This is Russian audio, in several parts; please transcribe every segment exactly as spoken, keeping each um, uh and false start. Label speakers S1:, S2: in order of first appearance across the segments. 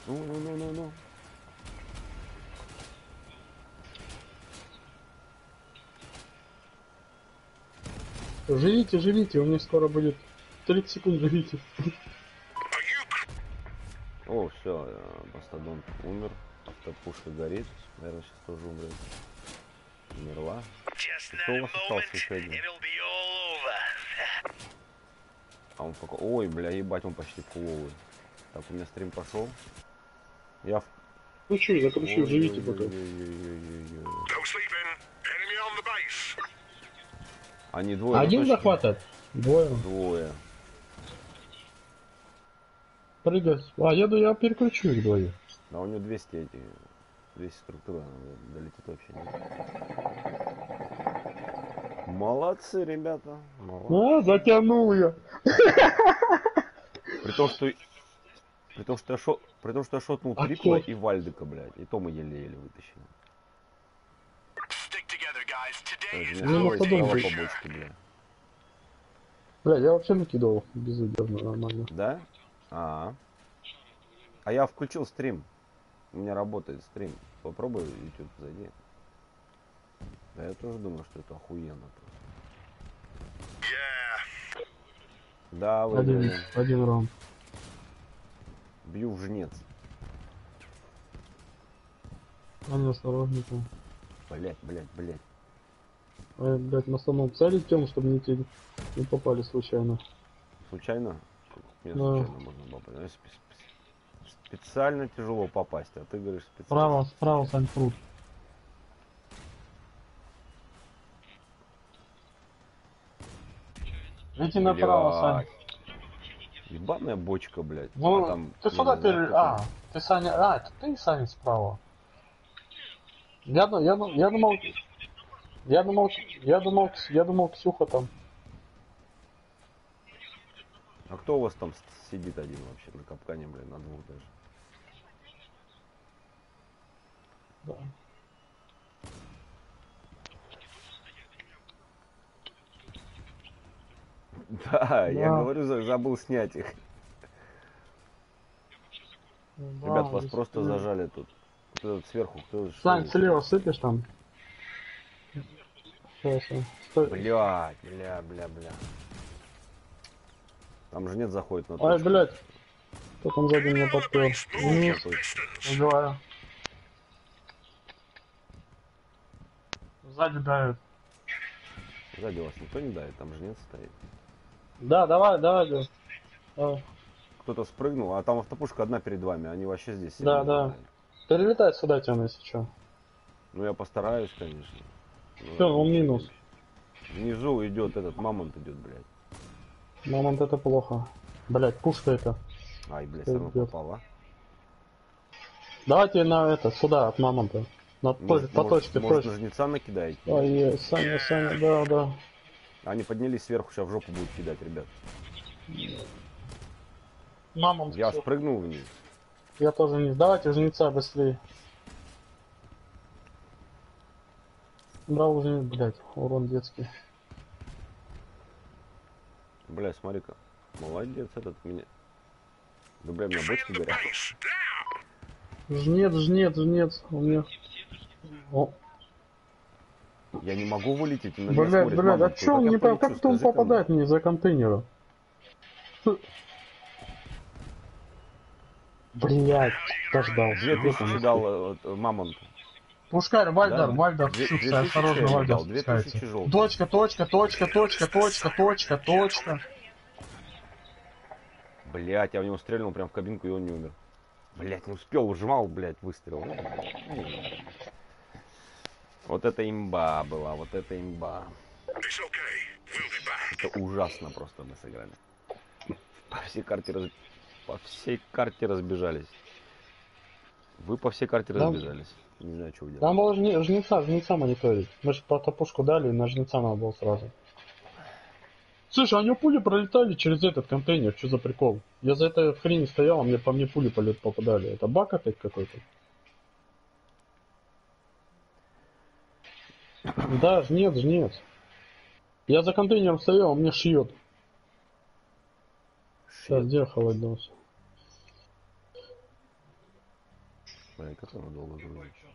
S1: Ну, ну, ну, ну, ну.
S2: Живите, живите, у меня скоро будет тридцать секунд, живите.
S1: О, все, Мастодон умер. Автопушка горит. Наверное, сейчас тоже умрет. Умерла. И кто у вас остался еще один? А он пока... Ой, бля, ебать, он почти фуловый. Так, у меня стрим пошел. Я в...
S2: Кручу, закручу, живите пока.
S1: Они двое на
S2: Один
S1: точке?
S2: захватывает? Двое.
S1: Двое.
S2: Прыгай. А, я, я переключу их двоих.
S1: Да, у него двести эти... двести структуры, долетит вообще нет. Молодцы, ребята. Молодцы.
S2: А, затянул я.
S1: При том, что... При том, что я, шо... При том, что я шотнул
S2: А
S1: трипла
S2: кто?
S1: и Вальдека, блядь. И то мы еле-еле вытащили.
S2: Не Мастодон
S1: по
S2: был.
S1: бочке, бля.
S2: Бля, я вообще накидывал безудержно, нормально.
S1: Да? А, -а. а я включил стрим. У меня работает стрим. Попробуй YouTube зайди. Да я тоже думаю, что это охуенно просто. Yeah. Да, вы
S2: Один, один раунд.
S1: Бью в жнец.
S2: Они осторожненько.
S1: Блять, блять, блять.
S2: А, блять, на самом цель тему, чтобы не, те, не попали случайно.
S1: Случайно? Мне
S2: Да.
S1: случайно можно попасть. Специально тяжело попасть, а ты говоришь специально.
S2: Справа, справа, Сань, пруд. Иди направо, Сань.
S1: Ебаная бочка, блядь.
S2: Ну,
S1: а там,
S2: ты сюда пере... А, ты, Саня... А, это ты, Саня, справа. Я, я, я, я думал... Я думал... Я думал... Я думал, Ксюха там.
S1: А кто у вас там сидит один вообще на капкане, блин, на двух даже?
S2: Да.
S1: Да,
S2: да.
S1: я говорю, забыл снять их.
S2: Да,
S1: ребят, вас просто
S2: ты...
S1: зажали тут. Кто этот сверху, кто...
S2: Сань, слева сыпешь там? Сейчас, стой.
S1: Бля, бля, бля, бля. Там же нет заходит на точку.
S2: Ай, блядь. Кто там сзади меня подпер? Вниз. Убиваю. Сзади давит.
S1: Сзади вас никто не давит, там жнец стоит.
S2: Да, давай, давай, давай.
S1: Кто-то спрыгнул, а там автопушка одна перед вами, они вообще здесь
S2: Да, да. Знают. Перелетай сюда, Тёма, если что.
S1: Ну я постараюсь, конечно.
S2: Все, он минус.
S1: Внизу идет этот мамонт идет, блядь.
S2: Мамонт это плохо. Блядь, пушка это.
S1: Ай, блядь, все равно попала.
S2: Давайте на это, сюда, от мамонта. На
S1: может,
S2: по
S1: может,
S2: точке,
S1: может,
S2: точке.
S1: на жнеца накидаете?
S2: Ой, Саня, Саня, да, да.
S1: Они поднялись сверху, сейчас в жопу будут кидать, ребят.
S2: Мамонт.
S1: Я
S2: все.
S1: спрыгнул вниз.
S2: Я тоже вниз. Давайте жнеца быстрее. Брал жнец, блядь, урон детский.
S1: Бля, смотри-ка. Молодец этот меня. Да, бля, у меня бочки горят.
S2: Жнец, жнец, жнец. У меня... О.
S1: Я не могу вылететь. На
S2: блядь, блядь, а чё он не по... Как-то он попадает мне за контейнера? Блядь, дождался.
S1: Две тысячи дал э, мамонт.
S2: Пушкарь, Вальдер,
S1: да?
S2: Вальдер,
S1: две,
S2: шутся, осторожно, Вальдер спускается. Точка, точка, точка, точка, точка, точка, точка.
S1: Блять, я в него стрельнул прям в кабинку, и он не умер. Блять, не успел, ужимал, блять, выстрел. Вот это имба была, вот это имба. Это ужасно просто мы сыграли. По всей карте раз... по всей карте разбежались. Вы по всей карте
S2: да,
S1: разбежались. Не знаю, что вы делаете.
S2: Там было жне... жнеца, жнеца мониторить. Мы же по топушку дали, и на жнеца надо было сразу. Слушай, а у него пули пролетали через этот контейнер, что за прикол? Я за этой хрени стоял, а мне по мне пули попадали. Это баг опять какой-то? Да, жнец, жнец. Я за контейнером стоял, он мне шьет. Сейчас где холодился?
S1: Блин, как оно долго грузится.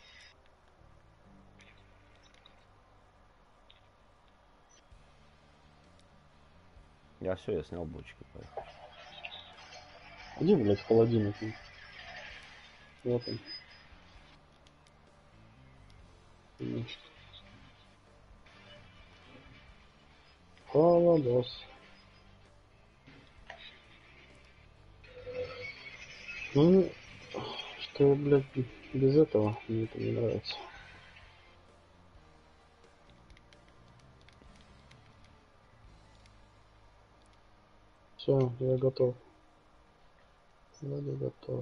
S1: Я все, я снял бочки, поехал.
S2: Где, блядь, холодильник? Вот он. Холодос. Ну, что, блядь, без этого мне это не нравится. Все, я готов. Вроде готов.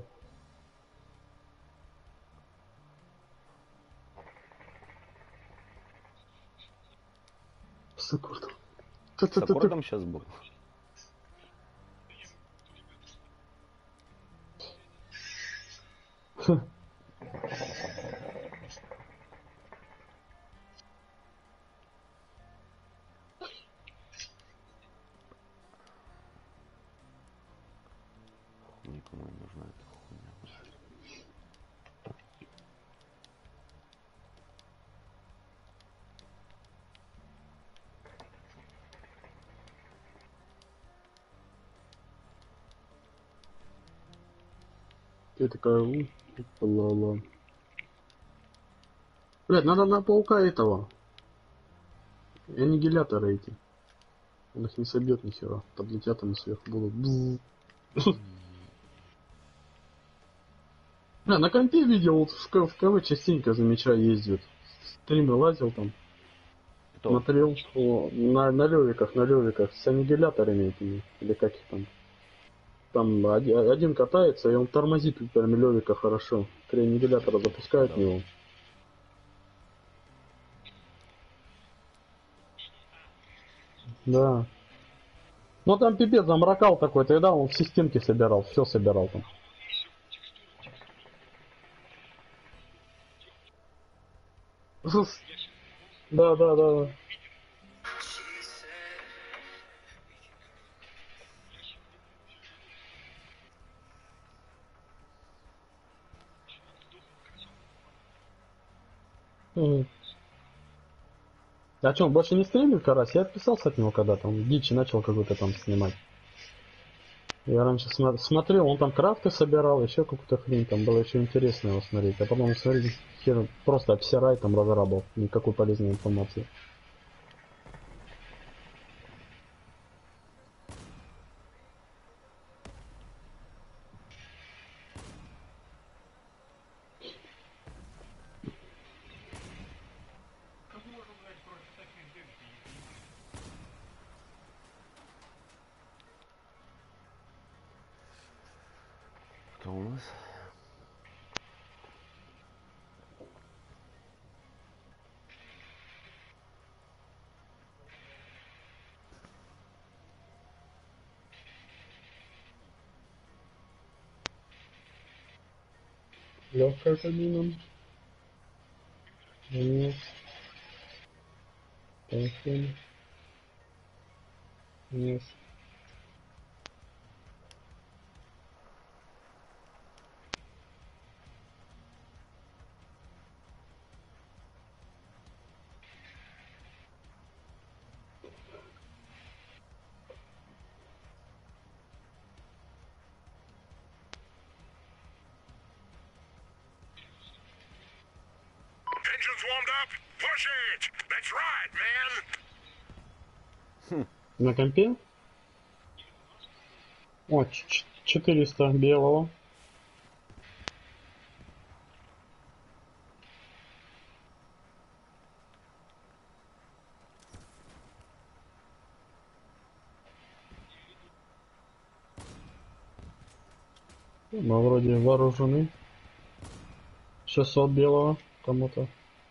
S2: С аккордом.
S1: С аккордом сейчас был. Никому не нужна эта хуйня.
S2: Ты такая, у, ла-ла. Блядь, надо на паука этого. Аннигиляторы эти. Он их не собьет ни хера. Подлетят они сверху будут. Бля, на компе видел, вот в, в КВ частенько замечаю ездит. Стримы лазил там.
S1: Кто?
S2: Смотрел, о, на, на левиках, на левиках с аннигиляторами этими, или как их там. Там один, один катается, и он тормозит прям левика хорошо. Три аннигилятора запускают в него. Да. Ну там пипец, замракал такой, тогда он в системке собирал, все собирал там. Да, да, да, да. Угу. А что, он больше не стримит, Карась? Я отписался от него когда-то, он дичи начал какой-то там снимать. Я раньше см смотрел, он там крафты собирал, еще какую-то хрень, там было еще интересно его смотреть. А потом смотрели, хер, просто обсирай, там разрабов, никакой полезной информации.
S1: Кто у нас?
S2: Легкая кабина. Нет. Поехали. Нет.
S3: Engines warmed up. Push it. That's right, man.
S2: На компе? О, четыреста белого. Мы вроде вооружены. шестьсот белого кому-то.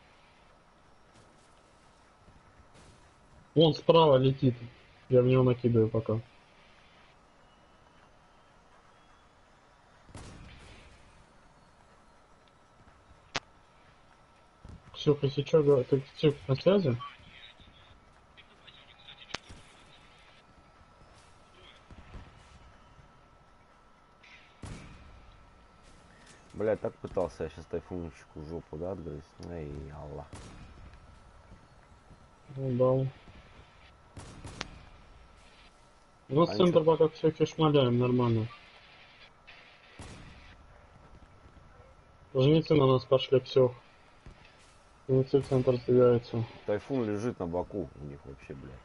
S2: Вон справа летит. Я в него накидываю пока. Ксюха, если что, говорю, ты, Ксюх, на связи?
S1: Блядь, так пытался я сейчас тайфунчику в жопу, да, отгрызть? Эй, Аллах.
S2: Ну да. У нас
S1: А
S2: центр
S1: ничего.
S2: пока все шмаляем, нормально. Жнецы на нас пошли, все. Жнецы центр сдвигается.
S1: Тайфун лежит на боку у них вообще, блядь.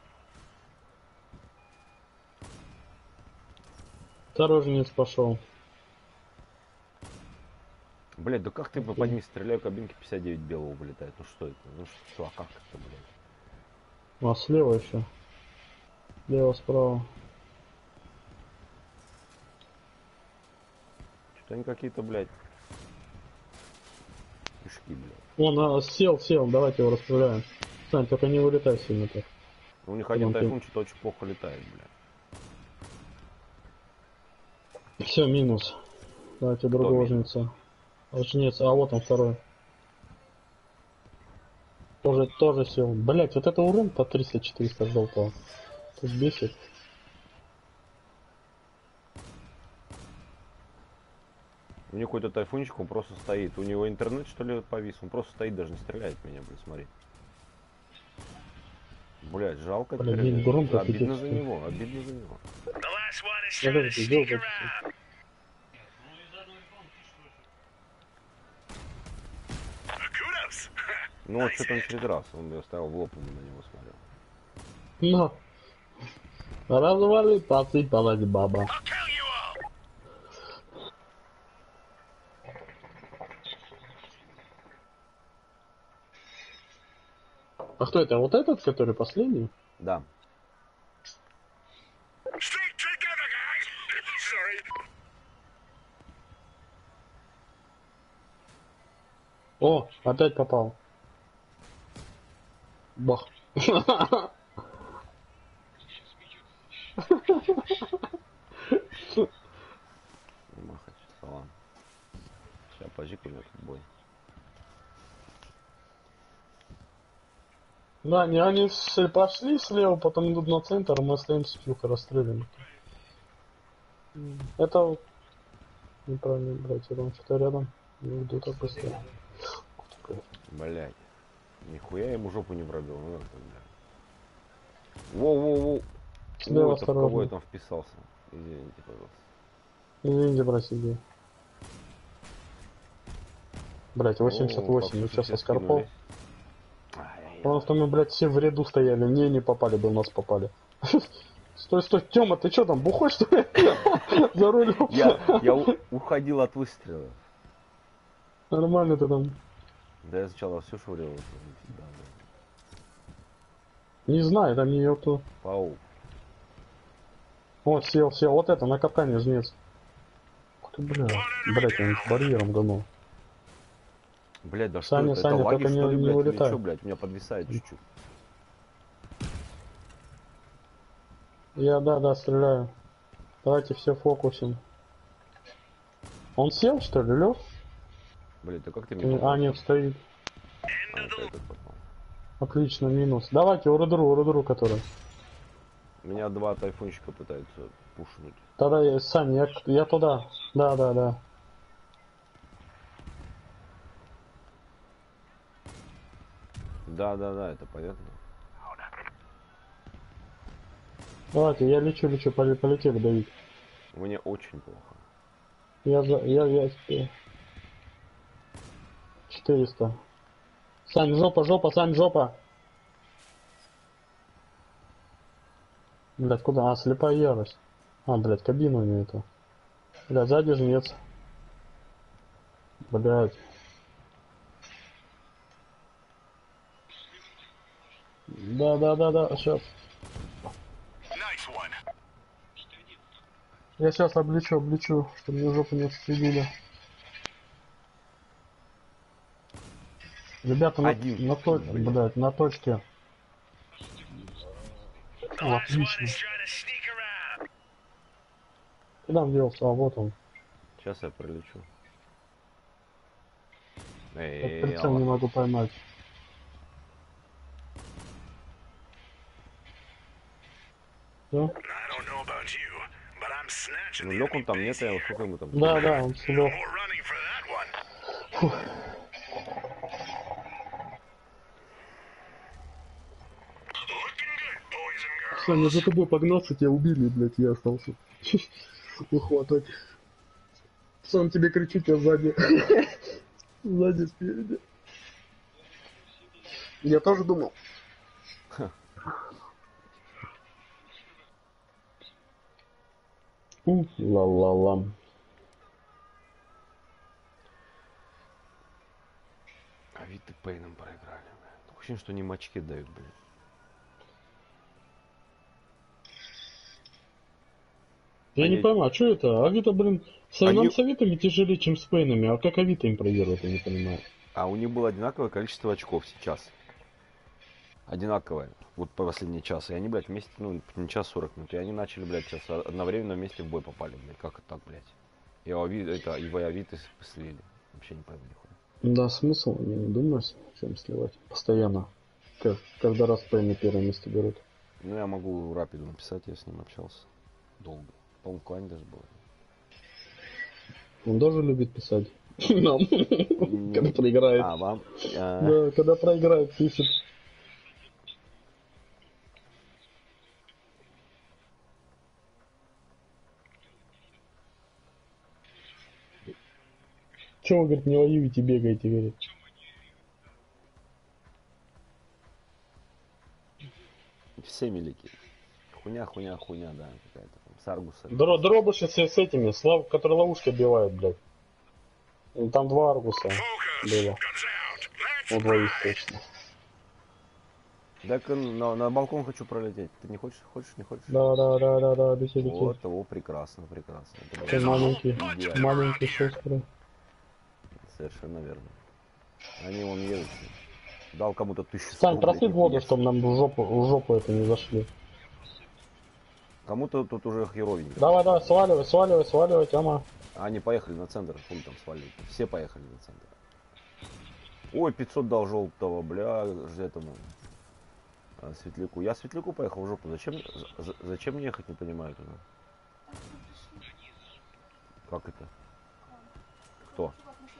S2: Второй жнец пошел.
S1: Блядь, да как ты по ним стреляю, кабинки пятьдесят девять белого вылетает? Ну что это? Ну что, а как это, блядь?
S2: А слева еще. Слева, справа.
S1: Что-то они какие-то, блядь, кишки, блядь.
S2: Он а, сел, сел, давайте его расстреляем. Сань, только не вылетай сильно так.
S1: У них один
S2: Потом
S1: тайфун что-то очень плохо летает, блядь.
S2: Все, минус. Давайте другого
S1: минус?
S2: жнеца. Жнец, а вот он второй. Тоже, тоже сел. Блять, вот это урон по триста-четыреста желтого. Тут бесит.
S1: У него какой-то тайфунчик, он просто стоит. У него интернет, что ли, повис? Он просто стоит, даже не стреляет в меня, блядь, смотри. Блядь, жалко
S2: Блядь,
S1: теперь.
S2: блин, громко
S1: Обидно
S2: пиздец,
S1: за
S2: что ли.
S1: него, обидно за него.
S3: The last one is
S2: Я
S3: trying
S2: даже
S3: to
S2: сделал
S3: sneak
S2: так.
S3: around. Kudos.
S1: Ну вот
S3: Nice
S1: что-то он
S3: hit.
S1: через раз. Он я стоял в лоб, он на него смотрел.
S2: Но. Развали, посыпалась баба.
S3: I'll kill you all.
S2: А кто это? Вот этот, который последний?
S1: Да.
S3: Stick together, guys. Sorry.
S2: О, опять попал. Бах.
S1: Махач, салам. Сейчас пожик у него тут бой.
S2: Да, не, они все пошли слева, потом идут на центр, мы стоим с фьюка расстреляем. Это неправильно брать, я думаю, что-то рядом. Не иду так быстро.
S1: Блять. Нихуя ему жопу не пробил. Ну, это, блядь. Воу-воу-воу.
S2: Слева
S1: Ой, это в кого
S2: осторожно.
S1: я там вписался? Извините, пожалуйста.
S2: Извините, братья. Блять, восемьдесят восемь, ну сейчас оскорпал. Потому что мы, блядь, все в ряду стояли, не, не попали бы, у нас попали. Стой, стой, Тёма, ты чё там, бухой, что ли? За рулем.
S1: Я, я у- уходил от выстрела.
S2: Нормально ты там.
S1: Да я сначала все швырил. Да, да.
S2: Не знаю, там не кто.
S1: Паук.
S2: Вот, сел, сел, вот это, на капкане жнец. Ух ты, бля, блять, он с барьером гонул.
S1: Блять, да
S2: Саня,
S1: что это?
S2: Саня,
S1: Это лаги,
S2: только
S1: что
S2: не-
S1: ли,
S2: не
S1: блядь, или
S2: вылетай.
S1: чё, блядь? У меня подвисает чуть-чуть.
S2: Я, да, да, стреляю. Давайте все фокусим. Он сел, что ли, Лёв?
S1: Блять, да как ты мне
S2: А,
S1: попал?
S2: нет, стоит.
S1: А, это этот попал.
S2: Отлично, минус. Давайте, уродуру, уродуру, который.
S1: Меня два тайфунщика пытаются пушнуть.
S2: Тогда я, Саня, я, я туда. Да, да, да.
S1: Да, да, да, это понятно.
S2: Давайте, я лечу, лечу, поле- полетели, Давид.
S1: Мне очень плохо.
S2: Я за, я, я, четыреста. Сань, жопа, жопа, Сань, жопа. Блять, куда? А, слепая ярость. А, блять, кабина у нее это. Блять, сзади жнец. Блять. Да, да, да, да, сейчас.
S3: Nice one.
S2: Я сейчас облечу, облечу, чтобы мне жопу не отстрелили. Ребята, на,
S1: Один.
S2: на, то-
S1: Блин.
S2: блядь, на точке.
S3: The
S2: О,
S3: last one
S2: отлично.
S3: is trying to sneak around.
S2: Куда он делся? А, вот он.
S1: Сейчас я пролечу.
S2: Я
S1: Эй,
S2: прицел не могу поймать. Всё?
S3: I don't know about you, but I'm snatching
S1: ну
S3: the
S1: лег он
S3: enemy
S1: там,
S3: base
S1: нет, я
S3: here.
S1: сколько ему там?
S2: Да, да, он слег.
S3: More running for that one.
S2: Саня, за тобой погнался, тебя убили, блядь, я остался. Ухватать. Сам тебе кричу, тебя сзади. Сзади, спереди. Я тоже думал. У, ла-ла-ла.
S1: А вид и Пейном проиграли, блядь. Такое ощущение, что они мочки дают, блядь.
S2: Я
S1: Они-
S2: не пойму, а что это? Авито, блин, с нам
S1: Они-
S2: с Авитами тяжелее, чем с Пейнами. А как Авито им проигрывает, я не понимаю.
S1: А у них было одинаковое количество очков сейчас. Одинаковое. Вот по последний час. И они, блядь, вместе, ну, не час сорок минут. И они начали, блядь, сейчас одновременно вместе в бой попали, блядь. Как это так, блядь? И Ави, это, и Авито слили. Вообще не пойму нихуя.
S2: Да, смысл, я не думаю, чем сливать. Постоянно. Как, каждый раз Пейны первое место берут.
S1: Ну, я могу Рапиду написать, я с ним общался. Долго. По-моему, в клане даже было.
S2: Он тоже любит писать. Нам. Когда проиграет.
S1: А, вам? А,
S2: Да, когда проиграет, пишет. Чего вы, говорит, не воюете, бегаете, говорит.
S1: Все велики. Хуйня, хуйня, хуйня, да, какая-то там. С Аргуса.
S2: Дро дробыши с, с этими, слав, которые ловушки отбивают, блядь. И там два Аргуса
S3: Focus.
S2: было.
S3: Guns out. Let's
S2: У двоих точно.
S1: Так на, на балкон хочу пролететь. Ты не хочешь, хочешь, не хочешь?
S2: Да, да, да, да, да, лети, лети.
S1: Вот, о, прекрасно, прекрасно. Это
S2: Ты
S1: было
S2: маленький,
S1: идеально.
S2: маленький, шустрый.
S1: Совершенно верно. Они вон едут. Дал кому-то тысячу.
S2: Сань,
S1: сто, блядь,
S2: просыпь воду,
S1: нихуя.
S2: чтобы нам в жопу, в жопу это не зашли.
S1: Кому-то тут уже херовенько.
S2: Давай, давай, сваливай, сваливай, сваливай, Тёма.
S1: Они поехали на центр, хуй там свалили. Все поехали на центр. Ой, пятьсот дал желтого, бля, этому. А, Светляку. Я Светляку поехал в жопу. Зачем, за- зачем мне ехать, не понимаю туда. Как это? Кто?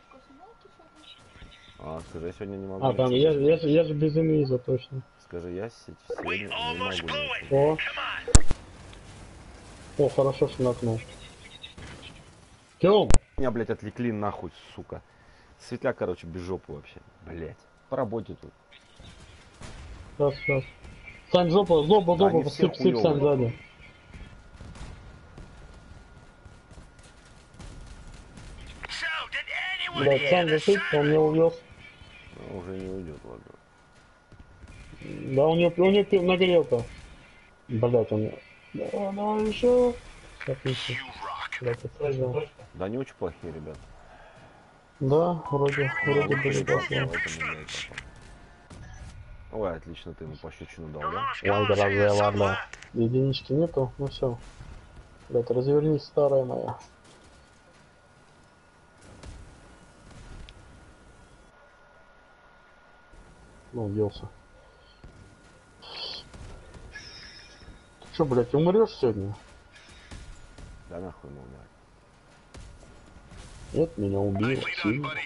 S1: А, скажи, я сегодня не могу.
S2: А, там,
S1: ничего.
S2: я, я, же- я же без инвиза, точно.
S1: Скажи, я се- сегодня не могу.
S3: almost blew
S1: ничего.
S3: it.
S2: О,
S3: Come on.
S2: о, хорошо, что накнул. Тём,
S1: Меня, блядь, отвлекли нахуй, сука. Светляк, короче, без жопы вообще. Блядь. По работе тут.
S2: сейчас, сейчас. Сань, жопу, жопу,
S1: Да,
S2: жопу,
S1: они все
S2: сыпь, сыпь, Сань,
S1: хуёвые.
S2: сзади.
S3: So, did anyone
S2: Блядь,
S3: hear
S2: Сань,
S3: the
S2: засыпь, он
S3: siren?
S2: меня увез.
S1: Но уже не уйдет, ладно.
S2: Да, у него, у него пи- нагрелка. Блядь, он... Давай, давай еще. Сейчас, еще.
S3: You rock.
S2: Блядь, отсаживал.
S1: Да они очень плохие, ребят.
S2: Да, вроде, вроде были
S1: Поэтому,
S2: плохие.
S1: блядь, попал. Ой, отлично, ты ему пощечину дал, да?
S3: Lost
S2: Ой,
S3: guns
S2: да,
S3: here
S2: ладно, ладно.
S3: somewhere.
S2: Единички нету, ну все. Блядь, развернись, старая моя. Ну, делся. Ты что, блядь, умрешь сегодня?
S1: Да нахуй ему умирать.
S2: Нет, меня убил.
S3: Nicely done,
S2: Сильно.
S3: buddy.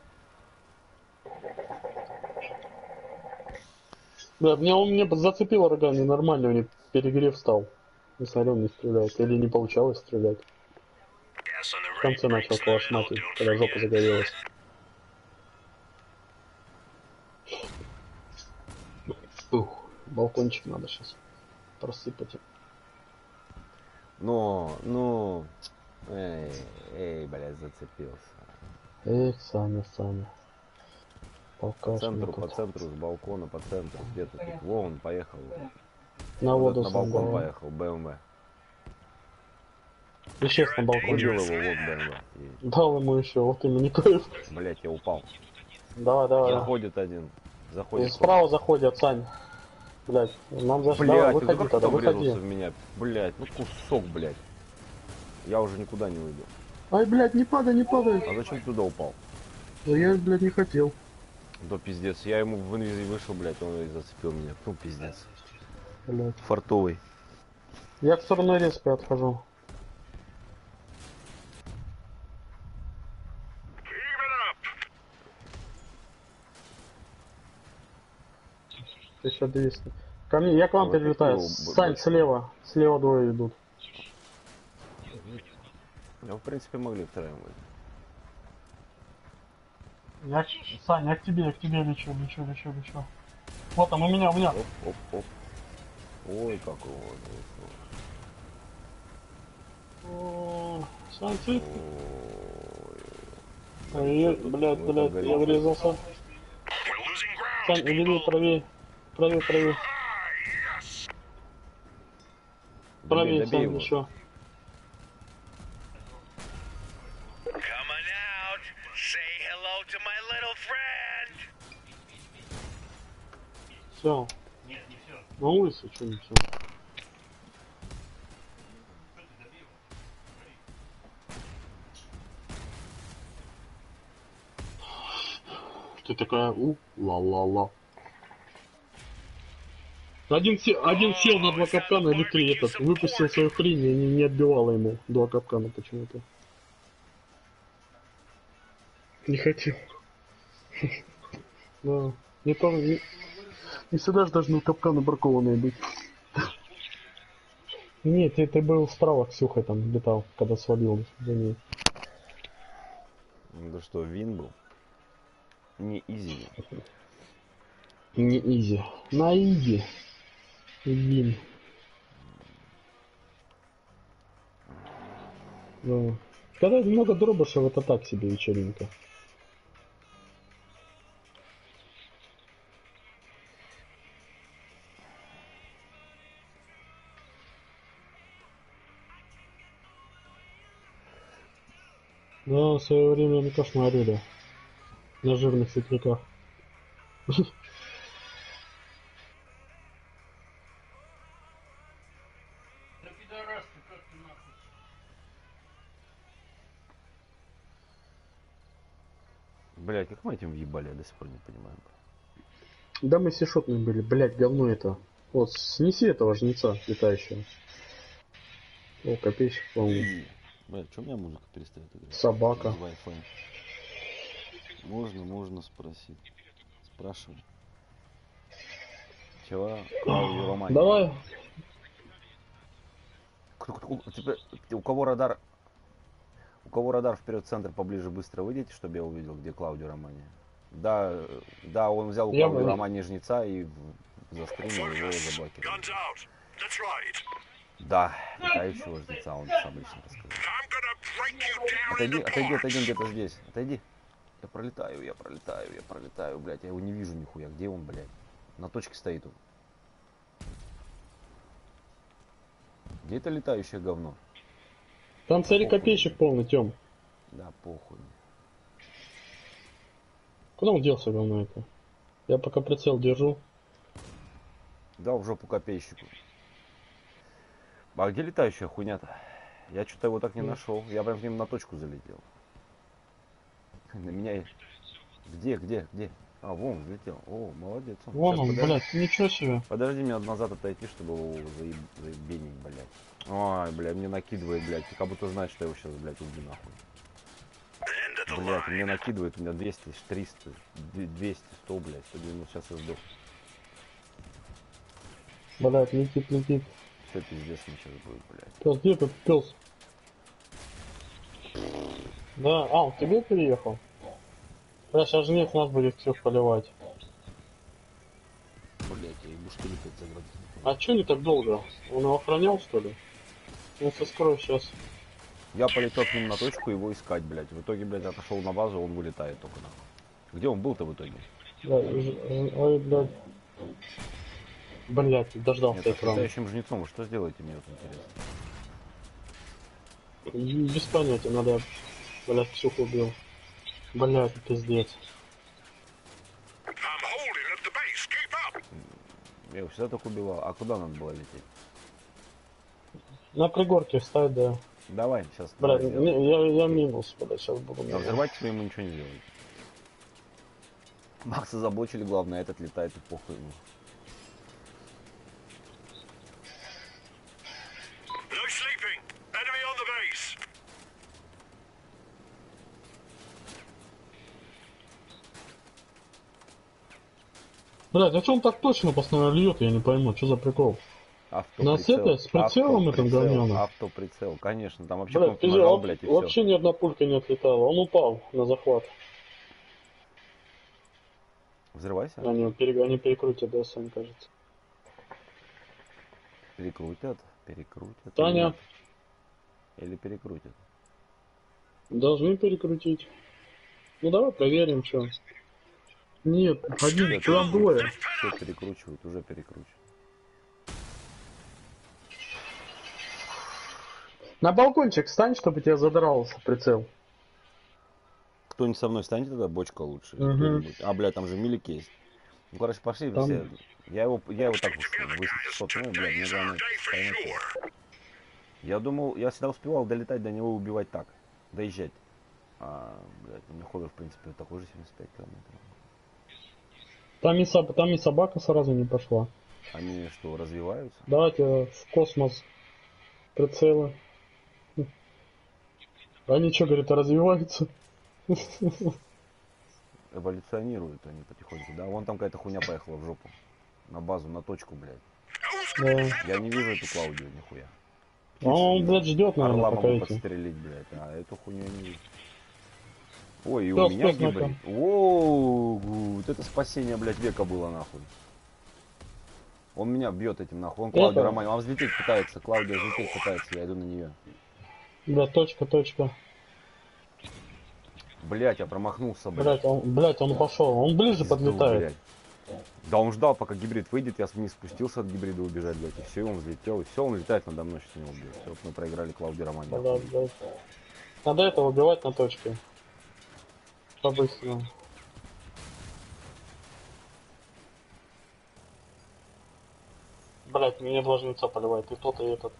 S2: Да, меня он мне зацепил рога, ненормально, у него перегрев стал. Несмотря он не стреляет. Или не получалось стрелять.
S3: Gas on the
S2: В конце
S3: right
S2: начал
S3: brakes there.
S2: калашматить,
S3: Don't
S2: когда жопа
S3: forget.
S2: загорелась. Ух, балкончик надо сейчас просыпать.
S1: Ну, ну. Эй, эй, блядь, зацепился.
S2: Эх, Саня, Саня.
S1: По
S2: Полкаш
S1: центру,
S2: мне
S1: по
S2: тут.
S1: центру, с балкона, по центру. Где ты тут? Вон, поехал.
S2: На
S1: Вот
S2: воду
S1: на
S2: сам
S1: балкон
S2: давай.
S1: поехал, БМВ.
S2: Исчез на балконе.
S1: Выбил его, вот БМВ. И,
S2: Дал ему еще, вот именно кайф.
S1: блядь, я упал.
S2: Давай, давай.
S1: Заходит один.
S2: И
S1: Заходит.
S2: справа заходят, Сань. Блять, нам зашли.
S1: Блядь,
S2: Давай,
S1: ну
S2: выходи
S1: как
S2: тогда,
S1: ты врезался
S2: выходи.
S1: в меня? Блядь, ну кусок, блядь. Я уже никуда не уйду.
S2: Ай, блядь, не падай, не падай.
S1: А зачем ты туда упал?
S2: Да я, блядь, не хотел.
S1: Да пиздец. Я ему в инвизе вышел, блядь, он и зацепил меня. Ну пиздец.
S2: Блядь.
S1: Фартовый.
S2: Я в сторону резко отхожу.
S3: Keep it up.
S2: тысяча двести. Ко мне, я к вам
S1: Вот
S2: перелетаю.
S1: такие б-
S2: Сань,
S1: больше.
S2: слева. Слева двое идут.
S1: Ну, в принципе, могли втроем выйти.
S2: Я, к- Сань, я к тебе, я к тебе лечу, лечу, лечу, лечу. Вот там, у меня, у меня.
S1: Оп, оп, оп. Ой, как его вот.
S2: О, Сань, ты?
S1: Ой.
S2: Ой, блядь,
S1: Ой,
S2: блядь,
S1: как
S2: я
S1: горячо.
S2: врезался.
S3: We're losing ground,
S2: Сань, увели
S3: people.
S2: правее. Правее, правее.
S3: Ah, yes.
S1: Добей,
S2: Правее,
S1: добей
S2: Сань,
S1: его.
S2: еще.
S3: Coming out. Say hello to my little friend.
S2: Все. На улице, что не все. Ты такая, у, ла-ла-ла. Один, се- один сел на два капкана или три, этот, выпустил свою хрень и не, не отбивало ему два капкана почему-то. Не хотел. Да. Не, то, не, не всегда же должны капканы бракованные быть. Нет, ты, ты был справа, Ксюхой там летал, когда свалил за ней.
S1: Да что, вин был? Не изи.
S2: Не изи. На изи. Вин. Да. Когда много дробышев, это так себе вечеринка. Да, в свое время не кошмарили. На жирных светляках.
S1: Блять, как мы этим въебали, я до сих пор не понимаю.
S2: Да мы сишотные были, блять, говно это. Вот, снеси этого жнеца летающего. О, копейщик, по-моему.
S1: Блять, что у меня музыка перестает играть?
S2: Собака.
S1: Wi-Fi. Можно, можно спросить. Спрашивай. Чего? Клаудио Романи.
S2: Давай.
S1: Кто- кто- у, тебя- у кого радар? У кого радар вперед центр поближе, быстро выйдите, чтобы я увидел, где Клаудио Романи. Да, э, да, он взял у
S2: Я
S1: Клаудио
S2: бы-
S1: Романи жнеца и в- застримил его и
S3: Focus.
S1: заблокировал.
S3: Guns out. That's right.
S1: Да, летающего жнеца, он сам лично рассказал.
S3: I'm gonna break you down
S1: Отойди,
S3: into
S1: отойди, отойди, он
S3: parts.
S1: где-то здесь. Отойди. Я пролетаю, я пролетаю, я пролетаю, блядь. Я его не вижу нихуя. Где он, блядь? На точке стоит он. Где это летающее говно?
S2: Там цари копейщик полный, Тём.
S1: Да, похуй.
S2: Куда он делся, говно это? Я пока прицел держу.
S1: Дал в жопу копейщику. А где летающая хуйня-то? Я что-то его так не нашел. Я прям к ним на точку залетел. На меня и... Где, где, где? А, вон, взлетел. О, молодец. он.
S2: Вон
S1: Щас,
S2: он,
S1: подожди.
S2: блядь, ничего себе.
S1: Подожди, мне надо назад отойти, чтобы его заеб... заебенить, блядь. Ой, блядь, мне накидывает, блядь. Ты как будто знаешь, что я его сейчас, блядь, убью нахуй.
S3: End of the
S1: Блядь, мне
S3: line.
S1: накидывает, у меня двести, триста, двести, сто, блядь, сто девяносто, сейчас я сдох.
S2: Блядь, летит, летит.
S1: Все, пиздец мне сейчас будет, блядь.
S2: Пес, где этот пес? Да, а, он к тебе переехал? Бля, сейчас же нет, нас будет всех поливать.
S1: Блядь, я ебу что ли пять заград.
S2: А чё не так долго? Он его охранял, что ли? Ну, со скоро сейчас.
S1: Я полетел к ним на точку его искать, блядь. В итоге, блядь, отошел на базу, он вылетает только нахуй. Где он был-то в итоге?
S2: Да, ж- ж- ой, блядь. Блядь, дождался
S1: Нет, а с
S2: экрана.
S1: летающим жнецом вы что сделаете, мне вот интересно.
S2: Без понятия, надо... Блядь, Ксюху убил. Блядь, пиздец.
S3: I'm holding up the base. Keep up.
S1: Я его всегда так убивал. А куда надо было лететь?
S2: На пригорке встать, да.
S1: Давай, сейчас.
S2: Блядь, не- я, я минус, блядь, сейчас буду
S1: На
S2: минус.
S1: взрывателе ему ничего не сделаете. Макса заблочили, главное, этот летает и похуй ему.
S3: No sleeping. Enemy on the base.
S2: Блядь, а что он так точно постоянно льет, я не пойму, что за прикол? Нас это, с прицелом этим говнёным?
S1: Автоприцел, конечно, там вообще
S2: Блядь,
S1: кнопку
S2: пиздец,
S1: нажал,
S2: вообще,
S1: блядь, и все.
S2: вообще ни одна пулька не отлетала, он упал на захват.
S1: Взрывайся.
S2: Они, пере, они перекрутят, да, мне кажется.
S1: Перекрутят, перекрутят.
S2: Таня.
S1: Или, нет? Или перекрутят.
S2: Должны перекрутить. Ну давай проверим, что. Нет, один,
S1: Все
S2: там двое.
S1: Все перекручивают, уже перекручивают.
S2: На балкончик встань, чтобы тебя задрался прицел.
S1: Кто-нибудь со мной станет тогда, бочка лучше.
S2: Угу.
S1: Кто-нибудь. А, блядь, там же милик есть. Ну, короче, пошли
S2: Там...
S1: все. Я его, я его так высотну, блядь, мне главное поймать. Я думал, я всегда успевал долетать до него и убивать так. Доезжать. А, блядь, у меня хода, в принципе, такой же семьдесят пять километров.
S2: Там и, соб... там и собака сразу не пошла.
S1: Они что, развиваются?
S2: Давайте в космос прицелы. Они что, говорят, развиваются?
S1: Эволюционируют они потихоньку, да? Вон там какая-то хуйня поехала в жопу. На базу, на точку, блядь.
S2: Да.
S1: Я не вижу эту Клаудию, нихуя.
S2: А он, блядь, ждет, наверное,
S1: Орла
S2: пока
S1: могу
S2: эти.
S1: подстрелить, блядь, а эту хуйню я не вижу. Ой, и
S2: Пёс,
S1: у меня
S2: пёс,
S1: гибрид.
S2: ну-ка.
S1: Воу, вот это спасение, блядь, века было, нахуй. Он меня бьет этим, нахуй. Он Клаудия
S2: Это-
S1: Романов. Он взлететь пытается. Клаудия взлететь пытается, я иду на нее.
S2: Да, точка, точка.
S1: Блять, я промахнулся, блядь.
S2: Блять, он, блядь, он пошел. Он ближе
S1: Пизду,
S2: подлетает.
S1: блядь. Да он ждал, пока гибрид выйдет, я вниз спустился от гибрида убежать, блядь. И все, он взлетел, и все, он летает надо мной, сейчас него убьет. Все, мы проиграли Клаудия Романова.
S2: Да, блядь. Надо это убивать на точке. По-быстрому. Блять, мне два жнеца поливает. И тот, и этот.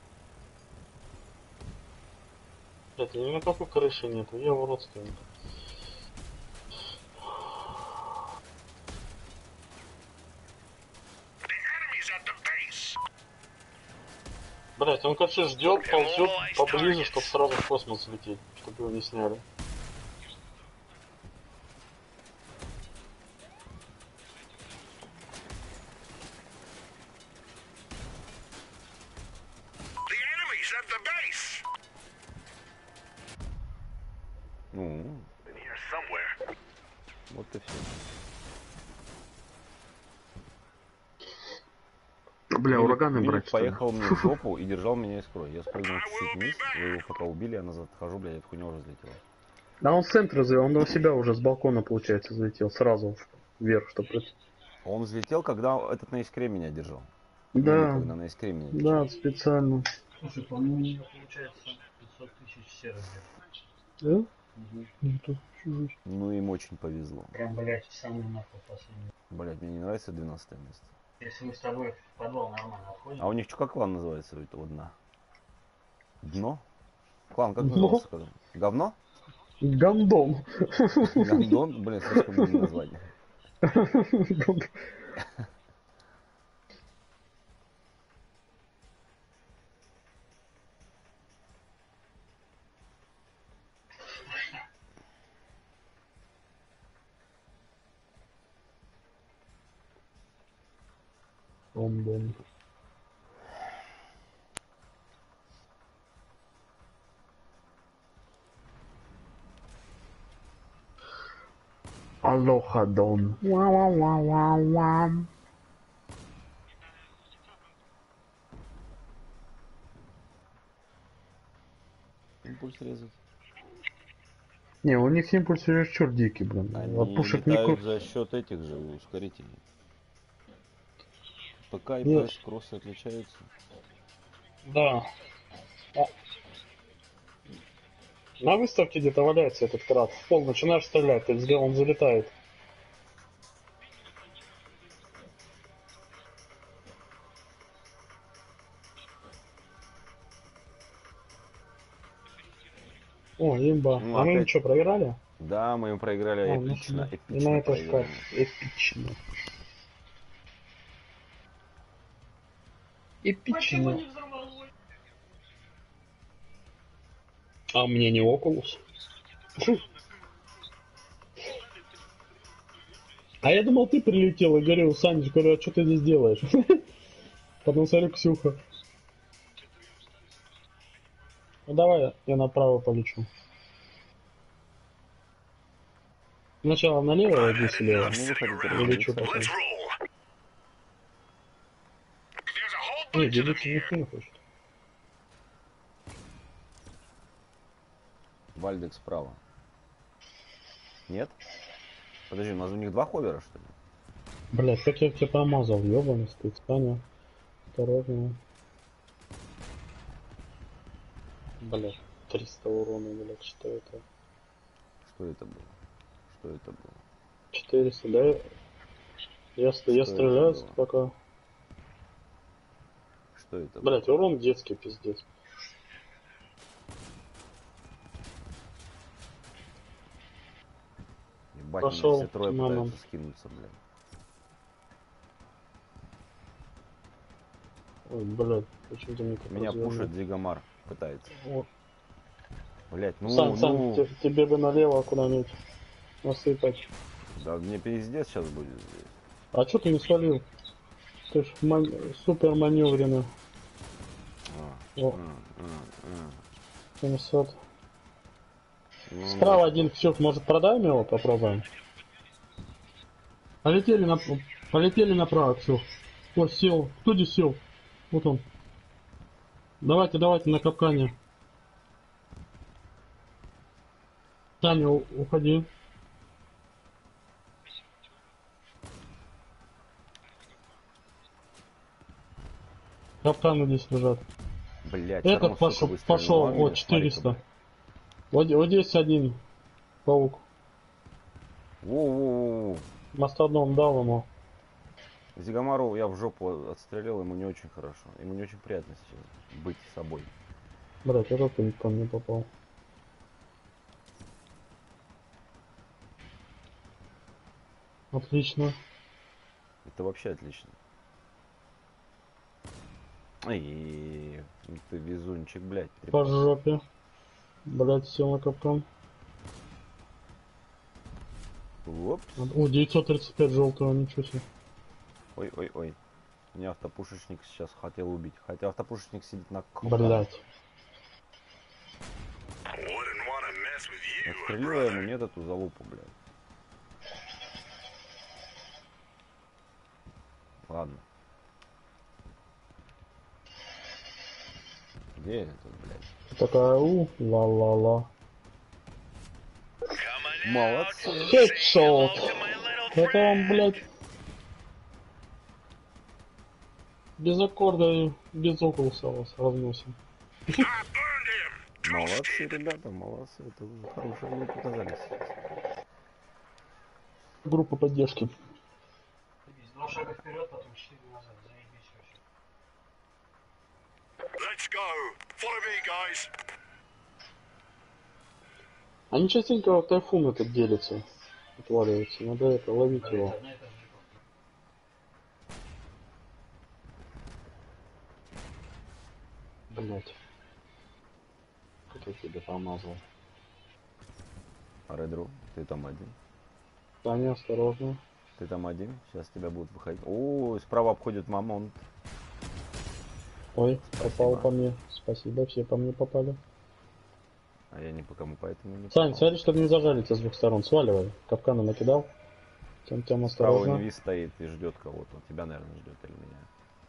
S2: Блять, у меня никакой крыши нету. Я в родственник.
S3: Enemies at the base.
S2: Блять, он, короче, ждет, ползет поближе, чтобы сразу в космос лететь, чтобы его не сняли.
S3: The enemies at the base.
S1: Ну,
S3: In here somewhere.
S1: вот и все.
S2: Бля, ураганы брать, что ли?
S1: Поехал мне в жопу и держал меня из крови. Я спрыгнул чуть-чуть вниз, вы его пока убили, я назад хожу, блядь, эта хуйня уже взлетела.
S2: Да он с центра, он у себя уже с балкона, получается, залетел сразу вверх, чтобы...
S1: Он взлетел, когда этот на искре меня держал.
S2: Да,
S1: Или когда на искре меня держал.
S2: да, специально.
S4: Слушай, по-моему, у него получается пятьсот тысяч серых.
S2: Да?
S4: Угу.
S2: Ну, тут чуть-чуть.
S1: Ну им очень повезло.
S4: Прям, блядь, самый нахуй последний.
S1: Блядь, мне не нравится двенадцатое место.
S4: Если мы с тобой в подвал нормально отходим.
S1: А у них что, как клан называется у этого дна? Дно? Клан как
S2: Дно?
S1: назывался? Когда? Говно?
S2: Гандон.
S1: Гандон? Блин, слишком длинное название.
S2: Гандон. Алоха, Дон. Вау-вау-вау-вау-вау.
S1: Импульс резать.
S2: Не, у них импульс чересчур дикий, блин.
S1: Они
S2: От пушек не
S1: летают
S2: ку...
S1: за счет этих же ускорителей. ПК и
S2: Нет.
S1: ПС кроссы отличаются.
S2: Да. А. На выставке где-то валяется этот крат. В пол начинаешь стрелять, ты взгляд, он залетает. О, имба.
S1: Ну,
S2: а мы
S1: опять-
S2: что, проиграли?
S1: Да, мы им проиграли
S2: А, ну,
S1: эпично,
S2: и
S1: эпично
S2: на это
S1: проиграли.
S2: как эпично. Эпично. А мне не Окулус. А я думал, ты прилетел и говорил, Саныч, говорю, а что ты здесь делаешь? Потом смотрю, Ксюха. Ну давай, я направо полечу. Сначала налево, а здесь слева.
S1: Ну вы хотите
S2: Или что
S1: разделиться?
S2: потом?
S3: Let's roll. There's a whole
S2: Не,
S3: bunch of them
S2: делиться
S3: here.
S2: никто не хочет.
S1: Вальдек справа. Нет? Подожди, у нас у них два ховера, что ли?
S2: Блять, как я тебя промазал, ёбаный стыд, Саня. Осторожно. Блять, триста урона, блять, что это?
S1: Что это было? Что это было?
S2: четыреста, да? Я, ст- я
S1: Что
S2: стреляю
S1: это было?
S2: пока.
S1: Что это
S2: Блять,
S1: было?
S2: урон детский, пиздец.
S1: Ебать,
S2: Пошел,
S1: меня все трое
S2: мама.
S1: пытаются скинуться, блядь.
S2: Ой, блять, почему-то мне так
S1: Меня
S2: развернул.
S1: пушит Зигамар. Пытается.
S2: Вот.
S1: Блять, ну,
S2: Сань, Сань,
S1: ну.
S2: те- тебе бы налево куда-нибудь насыпать.
S1: Да мне пиздец сейчас будет здесь.
S2: А чё ты не свалил? Ты ж ман- супер маневренный.
S1: А,
S2: О,
S1: а, а,
S2: семьсот.
S1: а. Ну,
S2: Справа
S1: ну,
S2: один Ксюх, может продаем его, попробуем? Полетели на... Полетели направо, Ксюх. О, сел. Кто здесь сел? Вот он. Давайте, давайте на капкане. Таня, у- уходи. Капканы здесь лежат.
S1: блять,
S2: Этот пошел, пошел, о, четыреста. Вот, вот здесь один паук.
S1: Воу-воу-воу.
S2: Мастодон дал ему.
S1: Зигамару я в жопу отстрелил, ему не очень хорошо. Ему не очень приятно сейчас быть собой.
S2: Блять, этот ты по мне попал. Отлично.
S1: Это вообще отлично. Ай, ты везунчик, блядь.
S2: По жопе. Блять, сел на капкан.
S1: Опс.
S2: О, девятьсот тридцать пять желтого, ничего себе.
S1: Ой-ой-ой. Меня автопушечник сейчас хотел убить. Хотя автопушечник сидит на капкане.
S2: Блять.
S3: Wouldn't want to mess with you,
S1: Отстрелила
S3: brother.
S1: ему нет эту залупу, блядь. Ладно. Где этот, блядь?
S2: Такая, у, ла-ла-ла.
S1: Молодцы.
S2: Хедшот. Это он, блядь, без аккорда и без окулуса вас разносим.
S3: I burned him.
S1: Молодцы, ребята, молодцы. Это вы хорошие мне показали сейчас.
S2: Группа поддержки.
S4: Есть два шага вперед, потом четыре назад. Заебись вообще.
S3: Let's go. Follow me, guys.
S2: Они частенько в тайфун этот делятся. Отваливаются. Надо это, ловить его.
S4: Одна и та же группа.
S2: Блять. Как я тебе помазал.
S1: Редру, ты там один.
S2: Таня, осторожно.
S1: Ты там один. Сейчас тебя будут выходить. О, справа обходит Мамонт.
S2: Ой,
S1: Спасибо.
S2: попал по мне. Спасибо, все по мне попали.
S1: А я не по кому, поэтому не
S2: Сань,
S1: попал.
S2: смотри, чтобы не зажариться с двух сторон. Сваливай. Капканы накидал. Тем тем
S1: Справа
S2: осторожно.
S1: инвиз стоит и ждет кого-то. Он тебя, наверное, ждет или меня.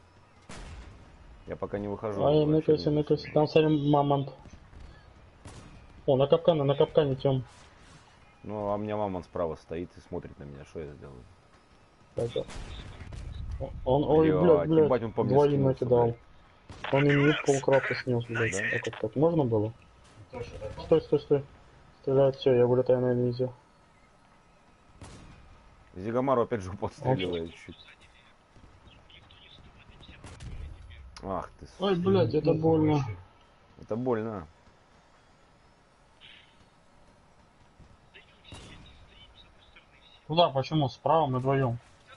S1: Я пока не выхожу.
S2: Ай,
S1: вообще
S2: ныкайся,
S1: не
S2: ныкайся.
S1: слышу.
S2: Там, смотри, мамонт. О, на капкане, на капкане, Тем.
S1: Ну, а у меня Мамонт справа стоит и смотрит на меня. Что я сделаю?
S2: Это. Он, ой,
S1: Блядь,
S2: блядь, блядь,
S1: ебать, он по мне
S2: двоим
S1: скинулся,
S2: накидал.
S1: блядь.
S2: Он и мне полкрафта снес, блядь.
S1: Да?
S2: Так, так, так, можно было?
S4: Точно, так?
S2: Стой, стой, стой. Стреляет, все, я вылетаю на инвизе.
S1: Зигамару опять жопу отстреливает чуть. Ах ты,
S2: Ой,
S1: сука.
S2: блядь, это больно.
S1: Это больно.
S2: Куда, почему? Справа мы вдвоем.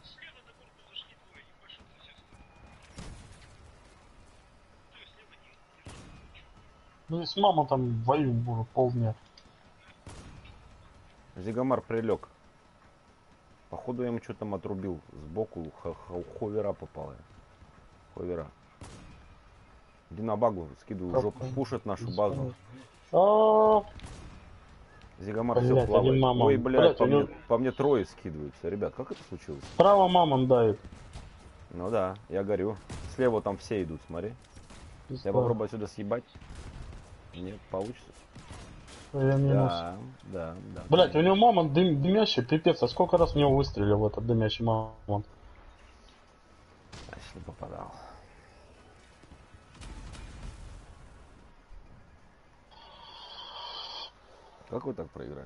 S2: Ну и с мамой там воюем уже полдня.
S1: Зигамар прилег. Походу я ему что там отрубил. Сбоку х- х- ховера попал я. Ховера. Иди на багу, скидываю жопу. Пушат нашу базу.
S2: А,
S1: Зигамар все
S2: блядь, один
S1: плавает.
S2: мама.
S1: Ой, блядь,
S2: Блядь,
S1: по,
S2: у него-
S1: мне, по мне трое скидываются. Ребят, как это случилось?
S2: Справа мамон давит.
S1: Ну да, я горю. Слева там все идут, смотри.
S2: Пизда.
S1: Я попробую отсюда съебать. Нет, получится.
S2: Я минус.
S1: Да, да, да.
S2: Блять, у него мамон дым, дымящий, пипец. А сколько раз в него выстрелил в этот дымящий мамон?
S1: Значит, не попадал. Как вы так проиграли?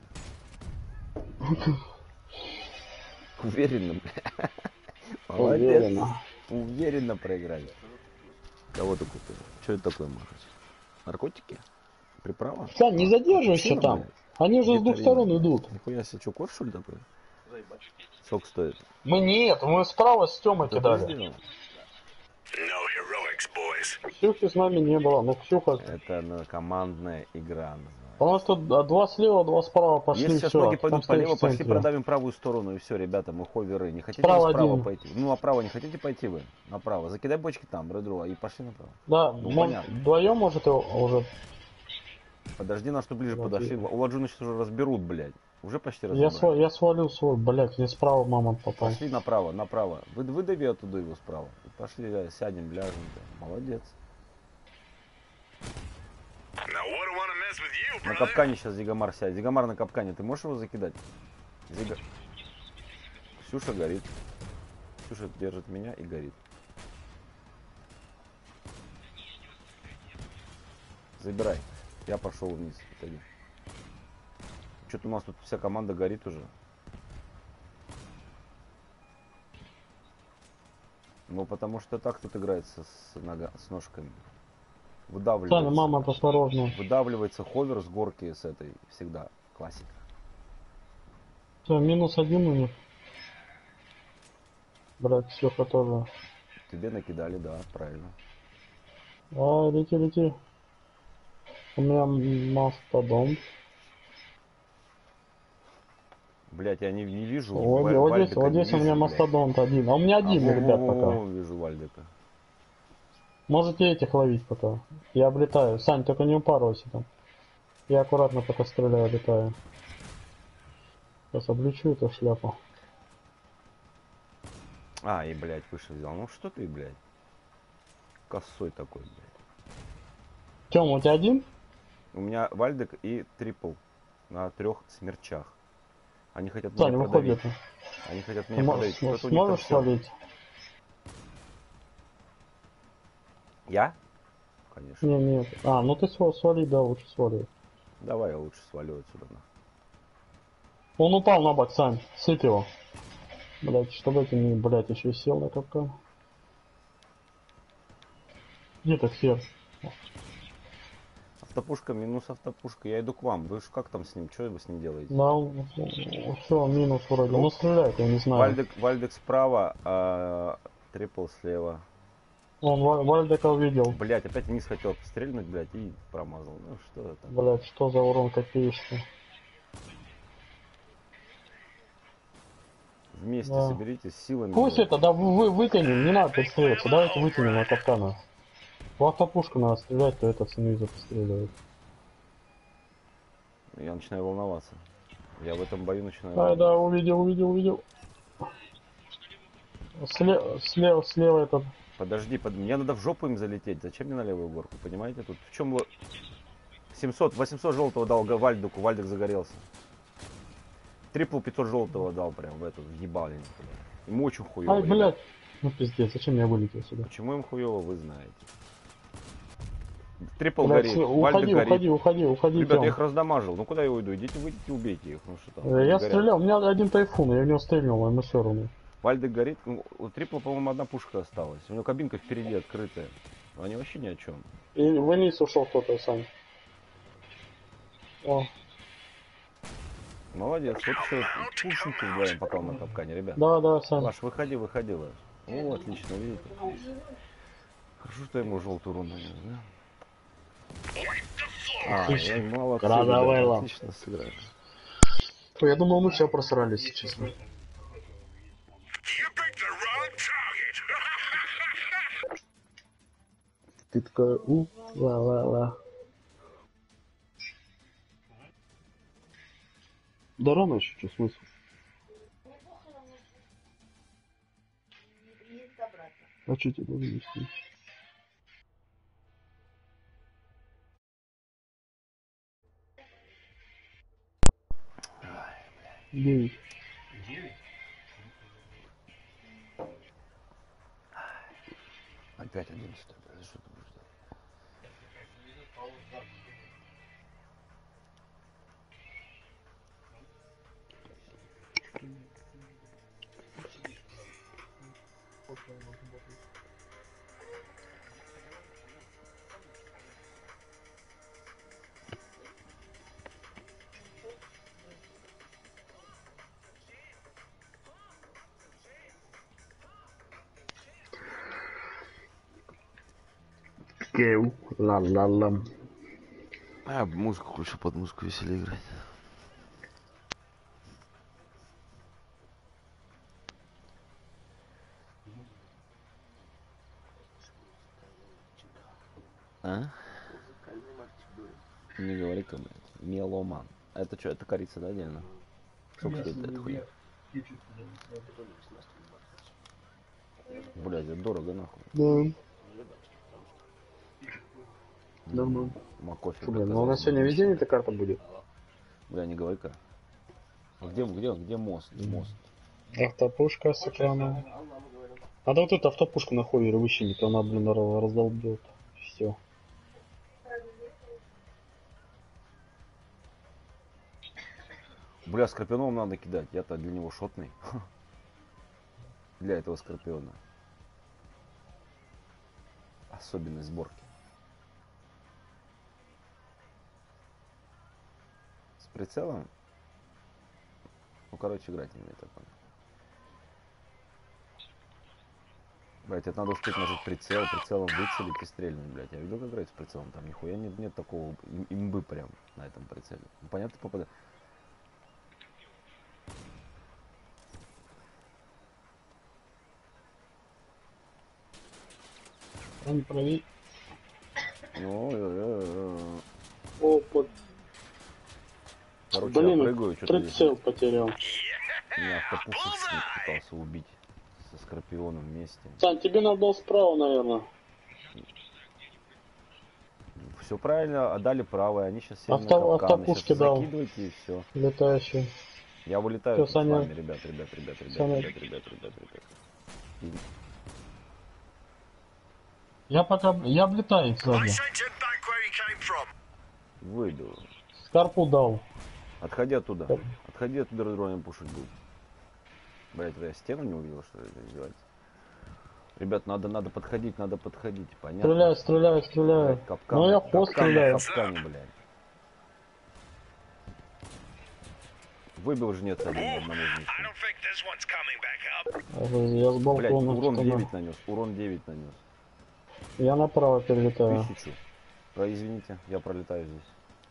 S1: Уверенно, бля. Молодец.
S2: Уверенно.
S1: Уверенно проиграли. Кого ты купил? Что это такое, Махач? Наркотики? Приправа?
S2: Сань, не задерживайся
S1: Чё,
S2: там.
S1: блядь?
S2: Они же с двух
S1: Виталий,
S2: сторон идут.
S1: Нихуя себе, что, кот что ли такой? Сколько стоит?
S2: Мы нет, мы справа с Тёмой
S1: Ты
S2: кидали.
S1: сделал?
S3: No heroics, boys.
S2: Ксюхи с нами не было. Ну, Ксюха...
S1: Это на командная игра называется.
S2: У нас тут а, два слева, два справа пошли.
S1: Если сейчас
S2: всё,
S1: ноги
S2: а ты
S1: пойдут
S2: там стоишь
S1: полево,
S2: в
S1: пошли
S2: центре.
S1: продавим правую сторону и все, ребята, мы ховеры. Не хотите
S2: Справа
S1: ли справа
S2: один.
S1: пойти? Ну, направо не хотите пойти вы? Направо. Закидай бочки там, друг и пошли направо.
S2: Да,
S1: Ну,
S2: может,
S1: понятно.
S2: вдвоем, может, его уже...
S1: Подожди нас, что ближе
S2: Вот
S1: подошли.
S2: и-
S1: У Ладжуна сейчас уже разберут, блядь. Уже почти
S2: Я,
S1: разобрали.
S2: свой, я свалил свой, блять, мне справа мамон попал.
S1: Пошли направо, направо. Вы, выдави оттуда его справа. Пошли, да, сядем, ляжем. Да. Молодец.
S3: Now, wouldn't want to mess with you,
S1: На
S3: brother.
S1: капкане сейчас Зигамар сядет. Зигамар на капкане. Ты можешь его закидать? Зига... Ксюша горит. Ксюша держит меня и горит. Забирай. Я пошел вниз. Отойди. Что-то у нас тут вся команда горит уже. Ну, потому что так тут играется с, нога... с ножками. Выдавливается.
S2: Саня, мама, осторожно.
S1: Выдавливается ховер с горки с этой. Всегда. Классика.
S2: Все, минус один у них. Блять, Ксюха тоже.
S1: Тебе накидали, да, правильно.
S2: А, лети, лети. У меня мастодон.
S1: Блять, я не, не вижу.
S2: Вот,
S1: Валь-
S2: вот здесь,
S1: Вальдека
S2: вот
S1: не
S2: здесь у
S1: вижу,
S2: меня
S1: блядь.
S2: мастодонт один. А у меня один,
S1: А,
S2: ребят,
S1: во-во-во,
S2: пока.
S1: вижу Вальдека.
S2: Можете этих ловить пока. Я облетаю. Сань, только не упарывайся там. Я аккуратно пока стреляю, облетаю. Сейчас облечу эту шляпу.
S1: А, и, блядь, выше взял. Ну что ты, блядь? Косой такой, блядь.
S2: Тём, у тебя один?
S1: У меня Вальдек и Трипл на трех смерчах. Они хотят
S2: Сань,
S1: меня
S2: выходи.
S1: подавить. Они хотят меня
S2: См-
S1: подавить.
S2: см-
S1: Что-то у них там
S2: Сможешь
S1: всё.
S2: свалить?
S1: Я? Конечно.
S2: Не, нет. А, ну ты сва- свали, да, лучше свали.
S1: Давай я лучше свалю отсюда. нахуй.
S2: Он упал на бок, Сань. Сыпь его. Блять, чтобы это не, блять, еще и сел на капкан. Где ты, хер?
S1: Автопушка минус автопушка. Я иду к вам. Вы ж как там с ним? Что вы с ним делаете?
S2: Да, все, минус вроде. Ну стреляет, я не знаю.
S1: Вальдек, Вальдек справа, а Трипл слева.
S2: Он Ва- Вальдека увидел.
S1: Блять, опять вниз хотел стрельнуть, блять, и промазал. Ну что это?
S2: Блять, что за урон копеечный.
S1: Вместе
S2: Да.
S1: соберитесь силами.
S2: Пусть
S1: блядь.
S2: это, да вы, вы- вытянем, не надо перестреливаться. Давайте вытянем на капкана. В автопушку надо стрелять, то этот снизу постреливает.
S1: Я начинаю волноваться. Я в этом бою начинаю
S2: Ай, да,
S1: волноваться.
S2: увидел, увидел, увидел. Слева, слева, слева этот.
S1: Подожди, под... мне надо в жопу им залететь. Зачем мне на левую горку? Понимаете? Тут в чем семьсот, восемьсот желтого дал Га- Вальдеку, Вальдек загорелся. Трипл пятьсот желтого дал прям в эту, въебал я никуда. Ему очень хуёво.
S2: Ай,
S1: ребят.
S2: блядь. Ну пиздец, зачем я вылетел сюда?
S1: Почему им хуёво, вы знаете. Трипл
S2: Блядь,
S1: горит,
S2: с-
S1: Вальдек
S2: уходи,
S1: горит.
S2: уходи, уходи, уходи,
S1: Ребят,
S2: Тём.
S1: я их раздамажил. Ну куда я уйду? Идите, выйдите, убейте их. Ну что там?
S2: Э, Я
S1: горят.
S2: стрелял, у меня один тайфун, я в него стрельнул, ему все равно.
S1: Вальдек горит. Ну, у Трипла, по-моему, одна пушка осталась. У него кабинка впереди открытая. Но они вообще ни о чем.
S2: И вниз ушел кто-то, Сань. О,
S1: Молодец. Вот еще пушники вдвоем, пока он на капкане, ребят.
S2: да, да, Сань.
S1: Лаш, выходи, выходи, Лаш. О, отлично, видите. Хорошо, что я ему желтый урон нанес, да? А, я молодцы,
S2: Градовой
S1: ребята,
S2: лап.
S1: отлично сыграли.
S2: Я думал, мы все просрались, честно. Ты такая, у, ла-ла-ла. Да рано еще, что смысл? А что тебе должно вести? Девять.
S4: девять?
S1: Опять одиннадцать. Что ты будешь делать?
S2: Кеу, ла-ла-ла.
S1: А, музыку включу, под музыку веселее играть. А? Не говори-ка, блядь. Меломан. А это что, это корица, да, отдельно? Сколько стоит эта хуйня? Блядь, это дорого, нахуй.
S2: Да. Нормально.
S1: Макофе.
S2: Фу, блин, но у нас сегодня весь день эта карта будет.
S1: Бля, не говори-ка. А где, где, где мост? Мост.
S2: Автопушка с экрана. Надо вот эту автопушку на ховере вычинить, она, блин, раз- раздолбет. Все.
S1: Бля, скорпионом надо кидать. Я-то для него шотный. Для этого скорпиона. Особенность сборки. С прицелом? Ну, короче, играть не умеет, я понял. Блять, это надо успеть нажать прицел, прицелом выцелить и стрельнуть, блять. Я видел, как играть с прицелом, там нихуя нет, нет такого им, имбы прям на этом прицеле. Ну, понятно, попадает.
S2: Он проверь.
S1: Ну, э, э, э.
S2: О, под...
S1: Короче,
S2: Блин,
S1: я прыгаю, что-то здесь.
S2: прицел потерял.
S1: Меня автопушечник пытался убить со скорпионом вместе.
S2: Сань, тебе надо было справа, наверное.
S1: Все правильно, отдали правое, они сейчас сели
S2: Авто-
S1: на капканы,
S2: автопушки
S1: сейчас
S2: дал.
S1: закидывайте и все.
S2: Летающий.
S1: Я вылетаю
S2: Всё,
S1: тут
S2: Саня.
S1: с вами, ребят, ребят, ребят, ребят,
S2: Саня.
S1: ребят, ребят, ребят, ребят. И
S2: Я пока... Я облетаю их
S3: I
S2: сзади.
S3: sent him back where he came from.
S1: выбил.
S2: Скарпу дал.
S1: Отходи оттуда. Отходи оттуда, дронем пушить будет. Блять, я стену не увидел, что ли, это издевается. Ребят, надо, надо подходить, надо подходить, понятно?
S2: Стреляю, стреляю, стреляю.
S1: Блядь, капкан,
S2: Ну я
S1: капкан
S2: хвост
S1: на
S2: стреляю.
S1: капкане, блядь. Выбил жнец один
S3: Ooh,
S1: одному
S3: I
S1: жнецу.
S3: don't think this one's coming back up.
S2: Я с
S1: Блять,
S2: балкона
S1: урон
S2: что-то
S1: девять нанес, урон девять нанес.
S2: на- Я направо перелетаю.
S1: Тысячу. А, извините, я пролетаю здесь.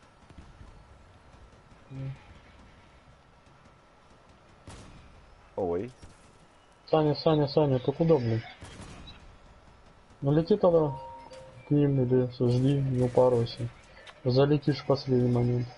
S1: Ой.
S2: Саня, Саня, Саня, ты куда, блин? Ну лети тогда к ним или жди, не упарывайся. Залетишь в последний момент.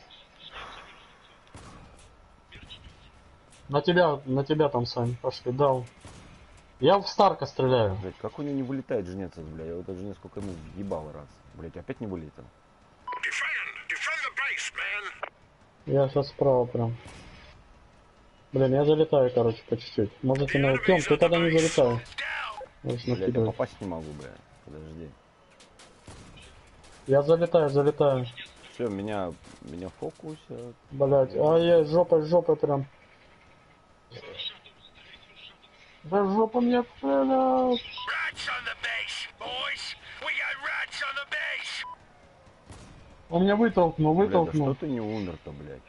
S2: На тебя, на тебя там, Сань, пошли, дал. Я в Старка стреляю.
S1: Блять, как у него не вылетает жнец, бля? Я вот этот жнец сколько ему ебал раз. Блять, опять не вылетел.
S3: Defend! Defend the base, man!
S2: Я сейчас справа прям. Блин, я залетаю, короче, по чуть-чуть. Можете на... Тём, ты тогда не залетай.
S3: Down!
S2: Можешь
S1: Блять, я
S2: накидывать.
S1: попасть не могу, бля. Подожди.
S2: Я залетаю, залетаю.
S1: Все, меня, меня фокусят.
S2: Блять, а я жопой, жопой прям. Да жопа мне стреляет.
S3: Rats on the base, boys! We got rats on the base!
S2: Он меня вытолкнул,
S1: Блядь, а
S2: вытолкнул.
S1: что ты не умер-то, блядь?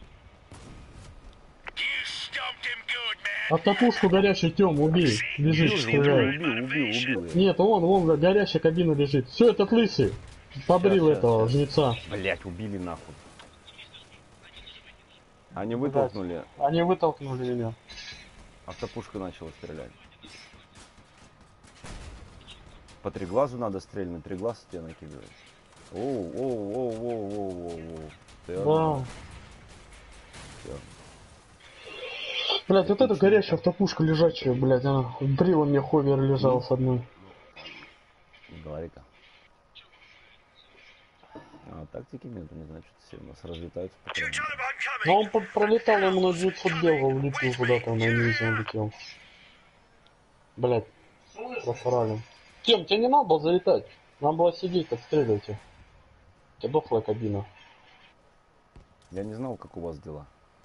S3: You stumped him good, man!
S2: Автопушку горящий, Тём, убей. Лежит,
S1: Убил,
S2: стреляет.
S1: убил, убил, убил. я.
S2: Нет, вон, вон, горящая кабина лежит. Все, этот лысый. Побрил
S1: Щас,
S2: этого
S1: щас,
S2: жнеца.
S1: Блять, убили нахуй. Они вытолкнули,
S2: Они вытолкнули меня.
S1: автопушка начала стрелять. по три глазу надо стрельнуть, три глаза тебя накидывает. Оу, оу, оу, оу, оу, оу, оу.
S2: Да.
S1: Всё.
S2: Блять, вот эта горящая автопушка лежачая, блять, она. Брила мне ховер лежал с одной.
S1: Говори-ка. А, тактики нет, не значит, все у нас разлетаются по
S3: Two
S1: краю.
S3: Taliban
S2: Ну
S3: coming.
S2: он по- пролетал, ему на девятьсот белого улетел куда-то, на низ он летел. Блять, просрали. Тем, тебе не надо было залетать. Нам было сидеть, отстреливать их. У тебя дохлая кабина.
S1: Я не знал, как у вас дела.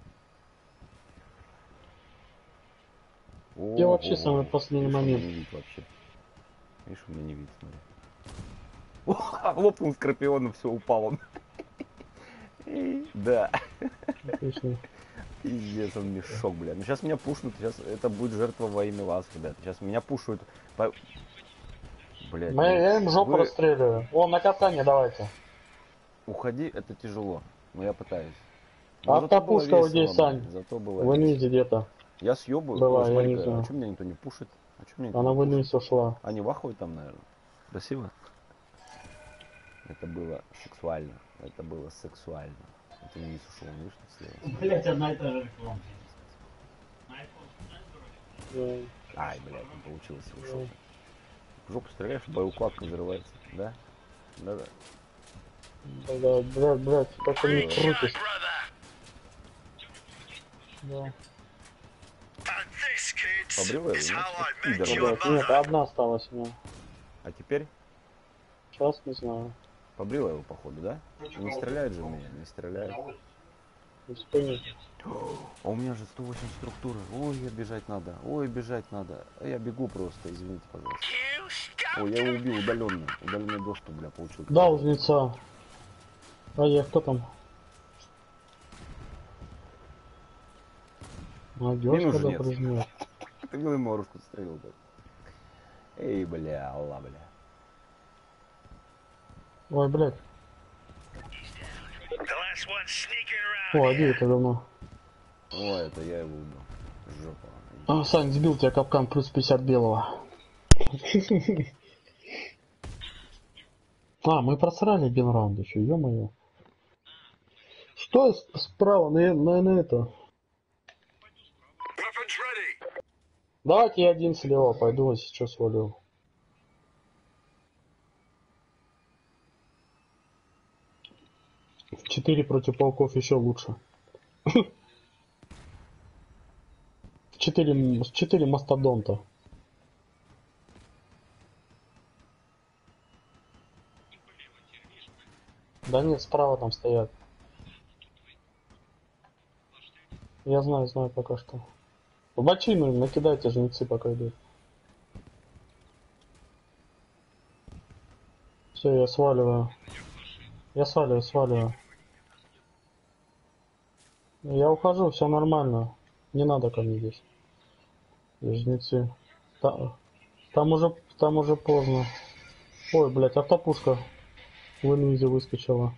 S2: Я вообще
S1: Ого,
S2: самый последний
S1: видишь, у
S2: момент.
S1: меня не вид вообще. Видишь, у меня не вид, смотри. О, лопнул скорпион, все, упал он. И- Да.
S2: Отлично.
S1: Пиздец, он мешок, бля. Ну сейчас меня пушнут, сейчас это будет жертва во имя вас, ребят. Сейчас меня пушают. По... Блядь,
S2: Мы, я им жопу
S1: вы
S2: расстреливаю. О, на катание давайте.
S1: уходи, это тяжело. Но я пытаюсь.
S2: А
S1: зато было
S2: автопушка вот
S1: весело,
S2: здесь,
S1: блядь,
S2: Сань.
S1: Зато было
S2: В
S1: весело.
S2: инвизе где-то.
S1: Я съебаю.
S2: Была,
S1: Ой,
S2: я
S1: смотри,
S2: не знаю.
S1: а что меня никто не пушит? А что меня никто
S2: Она
S1: не
S2: в
S1: пушит?
S2: инвиз ушла.
S1: Они вахуют там, наверное. Спасибо. Это было сексуально. Это было сексуально. Это не ушел, видишь, слева.
S4: Блять, одна и та же реклама.
S2: Да.
S1: Ай, блядь, не получилось, ушел. В жопу стреляешь, боеукладка взрывается. Да? Да-да.
S2: Да, блядь, блядь, как они крутят.
S3: Brother.
S2: Да.
S3: And this, kids,
S1: Побрил я,
S3: is how I
S1: значит,
S3: met
S1: пидор,
S3: your
S2: Блядь, нет,
S3: mother.
S2: одна осталась у меня.
S1: А теперь
S2: Сейчас не знаю.
S1: побрила его, походу, да? Не стреляет же в меня, не стреляет.
S2: Не вспомню.
S1: А у меня же сто восемь структуры. Ой, я бежать надо. Ой, бежать надо. А я бегу просто, извините, пожалуйста.
S3: You
S1: Ой, я
S3: scum.
S1: его убил удаленно. Удаленный доступ, бля, получил.
S2: Да, узница. А я кто там? Молодежь,
S1: Минус
S2: когда
S1: нет.
S2: прижмет.
S1: Ты мне морожку стрелил, так. Эй, бля, алла, бля.
S2: Ой, блядь.
S3: The last one sneaking around.
S2: О, один это давно.
S1: О, это я его убил. Жопа.
S2: А, Сань, сбил тебя капкан плюс пятьдесят белого. А, мы просрали один раунд еще, ё-моё. Что с- справа на, на, на это?
S3: Weapons ready.
S2: Давайте я один слева пойду, а сейчас свалю. Четыре против пауков еще лучше. Четыре, м- четыре мастодонта. Да нет, справа там стоят. Я знаю, знаю пока что. В бочину им накидайте, жнецы пока идут. Все, я сваливаю. Я сваливаю, сваливаю. Я ухожу, все нормально. Не надо ко мне здесь. Жнецы. Та- Там уже, там уже поздно. Ой, блядь, автопушка в инвизе выскочила.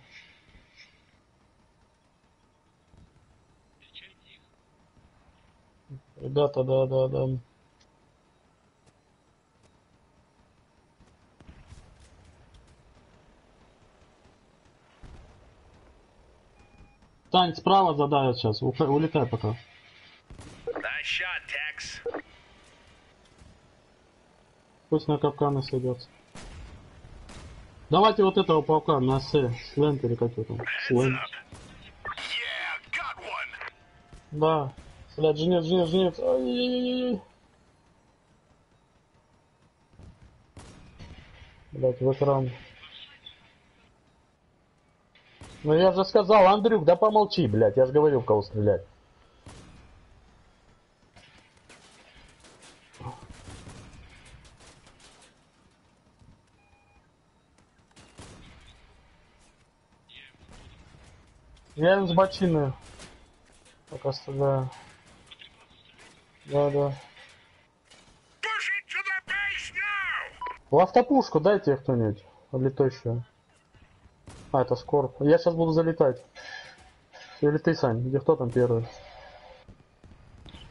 S2: Ребята, да, да, да. Тань, справа задают сейчас. Уха- Улетай пока.
S3: Nice shot, Tex.
S2: Пусть на капканы сойдется. Давайте вот этого паука на С. Сленд или как его там? Сленд.
S3: Yeah, got one.
S2: Да. Блядь, жнец, жнец, жнец. Ай-яй-яй-яй. Блядь, в экран. Ну я же сказал, Андрюк, да помолчи, блядь. Я же говорил, в кого стрелять. Я им с бочины пока стреляю. Да, да.
S3: Push it to the base now.
S2: В автопушку дайте кто-нибудь. Летающую. А, это Скорб. Я сейчас буду залетать. Или ты, Сань, где кто там первый?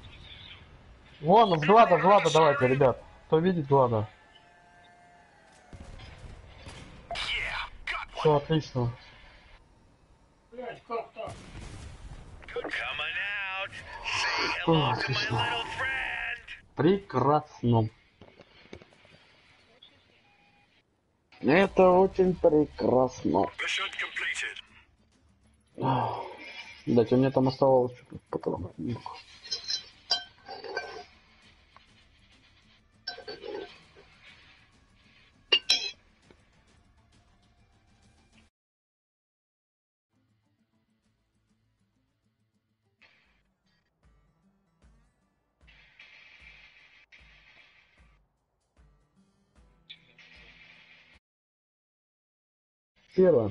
S2: Вон, с Глада, с Глада давайте, ребят. Кто видит Глада? Все отлично.
S4: Блять, как так?
S3: Coming out. Say
S2: О,
S3: hello to my
S2: отлично.
S3: little friend.
S2: Прекрасно. Это очень прекрасно.
S3: Mission completed.
S2: Блять, у меня там оставалось что-то патронов. Первое.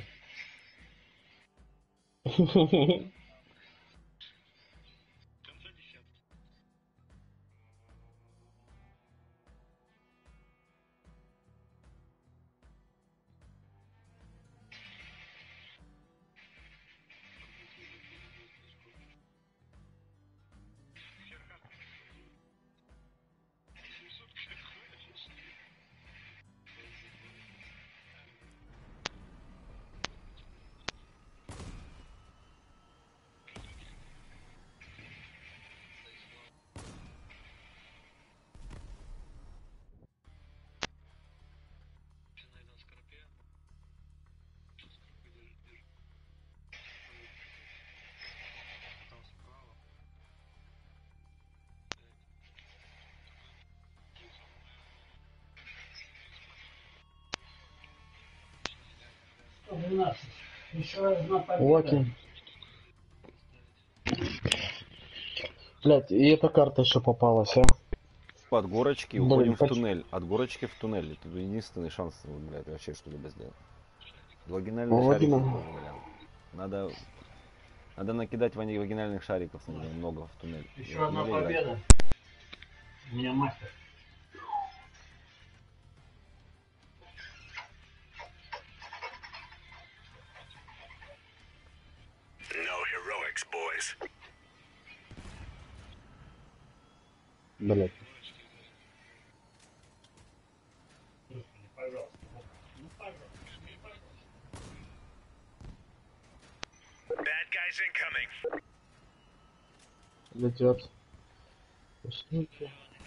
S4: сто двенадцать. Еще одна победа.
S2: Лаки. Блять, и эта карта еще попалась, а.
S1: От горочки
S2: Блин,
S1: уходим в
S2: поч-
S1: туннель. От горочки в туннель. Это единственный шанс, блядь, вообще что-либо сделать.
S2: Ну,
S1: Вагинальные шарики
S2: вагина-
S1: тоже, блядь. Надо... Надо накидать вани- вагинальных шариков надо много в туннель.
S4: Еще
S1: В
S4: одна
S1: туннеле играть.
S4: победа. У меня мастер.
S3: No heroics, boys.
S2: Блять.
S4: Господи, пожалуйста. Ну, пожалуйста. Ну, пожалуйста.
S3: Bad guys incoming.
S2: Летят. Пустите.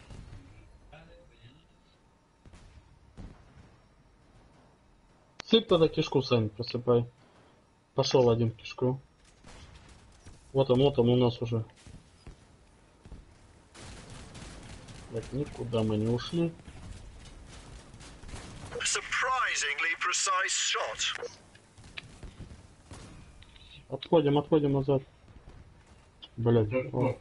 S2: Сыпь тогда кишку, Сань, просыпай. Пошел один в кишку. Вот он, вот он у нас уже. Так, никуда мы не ушли.
S3: Surprisingly precise shot.
S2: Отходим, отходим назад. Блять.
S4: Да, вот.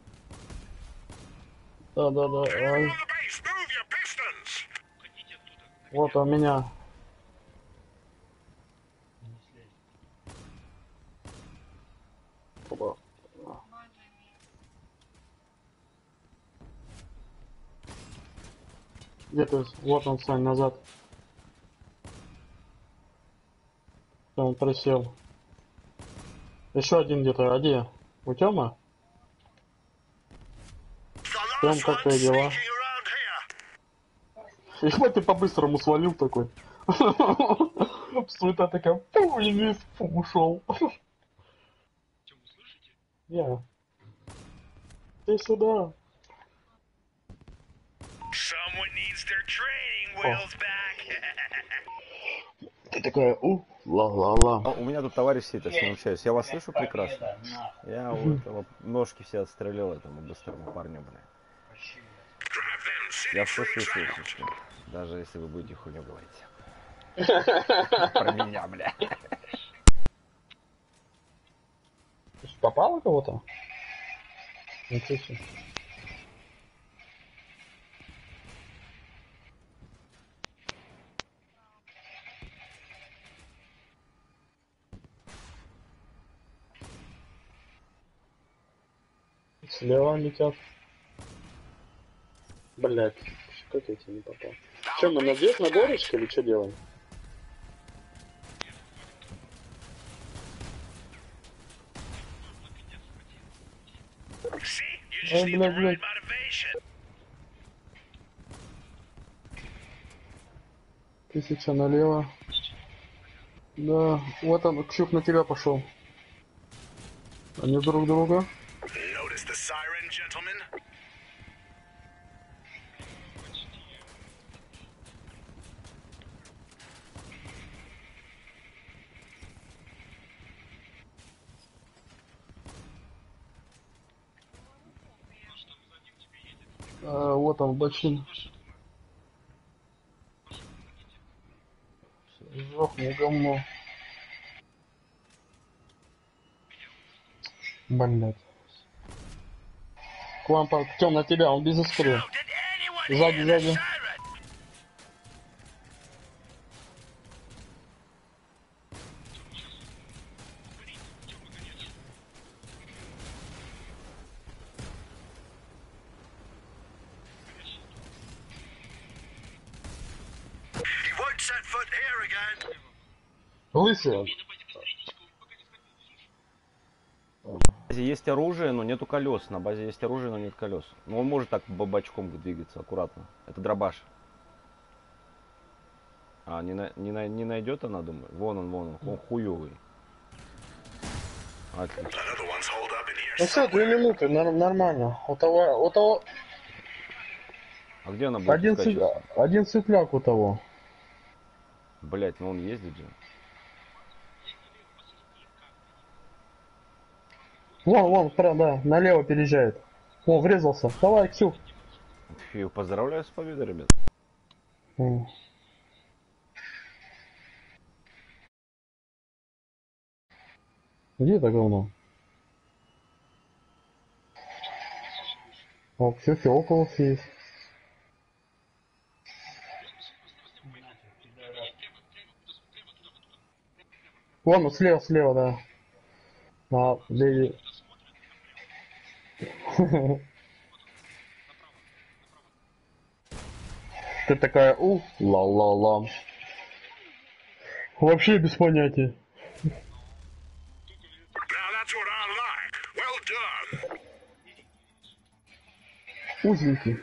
S2: Да, да, да.
S3: Clearing
S2: Ай.
S3: on the base. Move your pistons.
S2: Вот у меня.
S4: Не слезь.
S2: Опа. Где ты? Вот он, Сань, назад. Он присел. Еще один где-то. А где? У Тёма?
S3: The
S2: Тём,
S3: last
S2: как
S3: one
S2: твои дела?
S3: sneaking around here.
S2: Ебать, ты по-быстрому свалил такой. Суета такая, пу, и вниз, пу, ушел. Я. Ты сюда.
S3: Someone needs their training wheels back.
S2: Ты такая, у, ла-ла-ла.
S1: А, у меня тут товарищ сидит, я с ним общаюсь. Я вас слышу
S4: Победа,
S1: прекрасно.
S4: нахуй.
S1: Я у этого ножки все отстрелил этому быстрому парню, бля.
S4: Вообще.
S3: Grab them city
S1: Я все
S3: freaks
S1: слышу,
S3: out.
S1: если что. Даже если вы будете хуйню говорить. Про меня, бля.
S2: Попало кого-то? Ничего себе. Слева летят. Блять, как я тебе не попал? Че, мы надеюсь на горочке или что делаем?
S3: See? You just
S2: Ой,
S3: need the
S2: бля,
S3: right
S2: блядь.
S3: motivation.
S2: Тысяча налево. Да, вот он, Ксюх на тебя пошел. Они друг друга.
S3: Notice the siren, gentlemen?
S2: А, вот он, Бачин. Жохни говно. Блять. К вам, Тём, на тебя, он без искры.
S3: So, did anyone
S2: Сзади,
S3: hear the
S2: сзади.
S3: siren? He won't set foot here again.
S2: Лысый.
S1: На базе есть оружие, но нету колес. На базе есть оружие, но нет колес. Но он может так бабачком двигаться, аккуратно. Это дробаш. А, не, на, не, на, не найдет она, думаю? Вон он, вон он, он хуёвый. Отлично.
S3: Another one's holed up in here.
S2: Ну все, две минуты, нар- нормально. У того, у того,
S1: А где она будет
S2: один,
S1: скачиваться?
S2: цвет- один светляк у того.
S1: Блять, ну он ездит же.
S2: Вон, вон, прям, да, налево переезжает. О, врезался. Давай, Ксюх.
S1: Фью, поздравляю с победой, ребят.
S2: М. Где это говно? О, Ксюхи около есть. Вон, ну, слева, слева, да. А, леди. Ты такая, у, ла-ла-ла. Вообще без понятия.
S3: Now that's what I like. Well done.
S2: Узенький.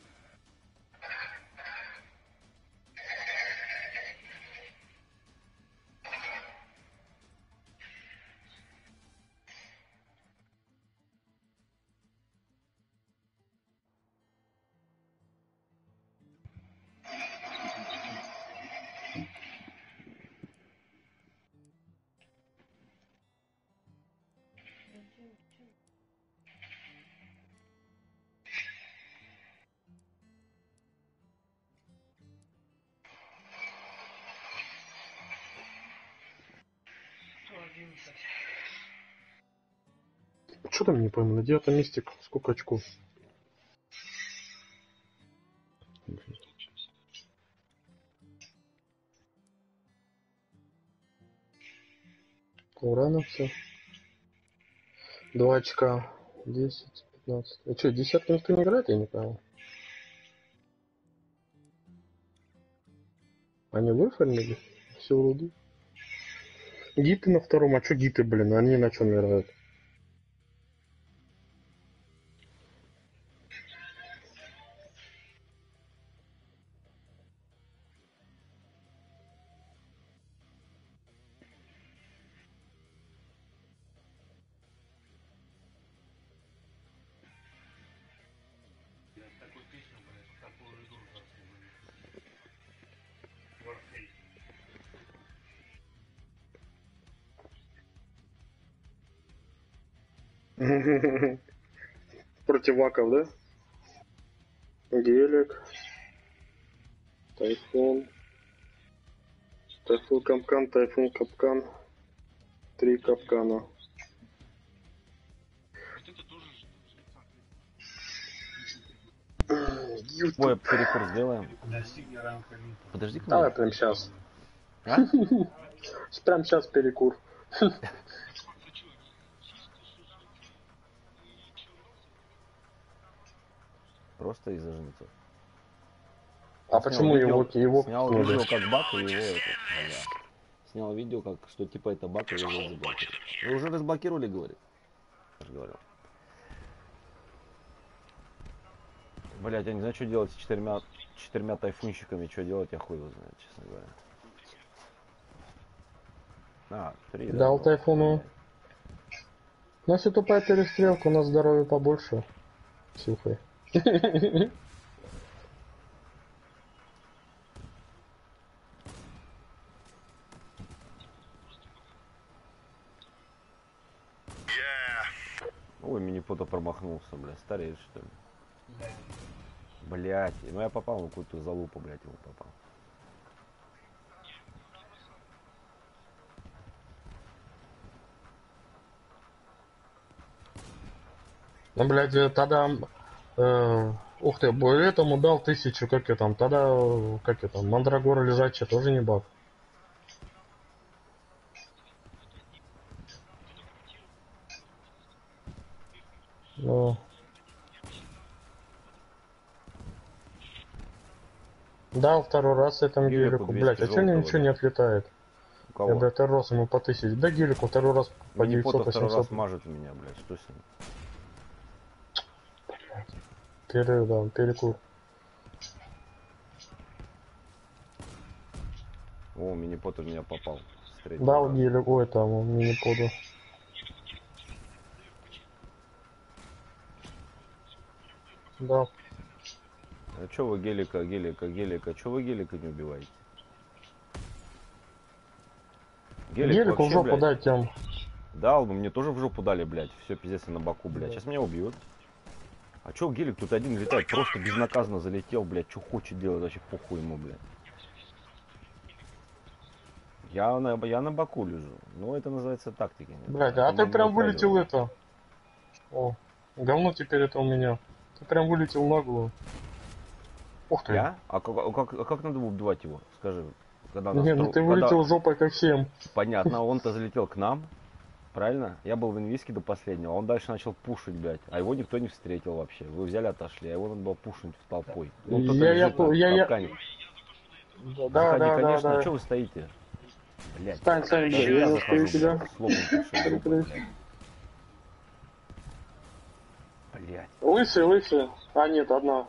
S2: Что там не пойму, на девятом месте сколько очков? Урана все. Два очка. Десять, пятнадцать. А что, десятка никто не играет, я не понял. Они выфармили все руды. Гиты на втором, а что гиты, блин, они на чем играют?
S4: Я такую песню, блядь, такую игру зараз не Warface.
S2: Против ваков, да? Гелик. Тайфун. Тайфун капкан, тайфун капкан. Три капкана.
S4: Вот это тоже
S1: Бой, перекур сделаем.
S4: достигли ранга Винта.
S1: Подожди к
S2: Давай
S1: нам.
S2: прям сейчас.
S1: А?
S2: Прям сейчас перекур.
S1: Просто из-за жнецов.
S2: А
S1: Снял
S2: почему
S1: видео-
S2: его, его
S1: Снял
S2: кнули?
S1: видео как баг и его это, бля. Снял видео как, что типа это баг и его заблокировали. Вы уже разблокировали, говорит. Я же говорил. Блять, я не знаю, что делать с четырьмя, четырьмя тайфунщиками, что делать, я хуй его знает, честно говоря. А, три.
S2: Дал
S1: да,
S2: тайфуну. У нас и тупая перестрелка, у нас здоровья побольше. Сюхай.
S1: Ой, мини-пота промахнулся, бля. Стареет, что ли? Блять. Ну я попал в какую-то залупу, блять, его попал.
S2: Ну, блядь, э, тогда... э, ух ты, бо- этому дал тысячу, как я там, тогда, э, как я там, Мандрагора лежачая, тоже не баг. Ну. Дал второй раз этому
S1: Гелику
S2: гелику, блядь, а чё
S1: желтого,
S2: ничего не
S1: да.
S2: отлетает?
S1: У
S2: Я,
S1: кого?
S2: блядь, рос ему по тысяче. Да гелику второй раз по
S1: Мини-пота
S2: девятьсот
S1: второй раз
S2: восемьсот.
S1: мажет меня, блядь. Что с ним?
S2: Пере, да, перекур.
S1: О, мини-пота в меня попал. С третьего
S2: Дал
S1: раза.
S2: гелик, ой, там, он мне не поду. Да.
S1: А чё вы гелика, гелика, гелика? Чё вы гелика не убиваете? Гелик
S2: Гелик в
S1: вообще,
S2: жопу
S1: блядь.
S2: дай тем.
S1: Дал бы, мне тоже в жопу дали, блядь. Все, пиздец, я на боку, блядь. Сейчас меня убьют. А чё гелик тут один летает? Просто безнаказанно залетел, блядь. Чё хочет делать, вообще похуй ему, блядь. Я на, я на боку лежу. Ну, это называется тактика.
S2: Блядь,
S1: Это
S2: а ты
S1: мы
S2: прям вылетел
S1: проигрываем.
S2: это. О, говно теперь это у меня. Ты прям вылетел наглую. Ух ты.
S1: Я? А как, а как, а как надо убивать его? Скажи. Когда нас
S2: Не, ну
S1: тру-
S2: ты
S1: когда-
S2: вылетел жопой как всем.
S1: Понятно, он-то залетел к нам. Правильно? Я был в инвиске до последнего, а он дальше начал пушить, блядь. А его никто не встретил вообще. Вы взяли, отошли, а его надо было пушить в толпой. Ну, кто-то
S2: Я- я
S1: лежит
S2: по-
S1: на
S2: я- я-
S1: капкане.
S2: Да,
S1: Заходи,
S2: да, да,
S1: конечно,
S2: да.
S1: что вы стоите? Блядь.
S2: Стань, Сань,
S1: Даже
S2: блядь,
S1: я
S2: я
S1: захожу,
S2: стою тебя.
S1: блядь, с лопнувшей жопой,
S2: Прикрыть.
S1: блядь. Блядь.
S2: Лысый, лысый. А, нет, одна.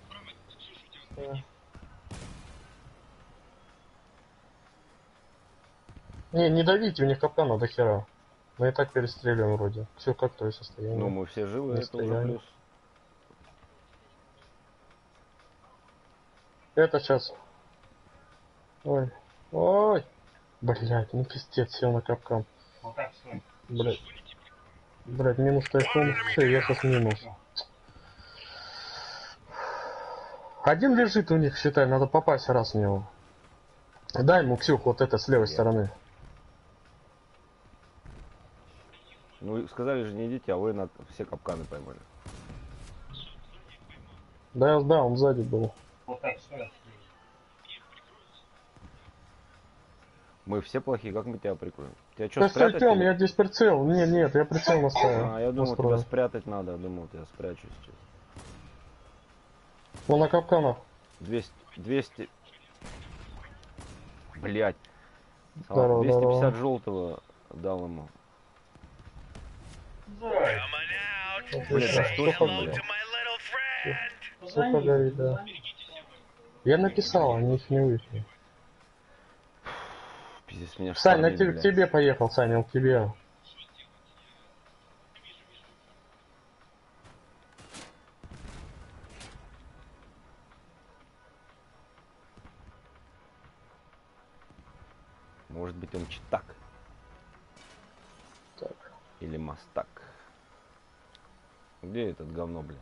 S2: Не, не давите, у них капкана до хера. Мы и так перестреливаем вроде. Все как твое состояние.
S1: Ну, мы все живы,
S2: Не
S1: это уже
S2: стояли.
S1: плюс.
S2: Это сейчас. Ой. Ой. Блять, ну пиздец, сел на капкан.
S4: Вот так стой.
S2: Блять. Блять, минус тайфун. Все, я сейчас минус. Один лежит у них, считай, надо попасть раз в него. Дай ему, Ксюх, вот это с левой
S1: Я.
S2: стороны.
S1: Ну, сказали же, не идите, а вы на все капканы поймали.
S2: Да, да, он сзади был.
S4: Вот так стой.
S1: Мы все плохие, как мы тебя прикроем? Тебя что,
S2: Да стой,
S1: спрятать?
S2: Тём,
S1: или-
S2: я здесь прицел. Нет, нет, я прицел наставил.
S1: А, я думал, тебя
S2: Настрою.
S1: спрятать надо, я думал, тебя спрячу сейчас.
S2: Он на капканах.
S1: двести, двести... Блять.
S2: Здорово,
S1: двести пятьдесят
S2: здорово.
S1: желтого дал ему.
S3: Coming out.
S1: Блять,
S2: Отлично.
S1: да что
S2: Что
S1: с
S2: по-
S1: ним, блядь?
S3: To my little friend.
S2: Все погорит, да. Я написал, они их не вышли.
S1: Пиздец, меня
S2: Сань, на
S1: штормит,
S2: те- к
S1: блядь.
S2: тебе поехал, Саня, он к тебе.
S1: Может быть, он читак.
S2: Так.
S1: Или мастак. Где этот говно, блядь?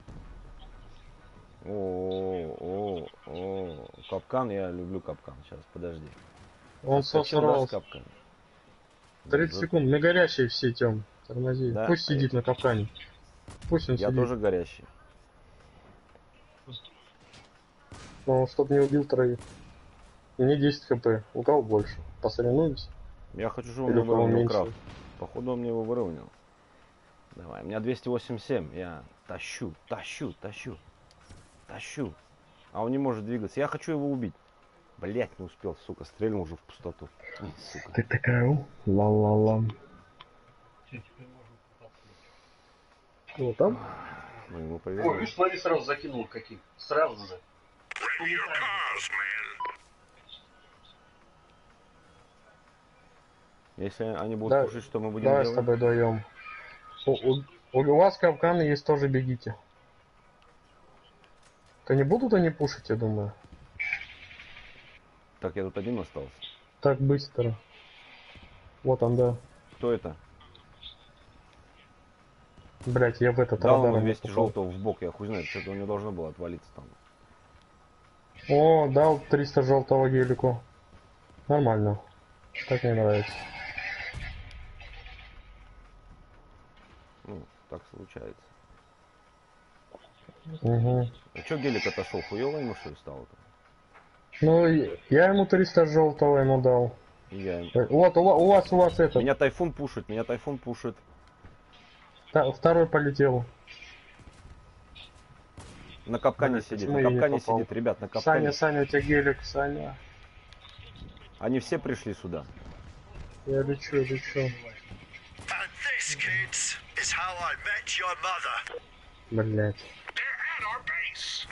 S1: О, о, о, капкан, я люблю капкан. Сейчас, подожди.
S2: Он
S1: Скочил, да, с
S2: сорвался.
S1: капкана?
S2: тридцать секунд, мы горящие все, Тём. Тормози.
S1: Да,
S2: Пусть
S1: а
S2: сидит
S1: я-
S2: на капкане. Пусть он
S1: Я
S2: сидит.
S1: тоже горящий.
S2: Но чтоб не убил троих. Мне десять хп. У кого больше? Посоревнуемся?
S1: Я хочу, чтобы он
S2: Или
S1: мне
S2: у кого
S1: выровнял
S2: меньше?
S1: крафт. Походу, он мне его выровнял. Давай, у меня двести восемьдесят семь. Я тащу, тащу, тащу, тащу. А он не может двигаться. Я хочу его убить. Блять, не успел, сука, стрельнул уже в пустоту. М, Сука.
S2: Ты такая, у? Ла-ла-ла.
S4: Все, теперь можно попасть.
S2: Кто там?
S1: Ну, ему
S4: Ой,
S1: повезло.
S4: видишь, смотри, сразу закинул каких. Сразу же.
S3: Bring your cars, man.
S1: Если они будут
S2: Да,
S1: пушить, что мы будем
S2: давай с
S1: делать?
S2: тобой вдвоем. У, у- у вас капканы есть, тоже бегите. То не будут они пушить, я думаю.
S1: Так, я тут один остался.
S2: Так быстро. Вот он, да.
S1: Кто это?
S2: Блять, я в этот
S1: Дал
S2: радар
S1: ему
S2: не
S1: двести
S2: попал.
S1: желтого в бок, я хуй знает, что-то у него должно было отвалиться там.
S2: О, дал триста желтого гелику. Нормально. Так мне нравится.
S1: Ну, так случается.
S2: Угу.
S1: А чё гелик отошел? Хуёво ему что ли стало-то?
S2: Ну, и- я ему триста желтого ему дал.
S1: И я им-
S2: Э, Вот, у, ва- у вас, у вас этот.
S1: Меня тайфун пушит, меня тайфун пушит.
S2: та- второй полетел.
S1: На капкане
S2: Блядь,
S1: сидит,
S2: почему
S1: на
S2: я не
S1: капкане
S2: попал?
S1: сидит, ребят, на капкане.
S2: Саня, Саня, у тебя гелик, Саня.
S1: Они все пришли сюда.
S2: Я лечу, лечу.
S3: And this, kids, is how I met your mother.
S2: Блять.
S3: They're at our base.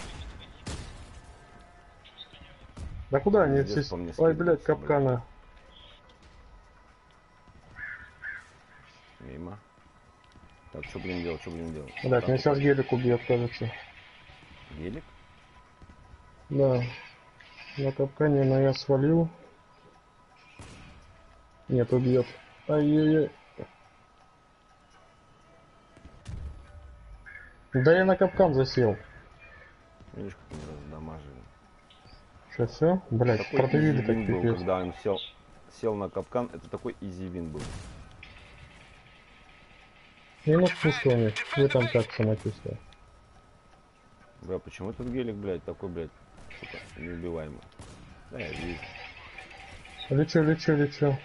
S2: Да куда они
S1: Пиздец,
S2: все...
S1: по мне
S2: Ой, блять,
S1: скидывается,
S2: капкана.
S1: Мимо. Так, что будем делать, что будем делать?
S2: Блять,
S1: Так,
S2: меня сейчас гелик убьет, кажется.
S1: гелик?
S2: Да. На капкане, но я свалил. Нет, убьет. Ай-яй-яй. Да я на капкан засел.
S1: Видишь, как мы раздамажили.
S2: Что, все? Блять,
S1: Такой
S2: продавили
S1: изи
S2: так
S1: вин был,
S2: пипец.
S1: когда он сел, сел на капкан, это такой изи вин был.
S2: Минус пусто у них. Вы там как самочувствие?
S1: Бля, почему этот гелик, блядь, такой, блядь, сука, неубиваемый? Да, я вижу.
S2: Лечу, лечу, лечу.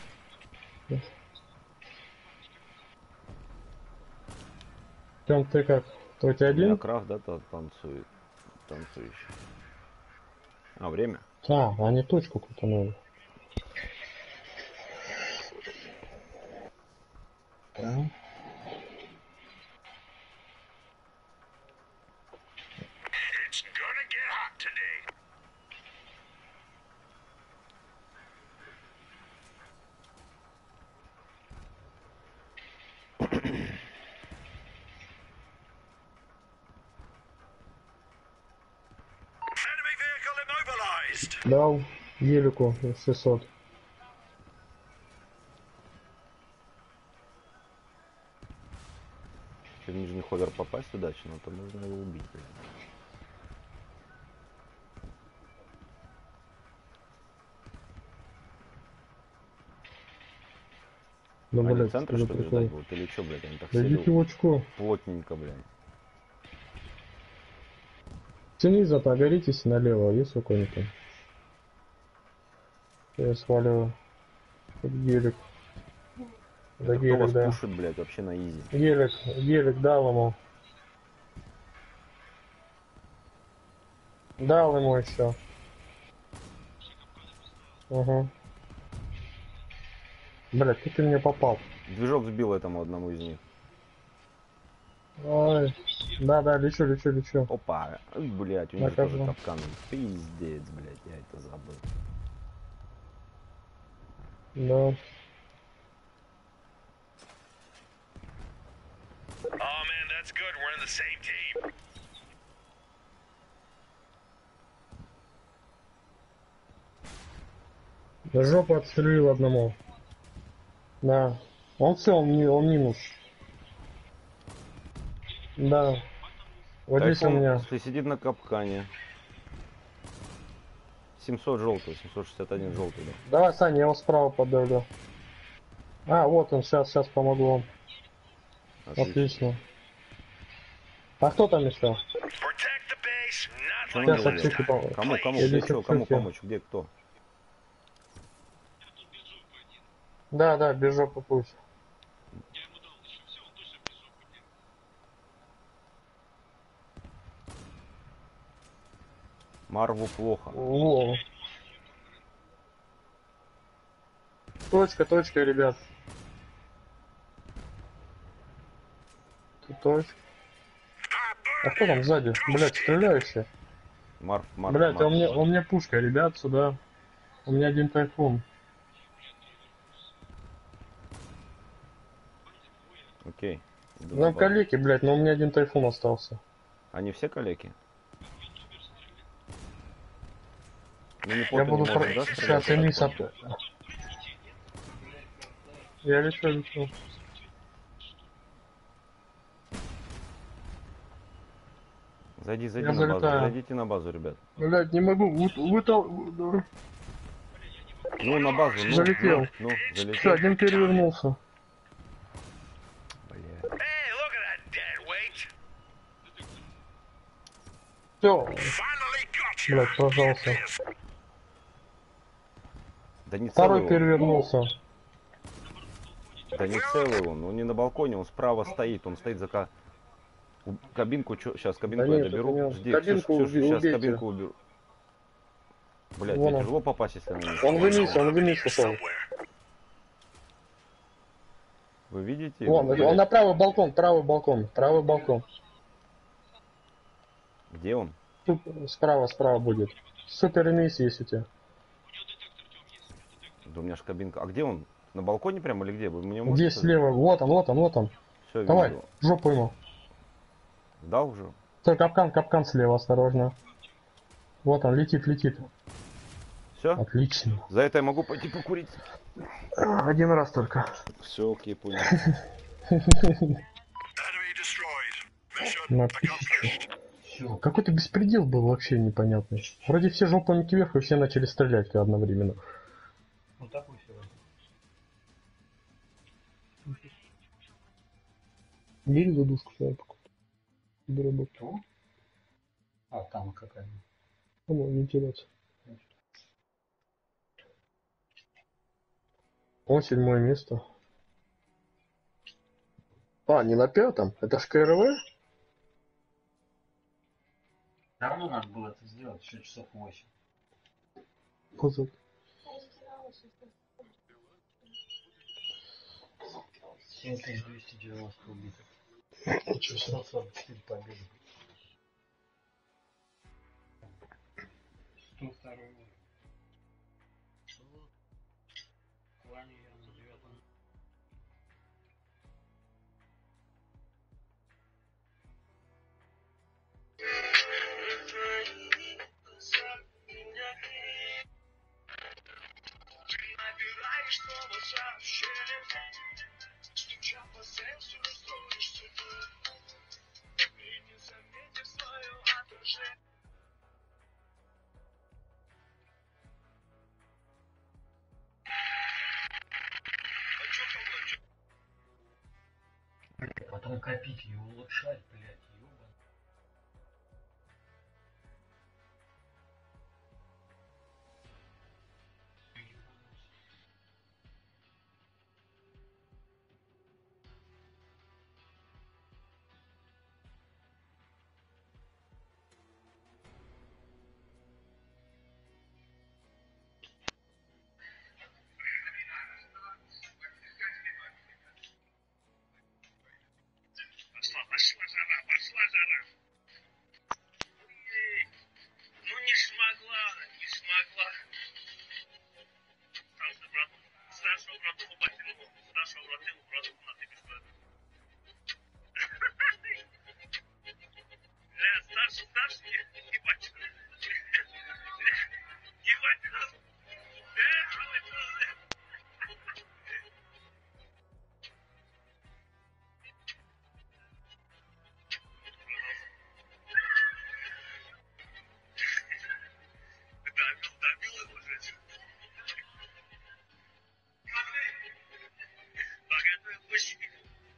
S2: Тём, ты как? Ты у тебя один?
S1: Крафт, да, та- танцует. Танцующий. А, время?
S2: А, они точку крутанули. Да.
S3: It's gonna get hot today. Enemy vehicle immobilized.
S2: Дал гелику шестьсот.
S1: Если в нижний ховер попасть удачно, то можно его убить, блядь.
S2: Да,
S1: Они
S2: блядь,
S1: в центре,
S2: что
S1: что
S2: за
S1: ли, ждать
S2: прикол?
S1: будут? Или что, блядь, они так
S2: Да идите в
S1: сели
S2: очко.
S1: плотненько, блядь.
S2: Тяни зато, горитесь налево, есть у кого-нибудь? Я сваливаю. Тут гелик. Да
S1: Это кто вас
S2: гелик, да.
S1: пушит, блядь, вообще на изи?
S2: Гелик, гелик дал ему. Дал ему еще. Угу. Блять, как ты мне попал?
S1: Движок сбил этому одному из них.
S2: Ой. Да, да, лечу, лечу, лечу.
S1: Опа, ой, блядь, у них же
S2: Накажу.
S1: тоже капкан. Пиздец, блядь, я это забыл.
S2: Да.
S3: Oh man, that's good. We're in the same team.
S2: Жопу отстрелил одному. Да. Он все, он, ми- он минус. Да. Вот здесь у
S1: Тайфун,
S2: меня.
S1: если сидит на капкане. семьсот желтый, семьсот шестьдесят один желтый, да.
S2: Давай, Саня, я его справа подавлю. А, вот он, сейчас, сейчас помогу вам.
S1: Отлично.
S2: Отлично. А кто там еще?
S3: Protect the base, not
S1: Чё
S3: like
S1: нам
S2: Сейчас
S1: делать?
S3: last
S2: отсюда
S3: time.
S2: пом-
S1: Кому, кому,
S2: Или
S1: где что, кому
S2: чё-то.
S1: помочь, где кто?
S2: Да, да, без жопы пусть.
S1: Марву плохо.
S2: Во. Точка, точка, ребят. Тут точка. А кто там сзади? Блять, стреляющий.
S1: Марф, Марф,
S2: Блять,
S1: Марф.
S2: а у меня, у меня пушка, ребят, сюда. У меня один тайфун.
S1: Окей. Иду на
S2: Нам
S1: базу.
S2: калеки, блядь, но у меня один тайфун остался.
S1: Они все калеки? Ну не
S2: Я
S1: поту не
S2: буду
S1: может,
S2: про...
S1: да,
S2: сейчас
S1: стрелять?
S2: Эмис
S1: Так
S2: от...
S1: понял.
S2: Я лечу, лечу.
S1: Зайди, зайди
S2: Я
S1: на базу,
S2: залетаю.
S1: зайдите на базу, ребят.
S2: Блядь, не могу. Вы... Вытал...
S1: Ну, на базу, ну,
S2: Залетел.
S1: ну, ну,
S2: Все,
S1: залетел.
S2: один перевернулся.
S1: Бля.
S3: Hey, look at that dead weight.
S2: Все,
S3: Finally got you.
S2: блядь, пожалуйста.
S3: This.
S1: Да не целый
S2: Второй
S1: он.
S2: перевернулся.
S1: Да не целый он, он не на балконе, он справа стоит, он стоит за ка... у- кабинку, сейчас кабинку
S2: Да
S1: я
S2: нет, это
S1: доберу.
S2: не он.
S1: Жди,
S2: Кабинку
S1: Ксюш, Ксюш,
S2: уби-
S1: сейчас
S2: убейте.
S1: кабинку уберу. Блять,
S2: Вон
S1: мне
S2: он.
S1: тяжело попасть, если на них.
S2: Он вниз, он вниз ушел.
S3: Somewhere.
S1: Вы видите?
S2: Вон,
S1: его,
S2: он
S1: блядь?
S2: на правый балкон, правый балкон, правый балкон.
S1: Где он?
S2: Тут справа, справа будет. Супер Эмис есть у тебя.
S1: Да у меня ж кабинка. А где он? На балконе прямо или где? Вы мне
S2: Где
S1: можете...
S2: слева? Вот он, вот он, вот он.
S1: Все,
S2: Давай,
S1: вижу.
S2: в жопу ему.
S1: Дал уже?
S2: Стой, капкан, капкан слева, осторожно. Вот он, летит, летит.
S1: Все?
S2: Отлично.
S1: За это я могу пойти покурить?
S2: Один раз только.
S1: Все, окей, понял.
S3: Battery destroyed. Mission
S2: На
S3: accomplished.
S4: Все.
S2: Какой-то беспредел был вообще непонятный. Вроде все жопами кверху и все начали стрелять одновременно.
S4: Вот такой сегодня.
S2: Бери задушку свою покупку. Бери работу.
S4: Кто? А, там какая-нибудь.
S2: По-моему, вентиляция. О, седьмое место. А, не на пятом? Это ж КРВ?
S4: Давно надо было это сделать, шесть часов восемь.
S2: Позор.
S4: семь тысяч двести девяносто убитых.
S2: Ничего себе.
S4: сто сорок четыре победы. сто второй уровень. В плане я на девятом.
S3: Набираешь снова сообщение, стуча по сенсору, строишь судьбу, и не заметив свое отражение. А чё со мной? Чё?
S4: Потом копить и улучшать, блядь, ёбан.
S3: Пошла, пошла жара, пошла жара. Эй, ну не смогла, не смогла. Старший брат, старшего брата убатил, старшего брата у брата на ты без брата. Бля, старший, старший, не, не бачу. Не хватит нас. Эх, хватит. Добил, добил его, блядь. Богатый мужчина.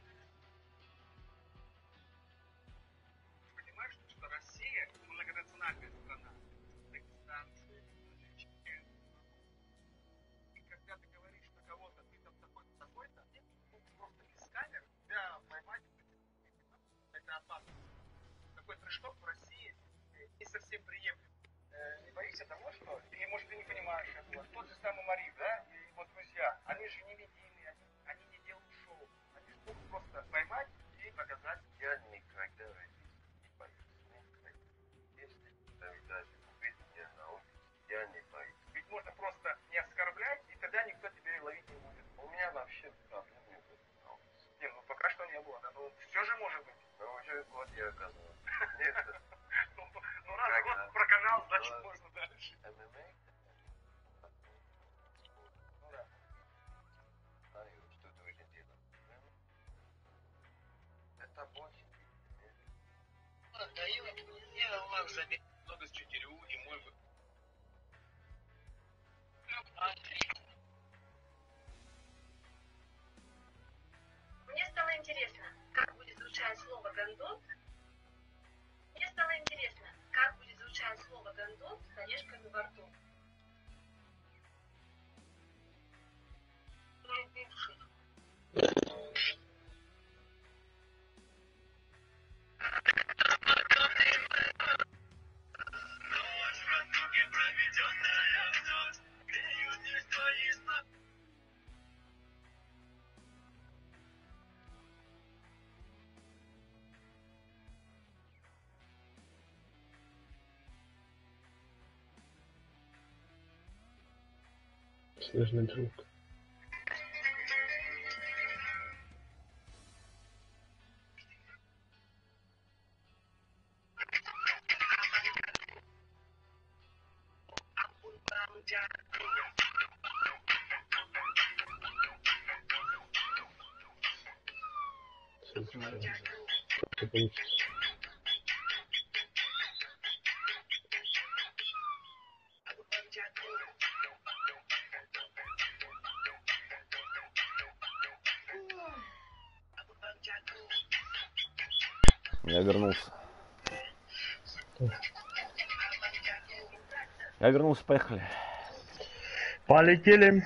S3: Понимаешь, что Россия многонациональная страна. Дагестан, Чечня. И когда ты говоришь на кого-то, ты там такой-то, такой-то, ну, просто без камер тебя поймать, это опасно. Такой трэшток в России не совсем приемлем. Не боишься того, что, или может ты не понимаешь этого, тот же самый Мари, да, и его друзья, они же не медийные, они, они не делают шоу, они же могут просто поймать и показать.
S5: Я никогда в жизни не боюсь никогда. Если тогда купить меня на улице, я не боюсь.
S3: Ведь можно просто не оскорблять, и тогда никто тебя и ловить не будет.
S5: У меня вообще проблем не будет на улице.
S3: Не, ну пока что не было.
S5: какой год я оказался? Нет,
S3: Ну, раз год про канал, значит, можно дальше.
S5: эм эм а? Ну да. Знаю, что это очень дело. Это больше.
S3: Отдаю, я вам заметил много с четырю и мой вы.
S6: Мне стало интересно, как будет звучать слово «гондон». Мне стало интересно, как будет звучать слово «гондон» с орешками во рту.
S2: Снежный друг.
S1: Я вернулся. Я вернулся, поехали.
S2: Полетели.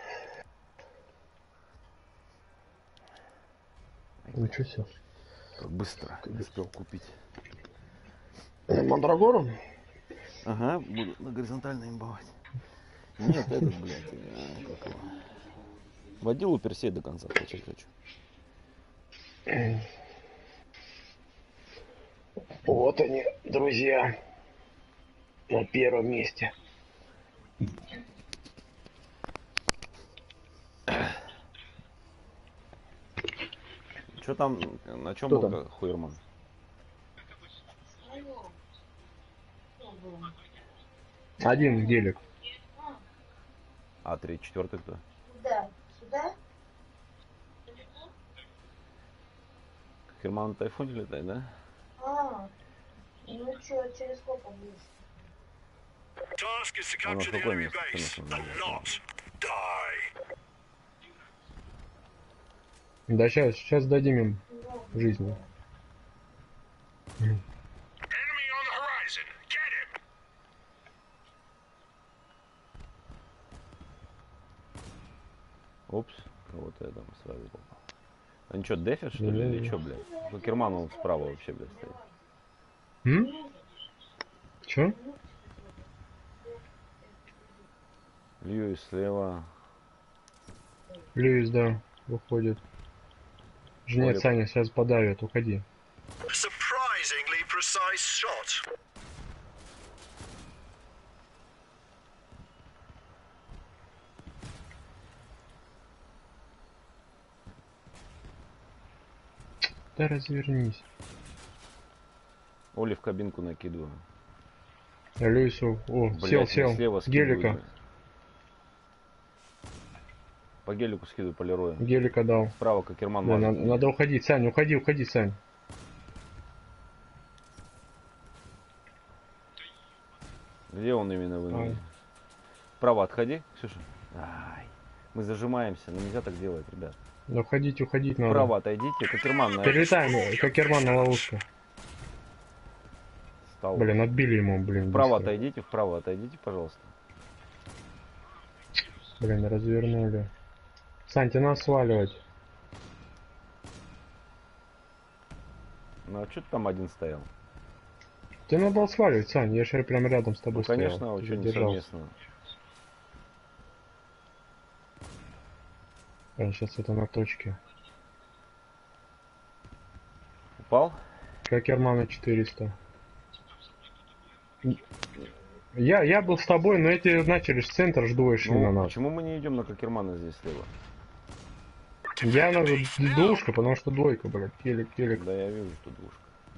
S2: Ничего себе.
S1: Как быстро успел купить.
S2: Мандрагору?
S1: Ага, буду на горизонтально имбовать. Нет, этот, блядь, а, как его. Водилу Персей до конца качать хочу.
S2: Вот они, друзья. На первом месте.
S1: Что там, на чем
S2: Кто
S1: был
S2: там?
S1: Хуерман?
S2: Один гелик.
S1: А, третий, четвертый кто?
S6: Куда? Сюда?
S1: Херман на тайфуне летает, да?
S6: А, ну что, через сколько будешь?
S7: Task is to
S1: А на
S7: capture the
S1: какое
S7: enemy
S1: место ты
S7: base.
S1: на самом
S7: The
S1: деле?
S7: lot die.
S2: Да сейчас, сейчас дадим им жизни.
S7: Enemy on the horizon. Get him.
S1: Упс, кого-то я там сразу попал. Они что, дефят что ли
S2: Не-не-не.
S1: или что, блядь? Ну, Керман он справа вообще, блядь, стоит.
S2: М? Чё?
S1: Льюис слева.
S2: Льюис, да, выходит. Жнец,
S1: Олег.
S2: Саня, сейчас подавят, уходи.
S7: Surprisingly precise shot.
S2: Да развернись.
S1: Оли в кабинку накидываю.
S2: А Льюису, о,
S1: Блядь,
S2: сел,
S1: мне
S2: сел.
S1: слева
S2: С гелика.
S1: скидывают, блядь. По гелику скидываю, полирую.
S2: Гелика дал.
S1: Справа, как Керман
S2: Да,
S1: мажет.
S2: надо, надо уходить, Сань, уходи, уходи, Сань.
S1: Где он именно в
S2: Ай.
S1: Справа отходи, Ксюша. Ай. Мы зажимаемся, но нельзя так делать, ребят.
S2: Да уходить, уходить надо.
S1: Вправо отойдите, как Керман на
S2: Перелетаем, э, как Керман на ловушку.
S1: стол.
S2: Блин, отбили ему, блин.
S1: Вправо
S2: быстро.
S1: отойдите, вправо отойдите, пожалуйста.
S2: Блин, развернули. Сань, тебе надо сваливать.
S1: Ну а что ты там один стоял?
S2: Тебе надо было сваливать, Сань, я же прямо рядом с тобой
S1: Ну, конечно,
S2: стоял.
S1: а
S2: Ты
S1: что не
S2: задержался.
S1: совместно.
S2: Сейчас это на точке.
S1: Упал?
S2: Как Кермана четыреста. Я, я был с тобой, но эти начали с центра жду шли на
S1: Ну,
S2: нас.
S1: почему мы не идем на Кокермана здесь слева?
S2: Я на двушка, потому что двойка, блядь, келик, келик.
S1: Да я вижу, что двушка.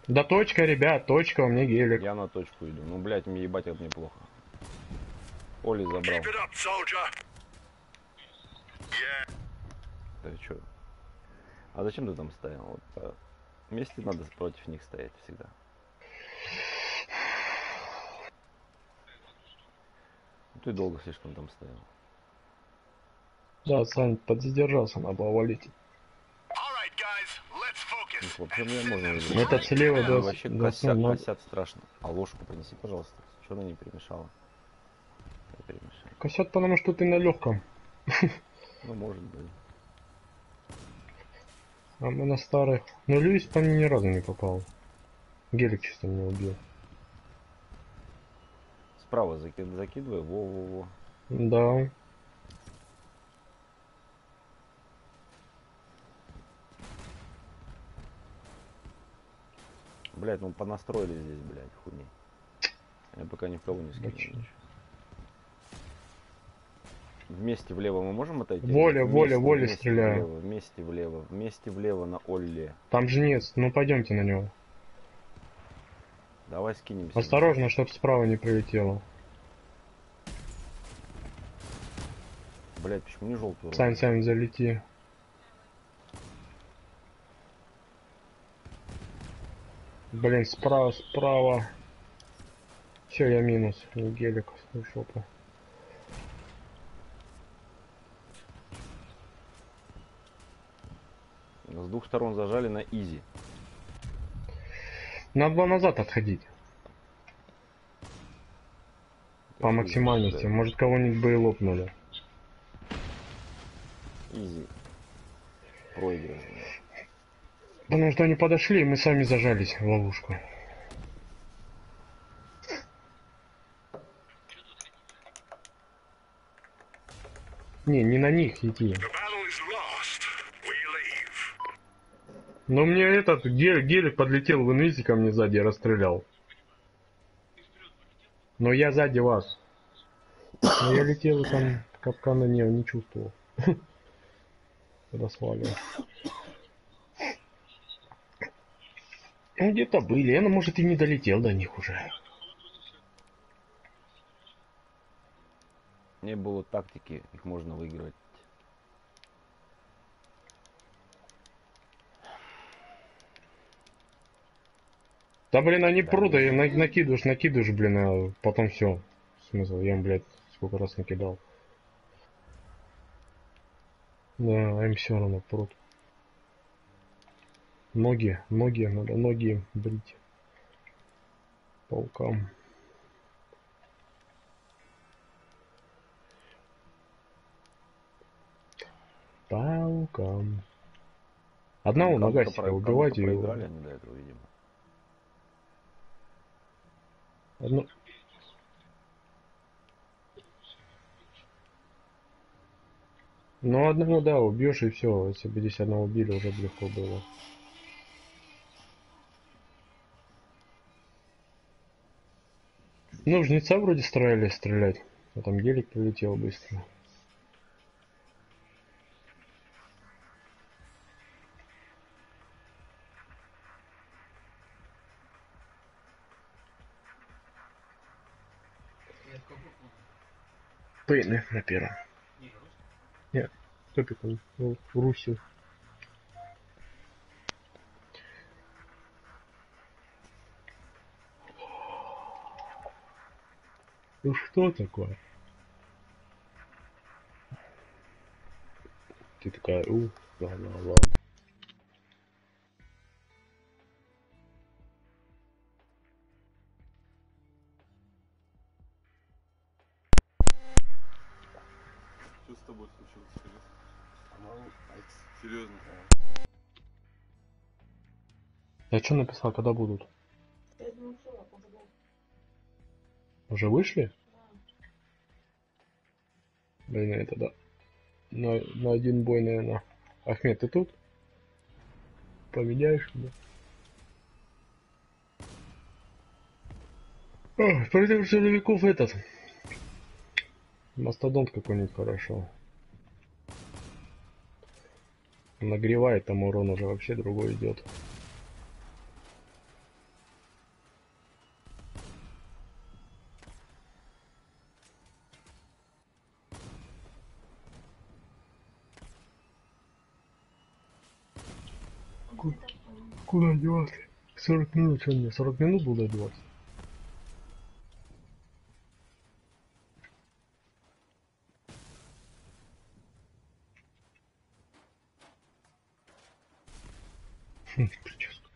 S2: Да точка, ребят, точка, у меня гелик.
S1: Я на точку иду. Ну, блядь, мне ебать как мне плохо. Оли забрал.
S7: Keep it up, soldier. Yeah.
S1: Да чё? А зачем ты там стоял? Вот, а, вместе надо против них стоять всегда. Ну, ты долго слишком там стоял.
S2: Да, Сань, подзадержался, надо было валить.
S7: All right, guys, let's focus.
S1: Ну, вообще мне можно
S2: Ну,
S1: выиграть.
S2: это слева,
S1: Они
S2: да,
S1: вообще
S2: да,
S1: косят,
S2: ну,
S1: косят страшно. А ложку принеси, пожалуйста. Что она не перемешала? Не перемешала.
S2: косят, потому что ты на легком.
S1: Ну, может быть.
S2: А мы на старых. Ну, Льюис по мне ни разу не попал. Гелик чисто меня убил.
S1: Справа закид, закидывай. Во-во-во.
S2: Да.
S1: Блять, ну понастроили здесь, блядь, хуйни. Я пока ни в кого не скину.
S2: Очень.
S1: ничего. Вместе влево мы можем отойти?
S2: Воля,
S1: Вместе,
S2: воля, воля
S1: вместе
S2: стреляю.
S1: Влево, вместе влево, вместе влево на Олле.
S2: Там жнец, ну пойдемте на него.
S1: Давай скинемся.
S2: Осторожно, чтоб справа не прилетело.
S1: Блять, почему не желтую?
S2: Сань, Сань, залети. Блин, справа, справа. Все, я минус. Не гелик, жопа.
S1: С двух сторон зажали на изи.
S2: Надо было назад отходить. По максимальности. Может, кого-нибудь бы и лопнули.
S1: Изи. Проигрыш.
S2: Потому что они подошли, и мы сами зажались в ловушку. Не, не на них идти.
S7: The battle is lost. We leave.
S2: Но мне этот гелик, гелик подлетел в инвизе ко мне сзади и расстрелял. Но я сзади вас. Но я летел и там капкана не, не чувствовал. Когда сваливал. Ну где-то были, я, ну, может, и не долетел до них уже.
S1: Не было тактики, их можно выигрывать.
S2: Да блин, они
S1: Да,
S2: прут,
S1: не
S2: и на- накидываешь, накидываешь, блин, а потом все. Смысл, я им, блядь, сколько раз накидал. Да, им все равно прут. Ноги, ноги, надо ноги брить. Паукам. Паукам. Одного
S1: Кому-то
S2: нагасика
S1: про-
S2: убивайте
S1: кому-то
S2: его.
S1: проиграли они до этого, видимо.
S2: Одно... Ну одного, да, убьешь и все. Если бы здесь одного убили, уже бы легко было. Ну, в жнеца вроде старались стрелять. А там гелик прилетел быстро.
S4: Я в какой комнате?
S2: Пейны на первом.
S4: Не, русский.
S2: Нет, топик он ну, в Руси. Ну что такое? Ты такая, ух, ладно, ладно.
S8: Что с тобой случилось? Серьезно? Серьезно?
S2: Я что написал, когда будут? Уже вышли? Блин, это да. На, на один бой, наверное. Ахмед, ты тут? Поменяешь меня? О, против силовиков этот. Мастодонт какой-нибудь хорошо. Нагревает, там урон уже вообще другой идет. Ку- Куда деваться? сорок минут, что мне? сорок минут буду одеваться. Хм, прическа.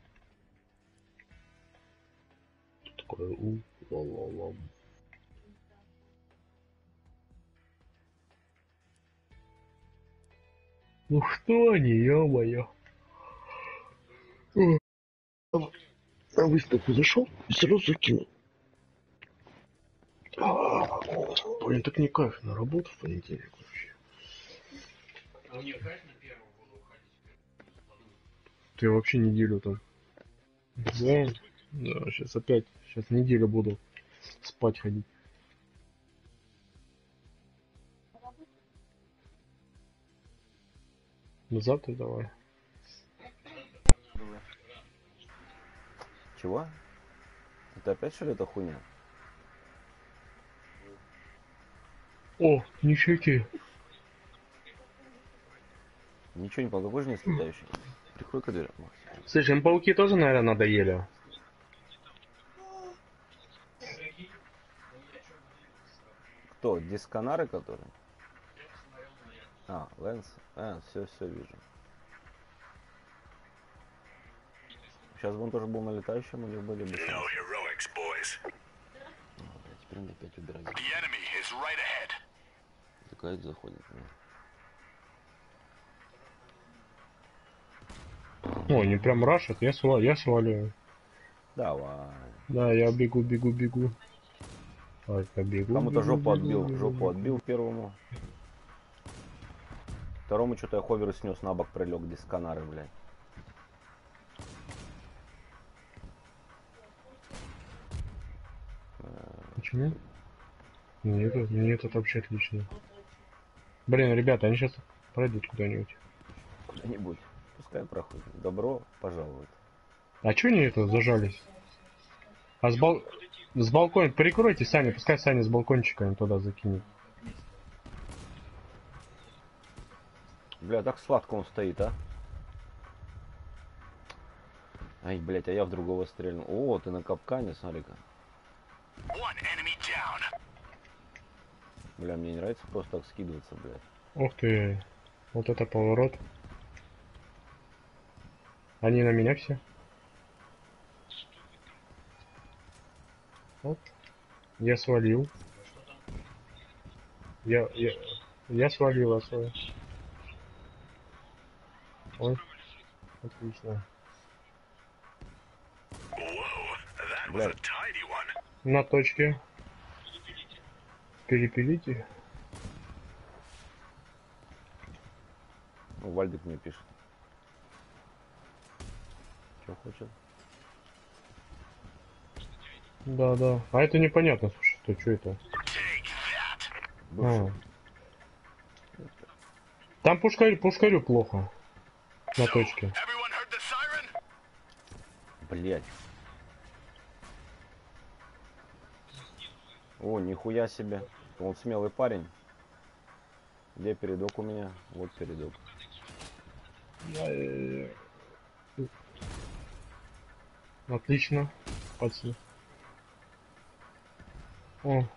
S2: Такое у ла-ла-ла. Ну что они, ё-моё. О, На выставку зашел и сразу закинул. А, Блин, так не кайф на работу в понедельник вообще.
S4: А мне кайф на первом буду уходить.
S2: Ты вообще неделю там. Да, да, сейчас опять, сейчас неделю буду спать ходить. Ну завтра давай.
S1: Чего? Это опять что ли эта хуйня?
S2: О, ничеки.
S1: Ничего не понял, какой же не слетающий? Прикрой-ка дверь, Макс.
S2: Слушай, им пауки тоже, наверное, надоели.
S1: Кто? Дисконары, которые? А, Лэнс. А, все, все вижу. Сейчас бы он тоже был на летающем, у них были бы
S7: No
S1: шансы.
S7: heroics, boys.
S1: А, блядь, теперь мне опять убирать.
S7: The enemy is right ahead.
S1: Такая заходит.
S2: О, они прям рашат, я, сва я сваливаю.
S1: Давай.
S2: Да, я бегу, бегу, бегу. А, я бегу.
S1: Кому-то
S2: бегу,
S1: жопу
S2: бегу,
S1: отбил,
S2: бегу,
S1: жопу
S2: бегу.
S1: отбил первому. Второму что-то я ховер снес, на бок прилег, дисконары, блядь.
S2: Почему? Нет, это, нет, это вообще отлично. Блин, ребята, они сейчас пройдут куда-нибудь.
S1: Куда-нибудь. Пускай проходит. Добро пожаловать.
S2: А чё они это зажались? А с, бал... с балкона прикройте Саня, пускай Саня с балкончика им туда закинет.
S1: Бля, так сладко он стоит, а? Ай, блядь, а я в другого стрельнул. О, ты на капкане, смотри-ка.
S7: One enemy down.
S1: Бля, мне не нравится просто так скидываться, блядь.
S2: Ух ты, вот это поворот. Они на меня все. Вот. Я свалил. Я, я, я свалил, а свой. Ой, отлично.
S7: Whoa, that was
S1: Бля.
S7: a tidy one.
S2: На точке. Перепилите.
S1: Ну, Вальдик мне пишет. Что хочет?
S2: Да, да. А это непонятно, слушай, что, что это?
S7: Take that.
S1: Бывший.
S2: А. Там пушкарю, пушкарю плохо. На
S7: So,
S2: точке.
S7: everyone heard the siren?
S1: Блять. О, нихуя себе. Он смелый парень. Где передок у меня? Вот передок.
S2: Отлично. Пацаны. О,
S7: Our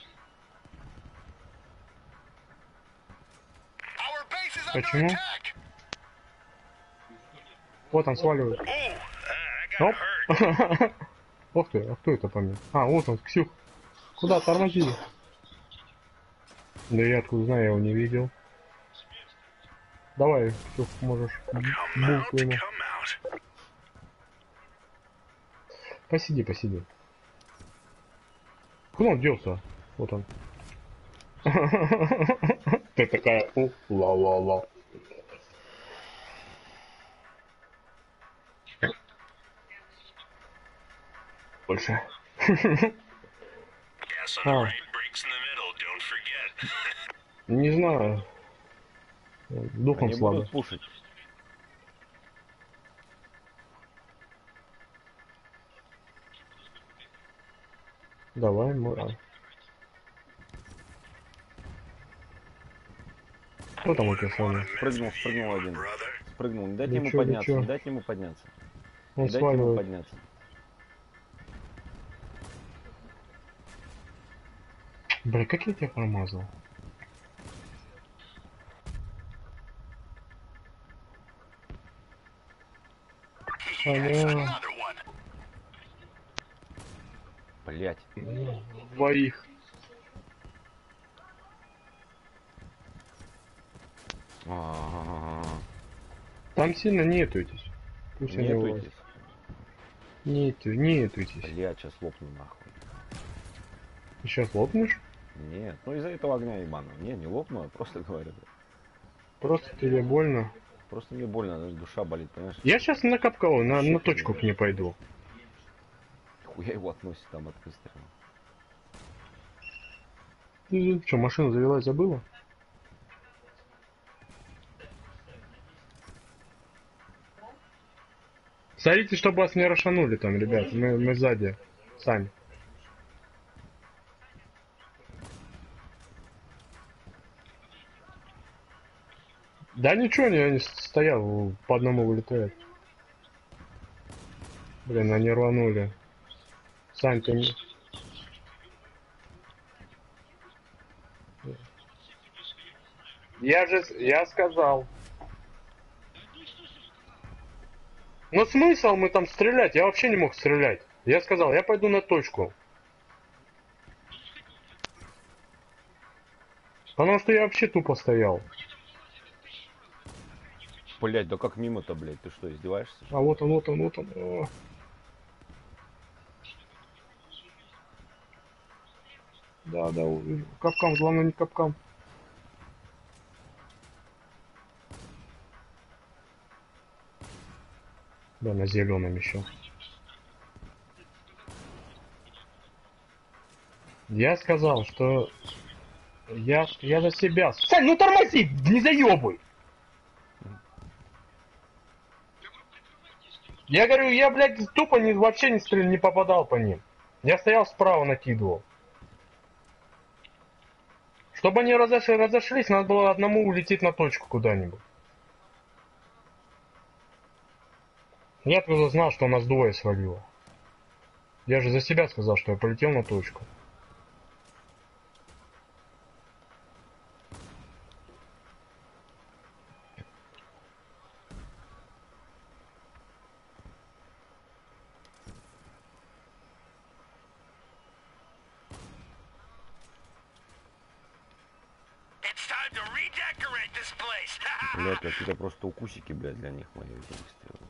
S7: base is under
S2: Почему?
S7: attack.
S2: вот он сваливает.
S7: Ooh, uh, I got
S2: Оп.
S7: hurt.
S2: Ох ты, а кто это по мне? А, вот он, Ксюх. Куда тормози? Да я откуда знаю, я его не видел. Давай, Ксюх, можешь
S7: Come out,
S2: булку ему.
S7: come out.
S2: Посиди, посиди. Куда он делся? Вот он. Ты такая, у, ла-ла-ла. Больше.
S7: Gas on the
S2: Ah.
S7: right, brakes in the middle, don't forget.
S2: Не знаю. Духом
S1: Они
S2: слабый.
S1: будут пушить.
S2: Давай, мы... Кто там у тебя, Саня?
S1: Спрыгнул, спрыгнул один.
S7: Brother.
S1: спрыгнул. Не дайте ему
S2: Лечу,
S1: подняться,
S2: лечу.
S1: не дайте ему подняться.
S2: Он
S1: Не дайте ему
S2: сваливает.
S1: подняться.
S2: Бля, как я тебя промазал? Аня,
S1: Блять.
S2: двоих.
S1: А-а-а.
S2: Там сильно нетуйтесь. Пусть они у вас.
S1: Нетуйтесь.
S2: Нету, нетуйтесь.
S1: Блять, сейчас лопну нахуй.
S2: Ты сейчас лопнешь?
S1: Нет, ну из-за этого огня ебаного. Не, не лопну, а просто говорю.
S2: Просто тебе больно.
S1: Просто мне больно, душа болит, понимаешь?
S2: Я сейчас на капкало, на, на
S1: Щит
S2: точку
S1: мне.
S2: к ней пойду.
S1: Хуя его относит там от выстрела.
S2: Ты что, машина завелась, забыла? Смотрите, чтобы вас не расшанули там, ребят. Мы, мы сзади. Сами. Да ничего, не, они стоят, по одному вылетают. Блин, они рванули. Сань, ты... не- Я же, я сказал. Ну смысл мы там стрелять? Я вообще не мог стрелять. Я сказал, я пойду на точку. Потому что я вообще тупо стоял.
S1: Блять, да как мимо-то, блять, ты что, издеваешься?
S2: А вот он, вот он, вот он. О. Да, да, у- капкан, главное не капкан. Да, на зеленом еще. Я сказал, что я, я за себя. Сань, ну тормози, не заебывай. Я говорю, я, блядь, тупо не, вообще не, стрелял, не попадал по ним. Я стоял справа, накидывал. Чтобы они разош- разошлись, надо было одному улететь на точку куда-нибудь. Я откуда знал, что у нас двое свалило. Я же за себя сказал, что я полетел на точку.
S7: It's time to redecorate this place.
S1: Блять, какие-то просто укусики, блядь, для них мои эти выстрелы.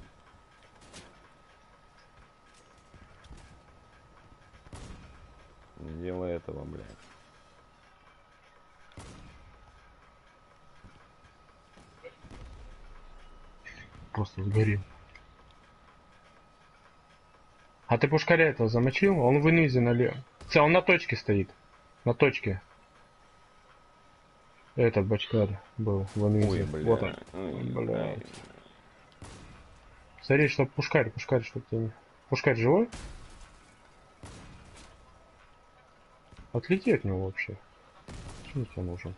S1: Не делай этого, блядь.
S2: Просто сгорел. А ты пушкаря этого замочил? Он в инизе налево. Все, он на точке стоит. На точке. Этот бачкар был в инизе.
S1: Ой, блядь.
S2: Вот он.
S1: Ой,
S2: Блядь. Смотри, чтоб пушкарь, пушкарь, чтоб ты не... Пушкарь живой? Отлети от него вообще. Что тебе нужен?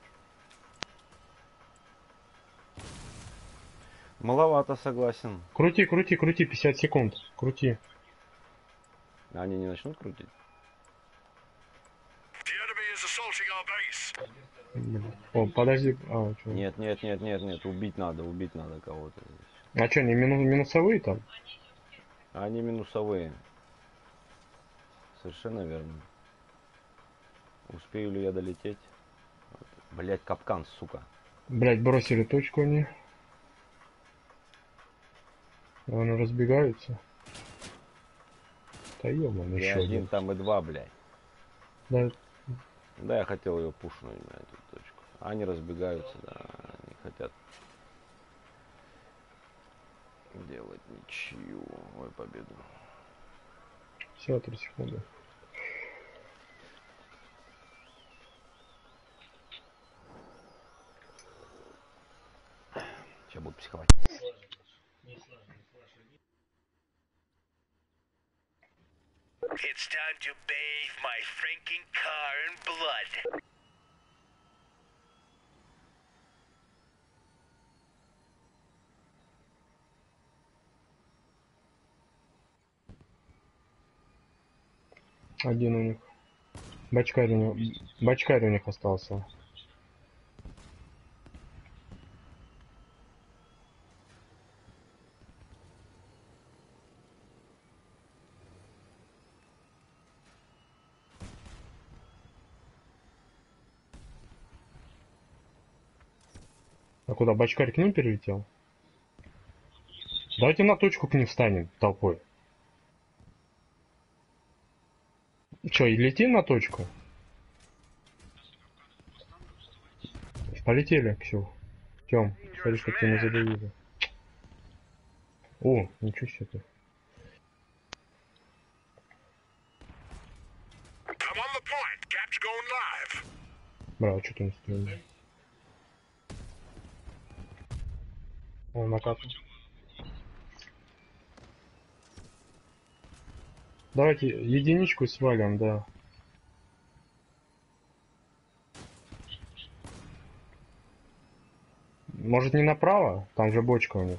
S1: Маловато, согласен.
S2: Крути, крути, крути, пятьдесят секунд. Крути.
S1: Они не начнут крутить?
S7: The enemy is assaulting our base.
S2: Блин. О, подожди. А, чё?
S1: Нет, нет, нет, нет, нет, убить надо, убить надо кого-то здесь.
S2: А что, не мину- минусовые там?
S1: Они минусовые. Совершенно верно. Успею ли я долететь? Блять, капкан, сука.
S2: Блять, бросили точку они. Они разбегаются. Да ёбан,
S1: И
S2: еще
S1: один,
S2: один.
S1: там и два, блядь.
S2: Да,
S1: Да, я хотел ее пушнуть на эту точку. Они разбегаются, да, они хотят делать ничью. Ой, победу.
S2: все, три секунды.
S1: Сейчас буду психовать.
S7: It's time to bathe my Franken car in blood.
S2: Один у них. Бачкарь у них. Бачкарь у них остался. А куда, бачкарь к ним перелетел? Давайте на точку к ним встанем толпой. Че, и летим на точку? Полетели, Ксю. Тём, смотри, как тебя не задавили. О, ничего себе ты. Бра, а что ты не стоишь? Он накапал. Давайте единичку свалим, да. Может не направо? Там же бочка у них.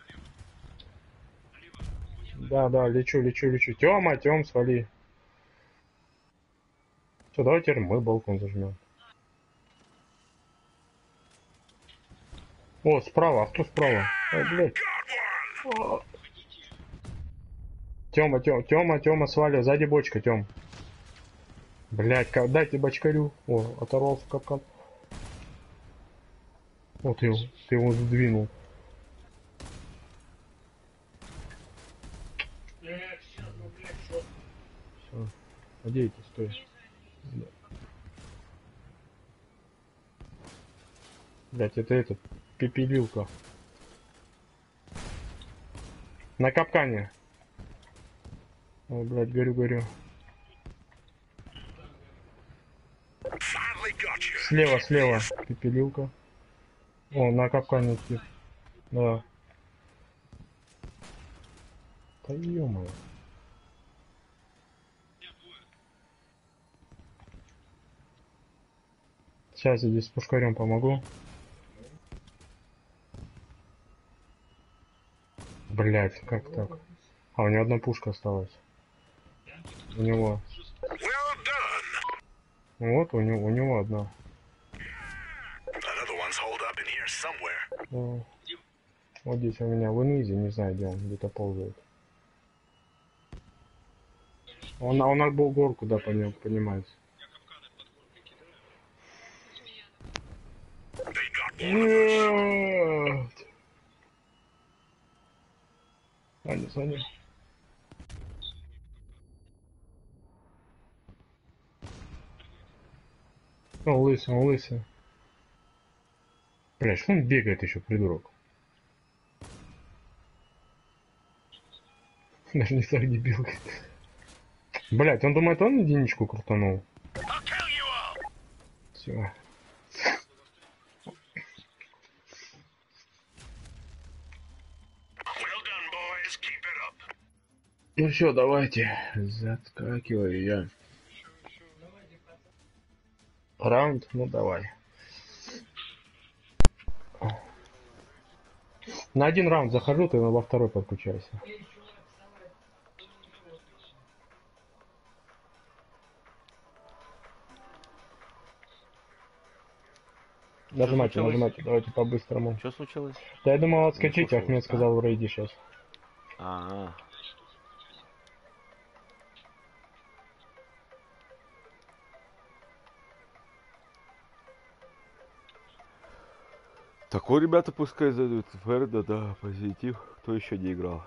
S2: Да, да, лечу, лечу, лечу. Тёма, Тём, свали. Все, давайте мы балкон зажмем. О, справа, а кто справа? Ой, блядь. О. Тёма, Тёма, Тёма, Тёма, свали, сзади бочка, Тём. Блядь, дайте бочкарю. О, оторвался капкан. Вот ты его, ты его сдвинул. Все. Надейтесь, стой. Да. Блять, это этот, пепелилка. На капкане. Ой, блядь, горю, горю. Слева, слева, пепелилка. О, на капкане тип. Да. Да ё-моё. Сейчас я здесь с пушкарем помогу. Блять, как так? А, у него одна пушка осталась. У него. Вот, у него, у него одна. Ну, вот здесь у меня в инвизе, не знаю, где он, где-то ползает. Он, он на горку, да, понял, понимаете. Нет. Саня, Саня. Он лысый, он лысый. Бля, что он бегает еще, придурок? Даже не так дебил. Блять, он думает, он единичку крутанул. Все. Ну все, давайте. Заскакиваю я. Раунд? Ну давай. На один раунд захожу, ты во второй подключайся. Нажимайте,
S1: случилось?
S2: нажимайте, давайте по-быстрому.
S1: Что случилось?
S2: Да я думал отскочить,
S1: Не
S2: Ахмед
S1: слушал,
S2: сказал в рейде сейчас.
S1: А, -а. Такой, ребята, пускай зайдут. Ферда, да, позитив. Кто еще не играл?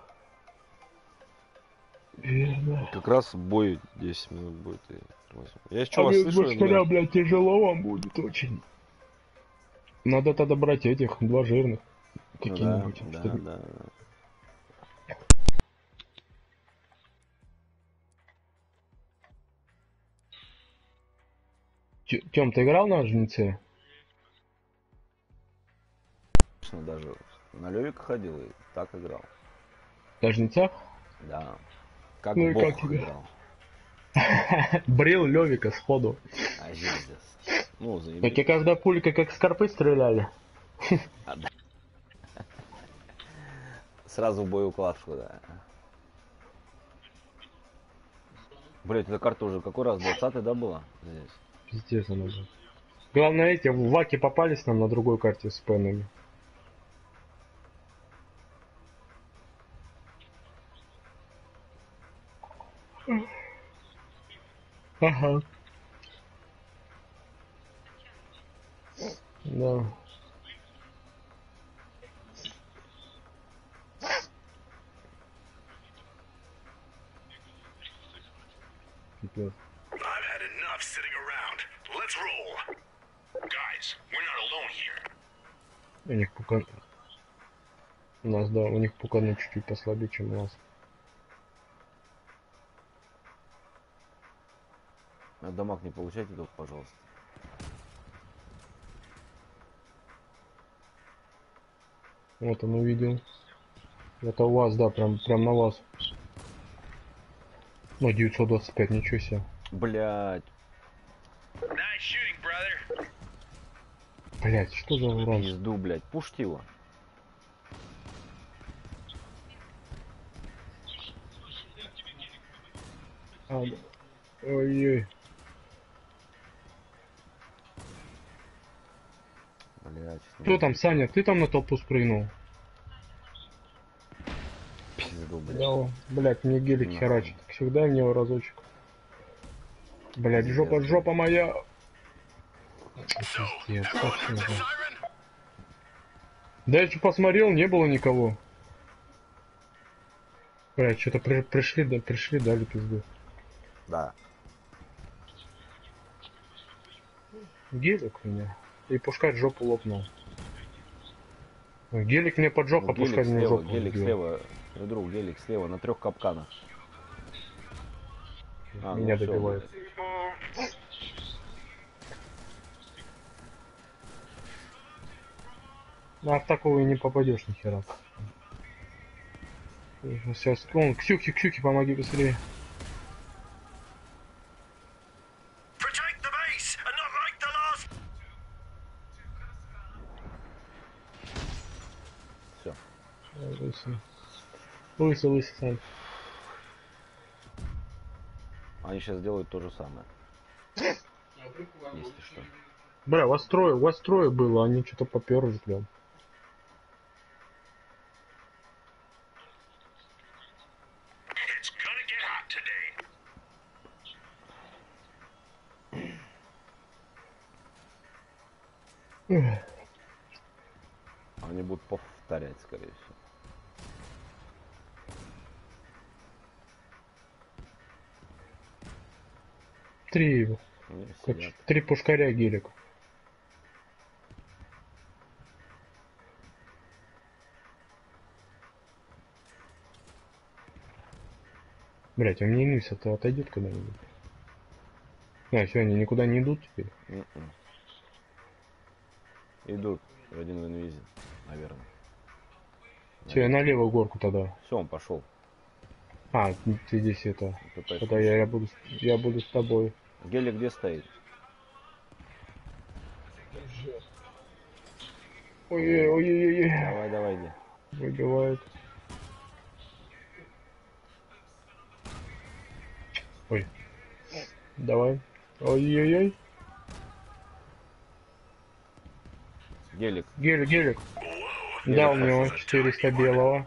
S2: Верно.
S1: Как раз бой десять минут будет. И... Я еще
S2: А
S1: вас
S2: без
S1: слышу,
S2: башкаря,
S1: но...
S2: блядь, тяжело вам будет очень. Надо тогда брать этих, два жирных.
S1: Ну
S2: Какие-нибудь.
S1: да,
S2: чтобы...
S1: да, да.
S2: Тём, ты играл на жнеце?
S1: Даже на Левика ходил и так играл.
S2: На жнецах?
S1: Да. Как
S2: Ну и
S1: бог
S2: как тебе?
S1: играл.
S2: Брил Левика сходу.
S1: А здесь. Ну,
S2: Так и
S1: заебись.
S2: когда пулька как скорпы стреляли.
S1: А, да. Сразу в боеукладку, да. Блять, эта карта уже какой раз? двадцатый, да, была? Здесь.
S2: Пиздец она же. Главное, эти ваки попались нам на другой карте с пенами. Ага. Да. Пипец.
S7: I've had enough sitting around. Let's roll. Guys, we're not alone here.
S2: У них пукан... У нас, да, у них пуканы чуть-чуть послабее, чем у нас.
S1: А дамаг не получайте только, пожалуйста.
S2: Вот он увидел. Это у вас, да, прям, прям на вас. Ну, девятьсот двадцать пять, ничего себе.
S1: Блять.
S7: Nice shooting, brother.
S2: Блять, что за урон?
S1: Пизду, блять. Пушьте его.
S2: А, ой-ой.
S1: Блять.
S2: Кто там, Саня? Ты там на толпу спрыгнул?
S1: Пизду, блять.
S2: Да, блять, мне гелик
S1: Нахуй.
S2: херачит. Всегда мне его разочек. Блять, жопа, жопа моя. Пиздец, совсем же. Да я что посмотрел, не было никого. Блять, что-то при, пришли, да, пришли, дали пизду.
S1: Да.
S2: Гелик у меня. И пушкарь жопу лопнул. Гелик мне под жопу,
S1: Ну,
S2: а пушкарь
S1: гелик
S2: мне
S1: слева,
S2: жопу
S1: гелик
S2: сбил.
S1: слева. Друг, друг, гелик слева, на трех капканах. А,
S2: Меня
S1: ну всё,
S2: добивает.
S1: блядь.
S2: А в такого и не попадешь нихера. Сейчас, он, Ксюхи, Ксюхи, помоги быстрее.
S7: Protect the base and not like the last.
S1: Все.
S2: Лысый. Лысый, лысый, Сань.
S1: Они сейчас делают то же самое.
S4: А вдруг вам
S1: Если
S4: лучше
S1: что.
S2: Бля, вас трое, вас трое было, они что-то поперлись, блядь.
S7: It's gonna get hot today.
S1: Они будут повторять, скорее всего.
S2: Три его.
S1: Они
S2: Как
S1: сидят.
S2: три пушкаря гелик. Блять, а мне инвиз-то отойдет когда-нибудь? А, все, они никуда не идут теперь.
S1: М-м. Идут в один в инвизе, наверное.
S2: Все, я на левую горку тогда.
S1: Все, он пошел.
S2: А, ты здесь это.
S1: ПП
S2: Тогда я, я буду, с- я буду с тобой.
S1: Гелик где стоит?
S2: Ой-ой-ой-ой-ой.
S1: Давай, давай, иди.
S2: Выбивает. Ой. Давай. Ой-ой-ой.
S1: Гелик.
S2: Гелик, гелик.
S1: Гелик
S2: Дал мне
S1: пошел.
S2: четыреста белого.